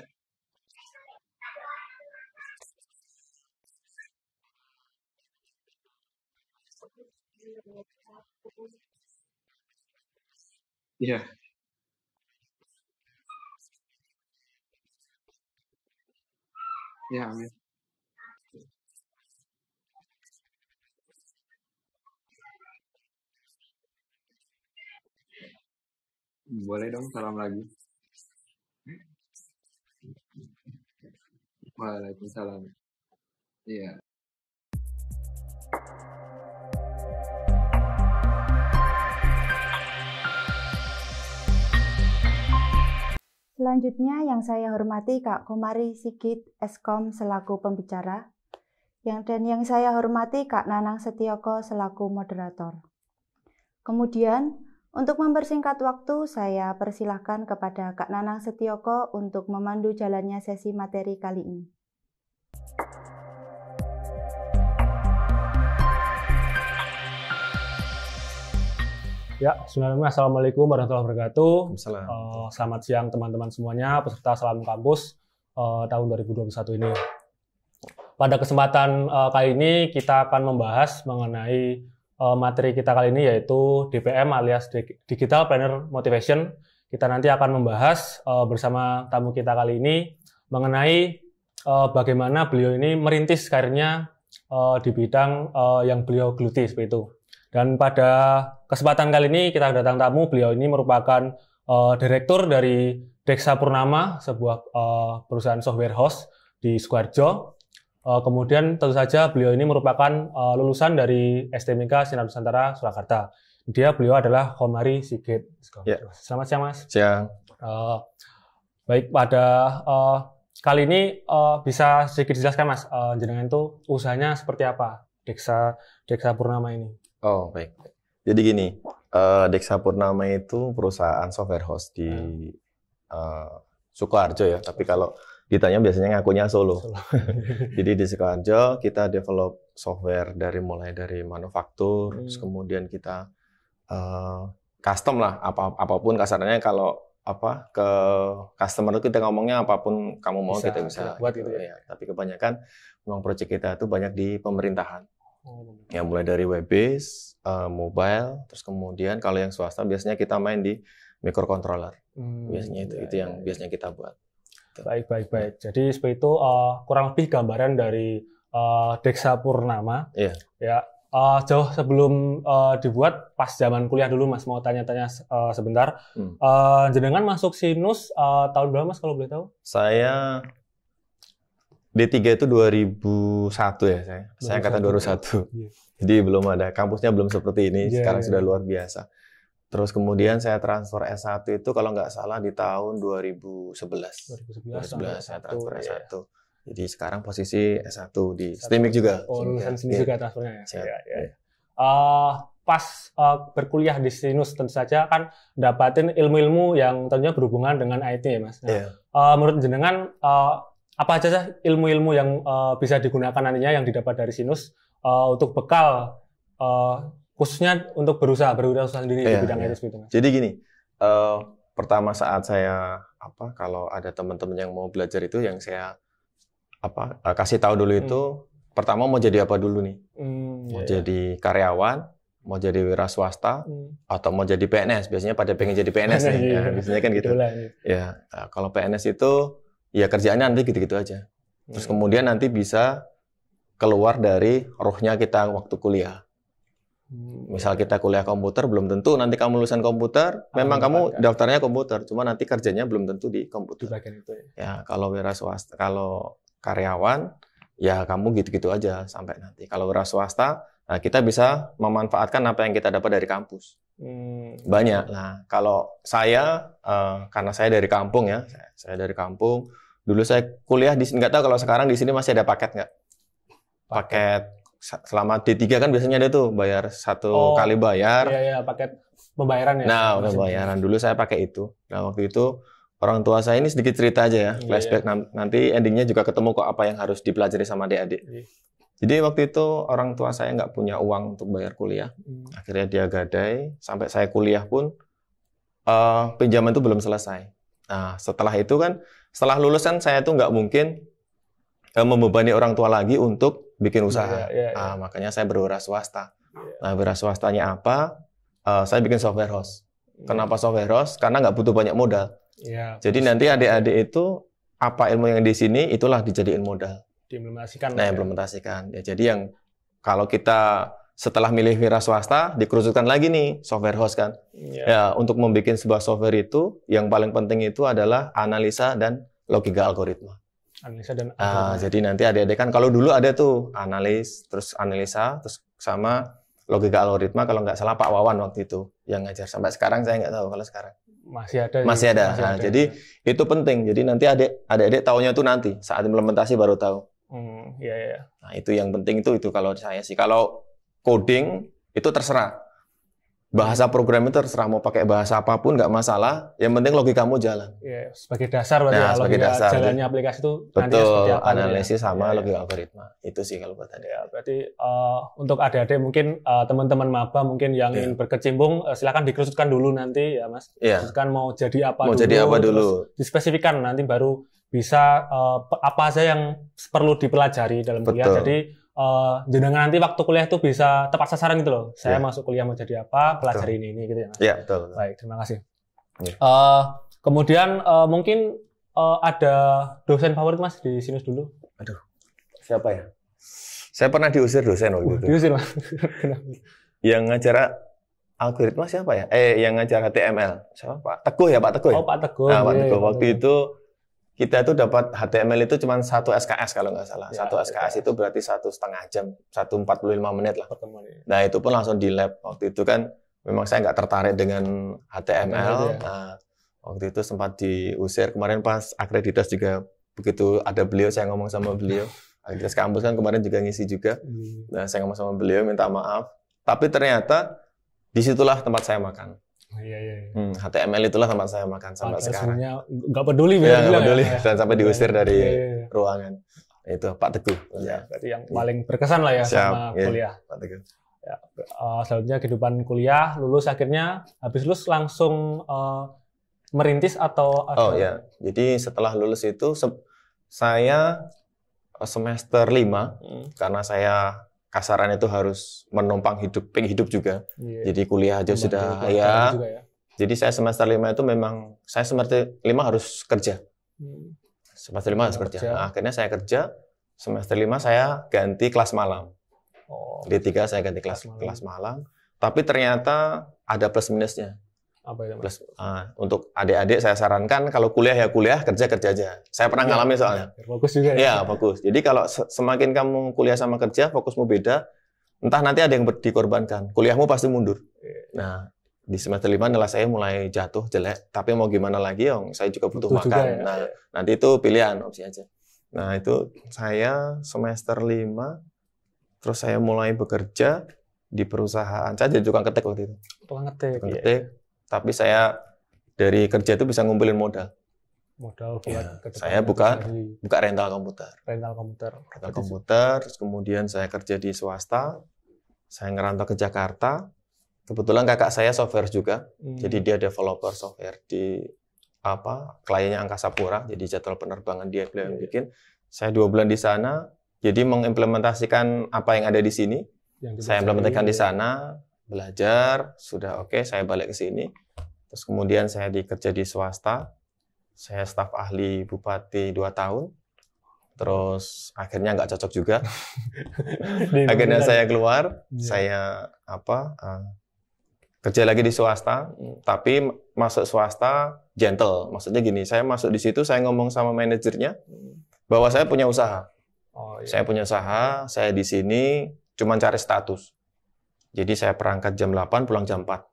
Speaker 6: Iya. Ya, amin. Boleh dong, salam lagi. Waalaikumsalam. Iya.
Speaker 1: Selanjutnya yang saya hormati Kak Komari Sigit Eskom selaku pembicara, yang dan yang saya hormati Kak Nanang Setioko selaku moderator. Kemudian, untuk mempersingkat waktu, saya persilahkan kepada Kak Nanang Setioko untuk memandu jalannya sesi materi kali ini.
Speaker 7: Ya, bismillahirrahmanirrahim. Assalamualaikum warahmatullahi wabarakatuh. Uh, selamat siang teman-teman semuanya, peserta Salam Kampus uh, tahun dua ribu dua puluh satu ini. Pada kesempatan uh, kali ini kita akan membahas mengenai uh, materi kita kali ini, yaitu D P M alias Digital Planner Motivation. Kita nanti akan membahas uh, bersama tamu kita kali ini mengenai uh, bagaimana beliau ini merintis karirnya uh, di bidang uh, yang beliau geluti seperti itu. Dan pada kesempatan kali ini kita datang tamu, beliau ini merupakan uh, direktur dari Deksa Purnama, sebuah uh, perusahaan software house di Sukoharjo. Uh, kemudian tentu saja beliau ini merupakan uh, lulusan dari S T M I K Sinar Nusantara Surakarta. Dia beliau adalah Komari Sigit.
Speaker 8: Ya.
Speaker 7: Selamat siang Mas.
Speaker 8: Siang.
Speaker 7: Uh, baik, pada uh, kali ini uh, bisa sedikit dijelaskan Mas, uh, jenengan itu usahanya seperti apa Deksa Deksa Purnama ini?
Speaker 8: Oh, baik. Jadi gini, uh, Deksa Purnama itu perusahaan software house di uh, Sukoharjo ya, tapi kalau ditanya biasanya ngakunya Solo. Solo. Jadi di Sukoharjo kita develop software dari mulai dari manufaktur, hmm. terus kemudian kita uh, custom lah, apa apapun kasarnya kalau apa ke customer itu kita ngomongnya apapun kamu mau bisa, kita bisa kita buat gitu, gitu ya. ya. Tapi kebanyakan memang proyek kita itu banyak di pemerintahan. Ya mulai dari web base, uh, mobile, terus kemudian kalau yang swasta biasanya kita main di microcontroller. Hmm, biasanya itu ya, itu yang ya, biasanya kita buat.
Speaker 7: Baik baik baik. Jadi seperti itu uh, kurang lebih gambaran dari uh, Deksa Purnama.
Speaker 8: Iya.
Speaker 7: Ya uh, jauh sebelum uh, dibuat, pas zaman kuliah dulu Mas, mau tanya-tanya uh, sebentar. Hmm. Uh, jenengan masuk Sinus uh, tahun berapa Mas kalau boleh tahu?
Speaker 8: Saya D tiga itu dua ribu satu ya saya. Saya angkatan dua ribu satu. Yeah. Jadi belum ada, kampusnya belum seperti ini, yeah, sekarang yeah. sudah luar biasa. Terus kemudian saya transfer S satu itu kalau nggak salah di tahun dua ribu sebelas. dua ribu sebelas saya transfer S satu. Yeah. Jadi sekarang posisi S satu di STEMIC juga.
Speaker 7: Oh, lulusan STEMIC juga transfernya ya? Iya, iya. Uh, pas uh, berkuliah di Sinus tentu saja kan dapatin ilmu-ilmu yang tentunya berhubungan dengan I T ya Mas. Nah, yeah. uh, menurut jenengan, uh, apa aja sih ilmu-ilmu yang uh, bisa digunakan nantinya yang didapat dari Sinus uh, untuk bekal uh, khususnya untuk berusaha, berusaha sendiri yeah, di bidang yeah. I T seperti itu Mas?
Speaker 8: Jadi gini, uh, pertama saat saya, apa kalau ada teman-teman yang mau belajar itu yang saya apa kasih tahu dulu itu hmm. pertama mau jadi apa dulu nih hmm, mau yeah. jadi karyawan, mau jadi wira swasta hmm. atau mau jadi P N S. Biasanya pada pengen jadi P N S nih ya, biasanya kan gitu ya. Nah, kalau P N S itu ya kerjaannya nanti gitu-gitu aja, terus hmm. kemudian nanti bisa keluar dari rohnya kita waktu kuliah. hmm. Misal kita kuliah komputer, belum tentu nanti kamu lulusan komputer, ah, memang kamu kan. Daftarnya komputer, cuma nanti kerjanya belum tentu di komputer. Di bagian itu ya. Ya kalau wira swasta, kalau karyawan, ya kamu gitu-gitu aja sampai nanti. Kalau wira swasta, nah kita bisa memanfaatkan apa yang kita dapat dari kampus. Hmm. Banyak. Nah, kalau saya, uh, karena saya dari kampung ya, saya, saya dari kampung. Dulu saya kuliah di sini, nggak tahu kalau sekarang di sini masih ada paket nggak? Paket selama D tiga kan biasanya ada tuh bayar satu oh, kali bayar.
Speaker 7: Iya, iya, paket pembayaran ya.
Speaker 8: Nah, pembayaran. Dulu saya pakai itu. Nah, waktu itu orang tua saya ini sedikit cerita aja ya, flashback yeah, yeah. nanti endingnya juga ketemu kok apa yang harus dipelajari sama adik-adik. Yeah. Jadi waktu itu orang tua saya nggak punya uang untuk bayar kuliah, mm. akhirnya dia gadai sampai saya kuliah pun uh, pinjaman itu belum selesai. Nah setelah itu kan, setelah lulusan saya tuh nggak mungkin uh, membebani orang tua lagi untuk bikin usaha. Yeah, yeah, yeah. Nah, makanya saya berwira swasta. Yeah. Nah wira swastanya apa? Uh, saya bikin software house. Mm. Kenapa software house? Karena nggak butuh banyak modal. Ya, jadi nanti adik-adik itu apa ilmu yang di sini itulah dijadiin modal.
Speaker 7: Diimplementasikan.
Speaker 8: Nah, implementasikan. Ya, jadi yang kalau kita setelah milih wira swasta dikerucutkan lagi nih software house kan. Ya. Ya, untuk membuat sebuah software itu yang paling penting itu adalah analisa dan logika algoritma.
Speaker 7: Analisa dan
Speaker 8: algoritma. Ah, jadi nanti adik-adik kan kalau dulu ada tuh analis, terus analisa, terus sama logika algoritma kalau nggak salah Pak Wawan waktu itu yang ngajar. Sampai sekarang saya nggak tahu kalau sekarang.
Speaker 7: Masih ada.
Speaker 8: Masih ada. Masih nah, ada. Jadi itu penting. Jadi nanti adik adik tahunya tuh nanti saat implementasi baru tahu.
Speaker 7: Hmm, iya, iya.
Speaker 8: Nah, itu yang penting itu itu kalau saya sih. Kalau coding itu terserah. Bahasa program itu terserah mau pakai bahasa apapun nggak masalah. Yang penting logikamu jalan.
Speaker 7: Iya, sebagai dasar berarti
Speaker 8: nah,
Speaker 7: ya,
Speaker 8: sebagai dasar.
Speaker 7: Jalannya aplikasi itu
Speaker 8: betul apa, analisis ya? Sama ya, logika algoritma. Itu sih kalau buat adik.
Speaker 7: Ya, berarti uh, untuk adik-adik mungkin uh, teman-teman maba mungkin yang ya. ingin berkecimpung uh, silakan dikerucutkan dulu nanti ya Mas.
Speaker 8: Ya.
Speaker 7: Kerucutkan mau jadi apa
Speaker 8: mau
Speaker 7: dulu.
Speaker 8: Mau jadi apa dulu.
Speaker 7: Dispesifikan nanti baru bisa uh, apa aja yang perlu dipelajari dalam kuliah. Betul. Jadi Uh, jenengan nanti waktu kuliah itu bisa tepat sasaran gitu loh. Saya yeah. masuk kuliah mau jadi apa, pelajari ini, ini gitu ya Mas.
Speaker 8: Iya, yeah, betul, betul.
Speaker 7: Baik, terima kasih. Yeah. Uh, kemudian uh, mungkin uh, ada dosen favorit Mas di Sinus dulu?
Speaker 8: Aduh, siapa ya? Saya pernah diusir dosen waktu uh, itu.
Speaker 7: Diusir Mas?
Speaker 8: Yang ngajar algoritma siapa ya? Eh, yang ngajar H T M L. Siapa Pak? Teguh ya Pak Teguh ya?
Speaker 7: Oh Pak Teguh.
Speaker 8: Nah, Pak Teguh. Waktu itu kita itu dapat H T M L itu cuma satu S K S kalau nggak salah. Ya, satu S K S ya. Itu berarti satu setengah jam, satu empat puluh lima menit lah. Nah itu pun langsung di lab. Waktu itu kan memang saya nggak tertarik dengan H T M L. Ya. Nah, waktu itu sempat diusir. Kemarin pas akreditas juga begitu ada beliau, saya ngomong sama beliau. Akreditas kampus kan kemarin juga ngisi juga. Nah saya ngomong sama beliau minta maaf. Tapi ternyata disitulah tempat saya makan.
Speaker 7: Iya, iya, iya.
Speaker 8: Hmm, H T M L itulah tempat saya makan sampai
Speaker 7: Padahal
Speaker 8: sekarang.
Speaker 7: Nggak peduli,
Speaker 8: ya, nggak peduli ya. Dan sampai diusir
Speaker 7: ya,
Speaker 8: dari
Speaker 7: ya, ya.
Speaker 8: ruangan. Itu Pak Teguh.
Speaker 7: Ya, berarti yang paling berkesan lah ya Siap, sama
Speaker 8: ya,
Speaker 7: kuliah.
Speaker 8: Pak Teguh.
Speaker 7: Ya, uh, selanjutnya kehidupan kuliah, lulus akhirnya, habis lulus langsung uh, merintis atau?
Speaker 8: Ada... Oh ya, jadi setelah lulus itu se saya semester lima hmm. karena saya kasaran itu harus menumpang hidup, pengen hidup juga. Yeah. Jadi kuliah aja Membantu sudah ya. ya. Jadi saya semester lima itu memang, saya semester lima harus kerja. Hmm. Semester lima harus kerja. kerja. Nah, akhirnya saya kerja, semester lima saya ganti kelas malam.
Speaker 7: Oh.
Speaker 8: D tiga saya ganti kelas
Speaker 7: Malang.
Speaker 8: kelas Malang. Tapi ternyata ada plus minusnya.
Speaker 7: Apa itu?
Speaker 8: Plus uh, untuk adik-adik saya sarankan kalau kuliah ya kuliah, kerja kerja aja. Saya pernah ngalamin soalnya.
Speaker 7: Fokus juga ya.
Speaker 8: Iya, fokus. Jadi kalau semakin kamu kuliah sama kerja, fokusmu beda, entah nanti ada yang dikorbankan. Kuliahmu pasti mundur. Nah, di semester lima nilai saya mulai jatuh jelek, tapi mau gimana lagi, Om? Saya juga butuh
Speaker 7: Butuh
Speaker 8: makan.
Speaker 7: juga ya.
Speaker 8: Nah, nanti itu pilihan opsi aja. Nah, itu saya semester lima terus saya mulai bekerja di perusahaan. Saya jadi tukang ketik waktu itu.
Speaker 7: Tukang ketik.
Speaker 8: Tukang
Speaker 7: Iya.
Speaker 8: ketik. Tapi saya dari kerja itu bisa ngumpulin modal.
Speaker 7: Modal buat
Speaker 8: Ya,
Speaker 7: ke depan
Speaker 8: saya buka
Speaker 7: sendiri.
Speaker 8: buka rental komputer.
Speaker 7: rental komputer.
Speaker 8: Rental komputer, terus kemudian saya kerja di swasta. Saya ngerantau ke Jakarta. Kebetulan kakak saya software juga.
Speaker 7: Hmm.
Speaker 8: Jadi dia developer software di apa? Kliennya Angkasa Pura. Jadi jadwal penerbangan dia beliau yang bikin. Saya dua bulan di sana. Jadi mengimplementasikan apa yang ada di sini.
Speaker 7: Yang
Speaker 8: Saya implementasikan di sana, belajar, sudah oke, saya balik ke sini. Terus kemudian saya dikerja di swasta. Saya staf ahli bupati dua tahun. Terus akhirnya nggak cocok juga. Akhirnya saya keluar,
Speaker 7: Ya.
Speaker 8: saya apa uh, kerja lagi di swasta. Tapi masuk swasta gentle. Maksudnya gini, saya masuk di situ, saya ngomong sama manajernya bahwa saya punya usaha.
Speaker 7: Oh, iya.
Speaker 8: Saya punya usaha, saya di sini cuman cari status. Jadi saya berangkat jam delapan, pulang jam empat.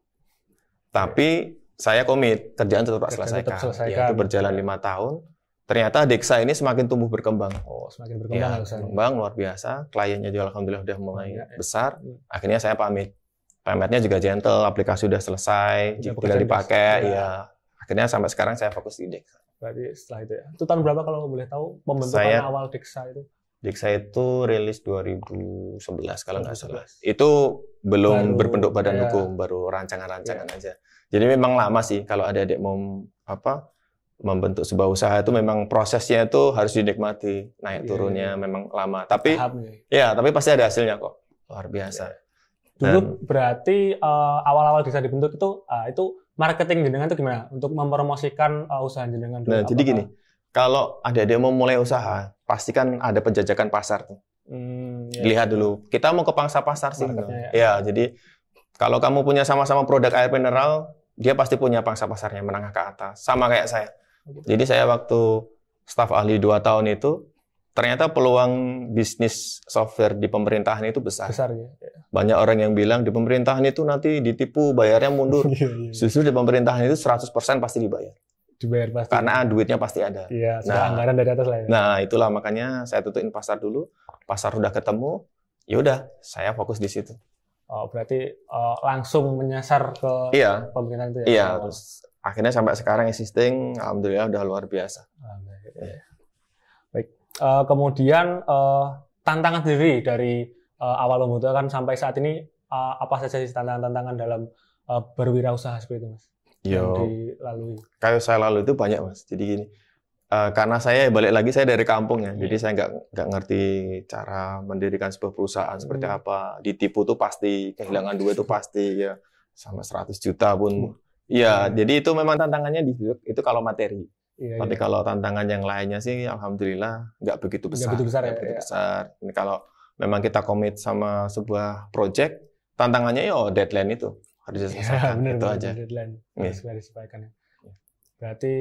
Speaker 8: Tapi saya komit, kerjaan tetap
Speaker 7: Kerjaan
Speaker 8: selesaikan.
Speaker 7: tetap selesaikan.
Speaker 8: Ya, itu berjalan lima tahun. Ternyata Dexa ini semakin tumbuh berkembang.
Speaker 7: Oh, semakin berkembang
Speaker 8: Ya,
Speaker 7: usahanya.
Speaker 8: berkembang luar biasa. Kliennya juga alhamdulillah udah mulai
Speaker 7: Ya, ya.
Speaker 8: besar.
Speaker 7: Hmm.
Speaker 8: Akhirnya saya pamit. Pamitnya juga gentle, aplikasi udah selesai,
Speaker 7: Ya,
Speaker 8: tinggal
Speaker 7: pekerjaan
Speaker 8: dipakai.
Speaker 7: udah-
Speaker 8: Ya. Akhirnya sampai sekarang saya fokus di Dexa.
Speaker 7: Berarti setelah itu ya. Itu tahun berapa kalau boleh tahu pembentukan
Speaker 8: Saya-
Speaker 7: awal Dexa itu?
Speaker 8: Dexa itu rilis dua ribu sebelas kalau nggak salah.
Speaker 7: dua ribu sebelas.
Speaker 8: Itu belum
Speaker 7: Baru,
Speaker 8: berbentuk badan
Speaker 7: ya.
Speaker 8: hukum, baru rancangan-rancangan aja. Jadi memang lama sih kalau ada adik mau apa membentuk sebuah usaha itu memang prosesnya itu harus dinikmati, naik
Speaker 7: Iya,
Speaker 8: turunnya
Speaker 7: iya.
Speaker 8: memang lama. Tapi
Speaker 7: Tahapnya.
Speaker 8: ya, tapi pasti ada hasilnya kok. Luar biasa.
Speaker 7: Dulu
Speaker 8: Dan-
Speaker 7: berarti eh, awal-awal Dexa dibentuk itu ah, itu marketing jenengan itu gimana untuk mempromosikan uh, usaha jenengan dulu?
Speaker 8: Nah, jadi
Speaker 7: Apakah-
Speaker 8: gini, kalau ada adik mau mulai usaha, pasti kan ada penjajakan pasar tuh.
Speaker 7: Hmm, ya.
Speaker 8: Lihat dulu, kita mau ke pangsa pasar sih.
Speaker 7: Marketnya,
Speaker 8: Ya, jadi kalau kamu punya sama-sama produk air mineral, dia pasti punya pangsa pasarnya menengah ke atas. Sama kayak saya. Jadi saya waktu staf ahli dua tahun itu, ternyata peluang bisnis software di pemerintahan itu besar.
Speaker 7: besar ya.
Speaker 8: Banyak orang yang bilang di pemerintahan itu nanti ditipu, bayarnya mundur.
Speaker 7: Iya, iya.
Speaker 8: Justru di pemerintahan itu seratus persen pasti dibayar.
Speaker 7: Dibayar pasti.
Speaker 8: Karena duitnya pasti ada.
Speaker 7: Iya, sudah
Speaker 8: Nah,
Speaker 7: anggaran dari atas lah ya.
Speaker 8: Nah, itulah makanya saya tutuin pasar dulu. Pasar udah ketemu, ya udah, saya fokus di situ.
Speaker 7: Oh, berarti eh, langsung menyasar ke
Speaker 8: Iya,
Speaker 7: pemerintahan itu ya.
Speaker 8: iya.
Speaker 7: Oh.
Speaker 8: Terus akhirnya sampai sekarang existing, alhamdulillah udah luar biasa.
Speaker 7: Alhamdulillah, ya. Baik. Eh, kemudian eh, tantangan sendiri dari eh, awal membutuhkan sampai saat ini eh, apa saja sih tantangan-tantangan dalam eh, berwirausaha seperti itu, Mas? Yang
Speaker 8: Yo,
Speaker 7: dilalui.
Speaker 8: kayak saya lalu itu banyak mas. Jadi gini, eh, karena saya balik lagi saya dari kampung ya,
Speaker 7: Hmm.
Speaker 8: jadi saya nggak nggak ngerti cara mendirikan sebuah perusahaan seperti
Speaker 7: Hmm.
Speaker 8: apa. Ditipu tuh pasti, kehilangan duit itu pasti ya, sama seratus juta
Speaker 7: Hmm.
Speaker 8: pun. Iya, jadi itu memang tantangannya di situ. Itu kalau materi.
Speaker 7: Iya,
Speaker 8: Tapi
Speaker 7: iya.
Speaker 8: kalau tantangan yang lainnya sih, alhamdulillah nggak begitu
Speaker 7: Nggak
Speaker 8: besar.
Speaker 7: begitu besar
Speaker 8: Nggak
Speaker 7: ya,
Speaker 8: begitu
Speaker 7: ya.
Speaker 8: besar. Ini kalau memang kita komit sama sebuah project, tantangannya ya oh, deadline itu harus
Speaker 7: Iya,
Speaker 8: diselesaikan.
Speaker 7: benar,
Speaker 8: itu
Speaker 7: benar,
Speaker 8: aja.
Speaker 7: deadline
Speaker 8: Iya.
Speaker 7: harus segera disesuaikan ya. Berarti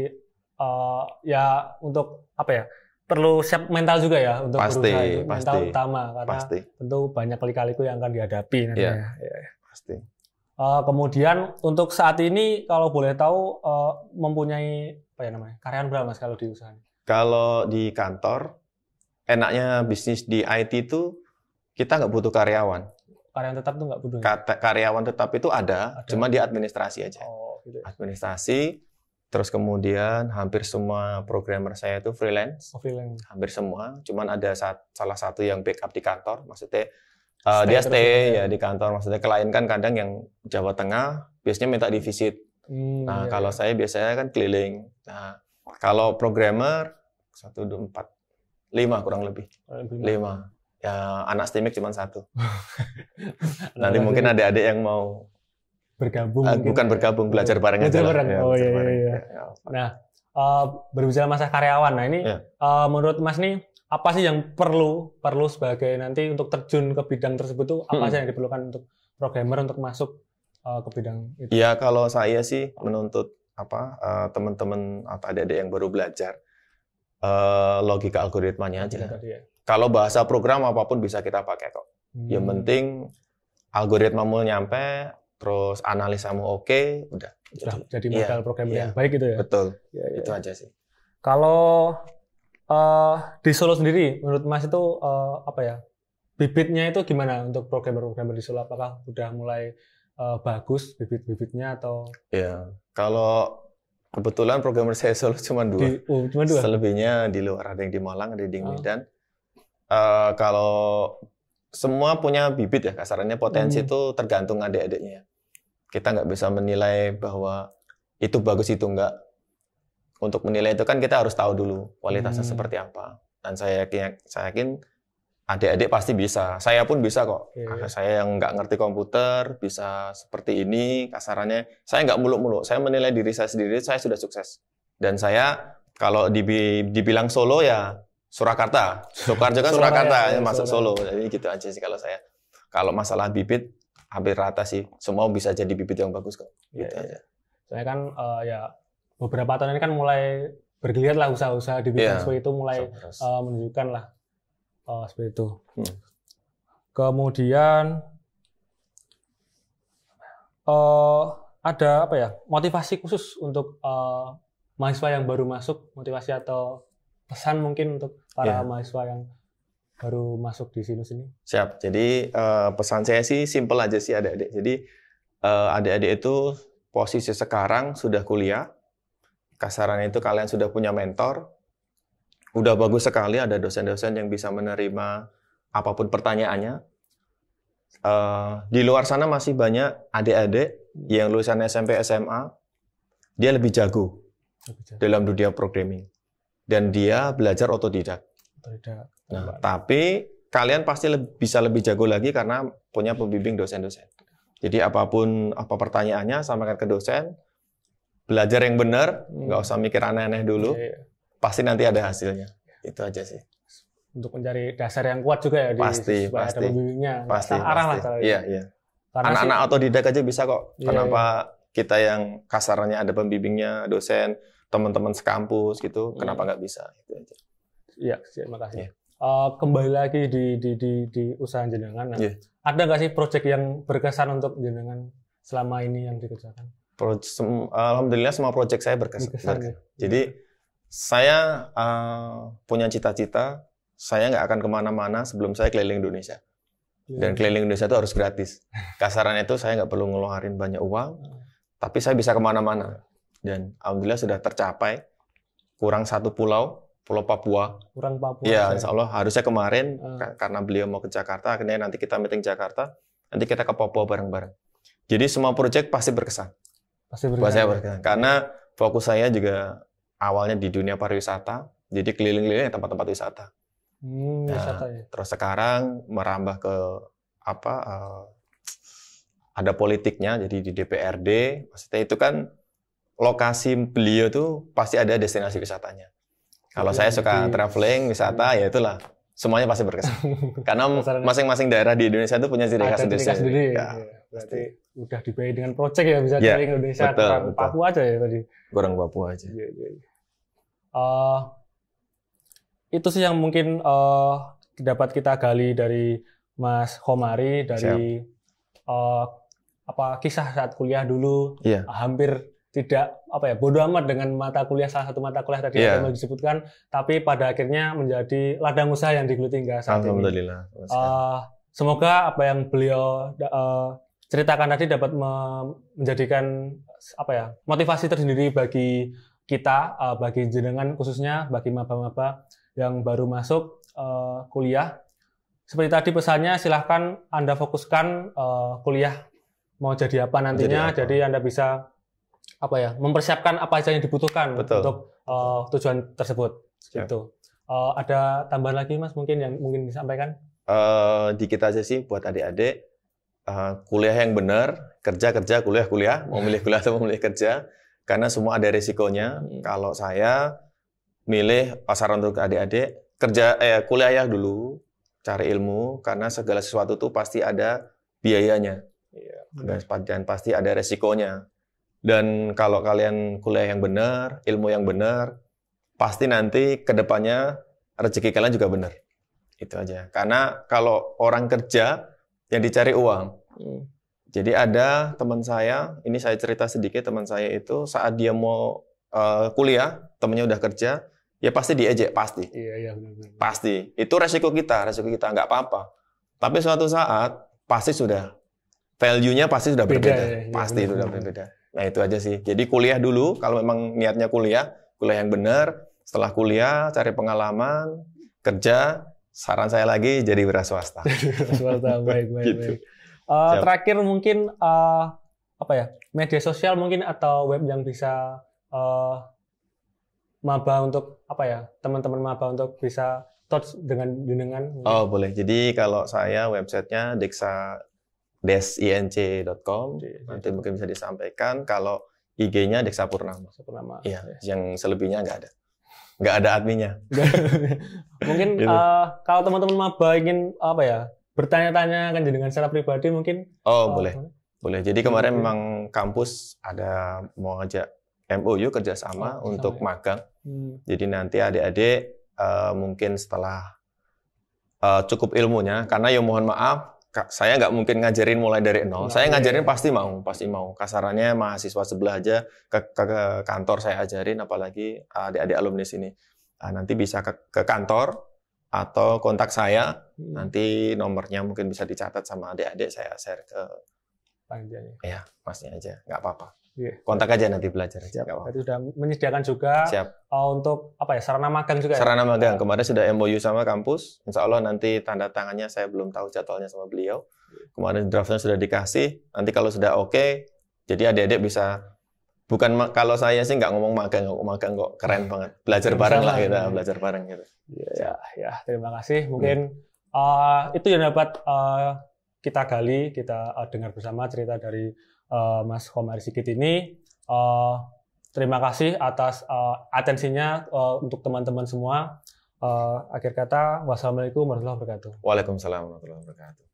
Speaker 7: eh, ya untuk apa ya? Perlu siap mental juga ya untuk
Speaker 8: Pasti,
Speaker 7: berusaha itu. Mental
Speaker 8: pasti.
Speaker 7: utama karena
Speaker 8: Pasti,
Speaker 7: tentu banyak lika-liku yang akan dihadapi nantinya.
Speaker 8: Iya.
Speaker 7: Ya, ya.
Speaker 8: pasti.
Speaker 7: Eh, kemudian untuk saat ini kalau boleh tahu eh, mempunyai apa ya namanya karyawan berapa mas kalau di usaha?
Speaker 8: Kalau di kantor, enaknya bisnis di I T itu kita nggak butuh karyawan.
Speaker 7: Karyawan tetap tuh nggak butuh. ya?
Speaker 8: Kata, karyawan tetap itu ada,
Speaker 7: Ada.
Speaker 8: cuma di administrasi aja.
Speaker 7: Oh gitu. ya.
Speaker 8: Administrasi, terus kemudian hampir semua programmer saya itu freelance.
Speaker 7: Oh, freelance.
Speaker 8: Hampir semua, cuman ada sat- salah satu yang backup di kantor, maksudnya uh,
Speaker 7: Stay
Speaker 8: dia
Speaker 7: terus
Speaker 8: stay
Speaker 7: ya.
Speaker 8: ya di kantor, maksudnya klien kan kadang yang Jawa Tengah biasanya minta di visit.
Speaker 7: Hmm,
Speaker 8: Nah,
Speaker 7: iya,
Speaker 8: kalau
Speaker 7: iya.
Speaker 8: saya biasanya kan keliling. Nah, kalau programmer satu, dua, empat, lima kurang lebih,
Speaker 7: Lebih-
Speaker 8: lima. Ya anak STEMIC cuma satu.
Speaker 7: Nah,
Speaker 8: Nanti mungkin adik-adik yang mau
Speaker 7: bergabung.
Speaker 8: uh,
Speaker 7: mungkin
Speaker 8: bukan
Speaker 7: ya.
Speaker 8: bergabung, belajar bareng
Speaker 7: Belajar
Speaker 8: aja lah.
Speaker 7: bareng.
Speaker 8: Ya,
Speaker 7: Oh
Speaker 8: belajar
Speaker 7: iya,
Speaker 8: bareng.
Speaker 7: iya, iya.
Speaker 8: Ya,
Speaker 7: Nah, eh, berbicara masalah karyawan. Nah, ini
Speaker 8: Ya.
Speaker 7: eh, menurut Mas nih apa sih yang perlu perlu sebagai nanti untuk terjun ke bidang tersebut tuh apa
Speaker 8: Hmm.
Speaker 7: sih yang diperlukan untuk programmer untuk masuk uh, ke bidang itu?
Speaker 8: Ya kalau saya sih menuntut apa uh, teman-teman atau adik-adik yang baru belajar uh, logika algoritmanya aja.
Speaker 7: Tadi ya.
Speaker 8: Kalau bahasa program apapun bisa kita pakai kok.
Speaker 7: Hmm.
Speaker 8: Yang penting algoritmamu nyampe, terus analisamu oke, udah.
Speaker 7: Sudah jadi
Speaker 8: Iya,
Speaker 7: modal programmer
Speaker 8: iya.
Speaker 7: yang baik gitu ya.
Speaker 8: Betul.
Speaker 7: Ya, ya.
Speaker 8: Itu aja sih.
Speaker 7: Kalau uh, di Solo sendiri, menurut Mas itu uh, apa ya? Bibitnya itu gimana untuk programmer-programmer di Solo? Apakah udah mulai uh, bagus bibit-bibitnya atau
Speaker 8: Ya, kalau kebetulan programmer saya Solo cuma dua.
Speaker 7: di oh, cuma dua?
Speaker 8: Selebihnya di luar, ada yang di Malang, ada yang di
Speaker 7: Oh.
Speaker 8: Medan. Eh, kalau semua punya bibit ya, kasarannya potensi
Speaker 7: Hmm.
Speaker 8: itu tergantung adik-adiknya. Kita nggak bisa menilai bahwa itu bagus itu enggak. Untuk menilai itu kan kita harus tahu dulu kualitasnya
Speaker 7: Hmm.
Speaker 8: seperti apa. Dan saya yakin, saya yakin adik-adik pasti bisa. Saya pun bisa kok.
Speaker 7: Oke.
Speaker 8: Kakak saya yang nggak ngerti komputer bisa seperti ini kasarannya. Saya nggak muluk-muluk. Saya menilai diri saya sendiri. Saya sudah sukses. Dan saya kalau dibi- dibilang Solo ya Surakarta. Sukoharjo kan
Speaker 7: Solo
Speaker 8: Surakarta,
Speaker 7: Raya,
Speaker 8: ya, masuk
Speaker 7: Solo.
Speaker 8: Solo. Jadi gitu aja sih kalau saya. Kalau masalah bibit hampir rata sih. Semua bisa jadi bibit yang bagus kok.
Speaker 7: Iya,
Speaker 8: Gitu
Speaker 7: iya.
Speaker 8: aja.
Speaker 7: Saya kan uh, ya beberapa tahun ini kan mulai bergeliat lah usaha-usaha di bidang
Speaker 8: Iya.
Speaker 7: seperti itu mulai
Speaker 8: Terus.
Speaker 7: uh, menunjukkan lah uh, seperti itu.
Speaker 8: Hmm.
Speaker 7: Kemudian uh, ada apa ya motivasi khusus untuk uh, mahasiswa yang baru masuk, motivasi atau pesan mungkin untuk para
Speaker 8: Iya.
Speaker 7: mahasiswa yang baru masuk di Sinus ini.
Speaker 8: Siap. Jadi eh, pesan saya sih simpel aja sih adik-adik. Jadi eh, adik-adik itu posisi sekarang sudah kuliah. Kasarannya itu kalian sudah punya mentor. Udah bagus sekali ada dosen-dosen yang bisa menerima apapun pertanyaannya. Eh, di luar sana masih banyak adik-adik yang lulusan S M P, S M A. Dia lebih jago dalam dunia programming. Dan dia belajar otodidak.
Speaker 7: Tidak.
Speaker 8: Nah, tapi kalian pasti lebih, bisa lebih jago lagi karena punya pembimbing dosen-dosen. Jadi apapun apa pertanyaannya sampaikan ke dosen, belajar yang benar, nggak usah mikir aneh-aneh dulu,
Speaker 7: Iya, iya.
Speaker 8: pasti nanti ada hasilnya. Itu aja sih.
Speaker 7: Untuk mencari dasar yang kuat juga ya di
Speaker 8: Pasti,
Speaker 7: supaya
Speaker 8: pasti.
Speaker 7: ada pembimbingnya, nggak
Speaker 8: Pasti,
Speaker 7: salah arah lah.
Speaker 8: pasti.
Speaker 7: caranya.
Speaker 8: Iya, iya.
Speaker 7: Karena
Speaker 8: Anak-anak
Speaker 7: sih-
Speaker 8: otodidak aja bisa kok.
Speaker 7: Iya,
Speaker 8: Kenapa kita yang kasarnya ada pembimbingnya, dosen, teman-teman sekampus gitu,
Speaker 7: Hmm.
Speaker 8: kenapa nggak bisa? Itu aja.
Speaker 7: Iya, terima kasih.
Speaker 8: Iya.
Speaker 7: Eh, kembali lagi di di di, di usaha jenengan. Nah,
Speaker 8: Iya.
Speaker 7: ada nggak sih proyek yang berkesan untuk jenengan selama ini yang dikerjakan?
Speaker 8: Pro- sem- Alhamdulillah semua proyek saya berkesan.
Speaker 7: Berkesan,
Speaker 8: berkesan.
Speaker 7: ya?
Speaker 8: Jadi saya uh, punya cita-cita, saya nggak akan kemana-mana sebelum saya keliling Indonesia. Dan keliling Indonesia itu harus gratis. Kasarannya itu saya nggak perlu ngeluarin banyak uang, tapi saya bisa kemana-mana. Dan alhamdulillah sudah tercapai. Kurang satu pulau, Pulau Papua.
Speaker 7: Kurang Papua.
Speaker 8: Iya,
Speaker 7: saya.
Speaker 8: insya Allah harusnya kemarin
Speaker 7: Ah.
Speaker 8: ka- karena beliau mau ke Jakarta, akhirnya nanti kita meeting Jakarta, nanti kita ke Papua bareng-bareng. Jadi semua proyek pasti berkesan.
Speaker 7: Pasti
Speaker 8: Buat
Speaker 7: berkesan.
Speaker 8: saya berkesan. Karena fokus saya juga awalnya di dunia pariwisata, jadi keliling-keliling tempat-tempat wisata.
Speaker 7: Hmm,
Speaker 8: Nah,
Speaker 7: wisata ya.
Speaker 8: Terus sekarang merambah ke apa? eh, ada politiknya, jadi di D P R D. Maksudnya itu kan lokasi beliau tuh pasti ada destinasi wisatanya. Kalau
Speaker 7: Oke,
Speaker 8: saya suka
Speaker 7: jadi-
Speaker 8: traveling, wisata, ya itulah. Semuanya pasti berkesan. Karena
Speaker 7: Kasarannya-
Speaker 8: masing-masing daerah di Indonesia itu punya ciri khas
Speaker 7: Ada ciri khas sendiri.
Speaker 8: Ya,
Speaker 7: Iya. Berarti udah dibayar dengan proyek ya bisa
Speaker 8: Iya,
Speaker 7: keliling Indonesia.
Speaker 8: betul,
Speaker 7: Kurang
Speaker 8: betul.
Speaker 7: Papua aja ya tadi.
Speaker 8: kurang Papua aja.
Speaker 7: Iya, iya, iya. Eh, itu sih yang mungkin eh, dapat kita gali dari Mas Khomari dari eh, apa kisah saat kuliah dulu.
Speaker 8: Iya.
Speaker 7: Hampir tidak apa ya bodoh amat dengan mata kuliah salah satu mata kuliah tadi
Speaker 8: Iya.
Speaker 7: yang disebutkan, tapi pada akhirnya menjadi ladang usaha yang digeluti hingga saat ini.
Speaker 8: Alhamdulillah.
Speaker 7: Eh, semoga apa yang beliau eh, ceritakan tadi dapat me- menjadikan apa ya motivasi tersendiri bagi kita, eh, bagi jenengan khususnya bagi maba-maba yang baru masuk eh, kuliah. Seperti tadi pesannya, silahkan Anda fokuskan eh, kuliah mau jadi apa nantinya,
Speaker 8: Jadi apa.
Speaker 7: jadi Anda bisa apa ya mempersiapkan apa saja yang dibutuhkan
Speaker 8: Betul.
Speaker 7: untuk eh, tujuan tersebut.
Speaker 8: Siap.
Speaker 7: Gitu. Eh, ada tambahan lagi Mas mungkin yang mungkin disampaikan?
Speaker 8: Eh, dikit aja sih buat adik-adik, eh, kuliah yang benar, kerja kerja, kuliah kuliah, mau milih kuliah atau mau milih kerja, karena semua ada resikonya.
Speaker 7: Hmm.
Speaker 8: Kalau saya milih saran untuk adik-adik, kerja eh kuliah dulu, cari ilmu karena segala sesuatu tuh pasti ada biayanya. Dan, dan pasti ada resikonya. Dan kalau kalian kuliah yang benar, ilmu yang benar, pasti nanti ke depannya rezeki kalian juga benar. Itu aja. Karena kalau orang kerja yang dicari uang. Hmm. Jadi ada teman saya, ini saya cerita sedikit, teman saya itu saat dia mau uh, kuliah, temennya udah kerja, ya pasti diejek, pasti.
Speaker 7: Iya, iya, benar-benar.
Speaker 8: Pasti. Itu resiko kita, resiko kita nggak apa-apa. Tapi suatu saat pasti sudah value-nya pasti sudah
Speaker 7: beda,
Speaker 8: berbeda.
Speaker 7: Ya,
Speaker 8: pasti
Speaker 7: ya,
Speaker 8: sudah berbeda. Nah, itu aja sih. Jadi kuliah dulu kalau memang niatnya kuliah, kuliah yang benar. Setelah kuliah cari pengalaman, kerja, saran saya lagi jadi wira swasta.
Speaker 7: Swasta, baik, baik,
Speaker 8: gitu.
Speaker 7: baik. Uh, terakhir mungkin uh, apa ya, media sosial mungkin atau web yang bisa uh, maba untuk apa ya, teman-teman maba untuk bisa touch dengan jenengan.
Speaker 8: Oh boleh. Jadi kalau saya websitenya deksa inc dot com, nanti mungkin bisa disampaikan. Kalau I G-nya Deksa Purnama.
Speaker 7: Purnama.
Speaker 8: Iya. Yang selebihnya nggak ada, nggak ada adminnya.
Speaker 7: Mungkin gitu. uh, kalau teman-teman maba ingin apa ya, bertanya-tanya kan dengan secara pribadi mungkin.
Speaker 8: Oh,
Speaker 7: uh,
Speaker 8: boleh. Boleh. Jadi kemarin memang kampus ada mau ngajak M O U kerjasama oh, untuk sama. magang. Hmm. Jadi nanti adik-adik uh, mungkin setelah uh, cukup ilmunya, karena ya mohon maaf, saya nggak mungkin ngajarin mulai dari nol. Nah, saya ngajarin ya. pasti mau, pasti mau. Kasarannya mahasiswa sebelah aja ke, ke, ke kantor saya ajarin, apalagi adik-adik alumni sini. Nah, nanti bisa ke, ke kantor atau kontak saya, hmm. nanti nomornya mungkin bisa dicatat sama adik-adik, saya share ke
Speaker 7: panjangnya.
Speaker 8: Ya, masnya aja, nggak apa-apa.
Speaker 7: Yeah.
Speaker 8: Kontak aja nanti belajar. Siap.
Speaker 7: Itu sudah menyediakan juga.
Speaker 8: Siap.
Speaker 7: Uh, untuk apa ya, sarana magang juga.
Speaker 8: Sarana
Speaker 7: ya?
Speaker 8: magang. Kemarin sudah M O U sama kampus. Insya Allah nanti tanda tangannya saya belum tahu jadwalnya sama beliau. Kemarin draftnya sudah dikasih. Nanti kalau sudah oke, okay, jadi adik-adik bisa. Bukan kalau saya sih nggak ngomong magang, ngomong magang kok keren banget. Belajar bareng lah kita, gitu, belajar bareng gitu.
Speaker 7: Ya, ya, terima kasih. Mungkin hmm. uh, itu yang dapat uh, kita gali, kita uh, dengar bersama cerita dari uh, Mas Komar Sigit ini. Uh, terima kasih atas uh, atensinya uh, untuk teman-teman semua. Uh, akhir kata, wassalamualaikum warahmatullahi wabarakatuh.
Speaker 8: Waalaikumsalam warahmatullahi wabarakatuh.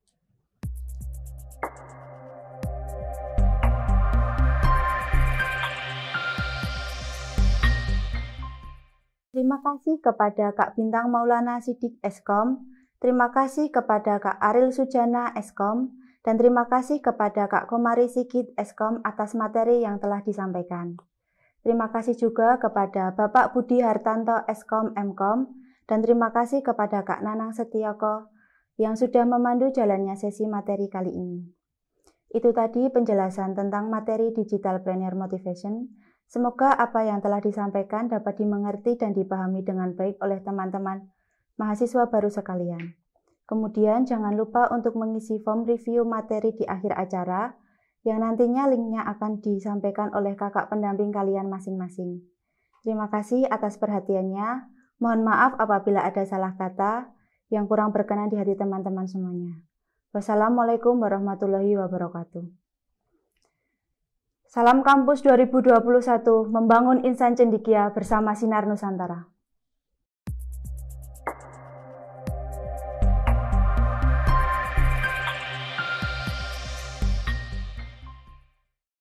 Speaker 1: Terima kasih kepada Kak Bintang Maulana Sidik Eskom, terima kasih kepada Kak Aril Sujana Eskom, dan terima kasih kepada Kak Komari Sigit Eskom atas materi yang telah disampaikan. Terima kasih juga kepada Bapak Budi Hartanto Eskom Emkom, dan terima kasih kepada Kak Nanang Setioko yang sudah memandu jalannya sesi materi kali ini. Itu tadi penjelasan tentang materi Digital Planner Motivation. Semoga apa yang telah disampaikan dapat dimengerti dan dipahami dengan baik oleh teman-teman mahasiswa baru sekalian. Kemudian jangan lupa untuk mengisi form review materi di akhir acara, yang nantinya linknya akan disampaikan oleh kakak pendamping kalian masing-masing. Terima kasih atas perhatiannya. Mohon maaf apabila ada salah kata yang kurang berkenan di hati teman-teman semuanya. Wassalamualaikum warahmatullahi wabarakatuh. Salam Kampus dua ribu dua puluh satu, membangun insan cendekia bersama Sinar Nusantara.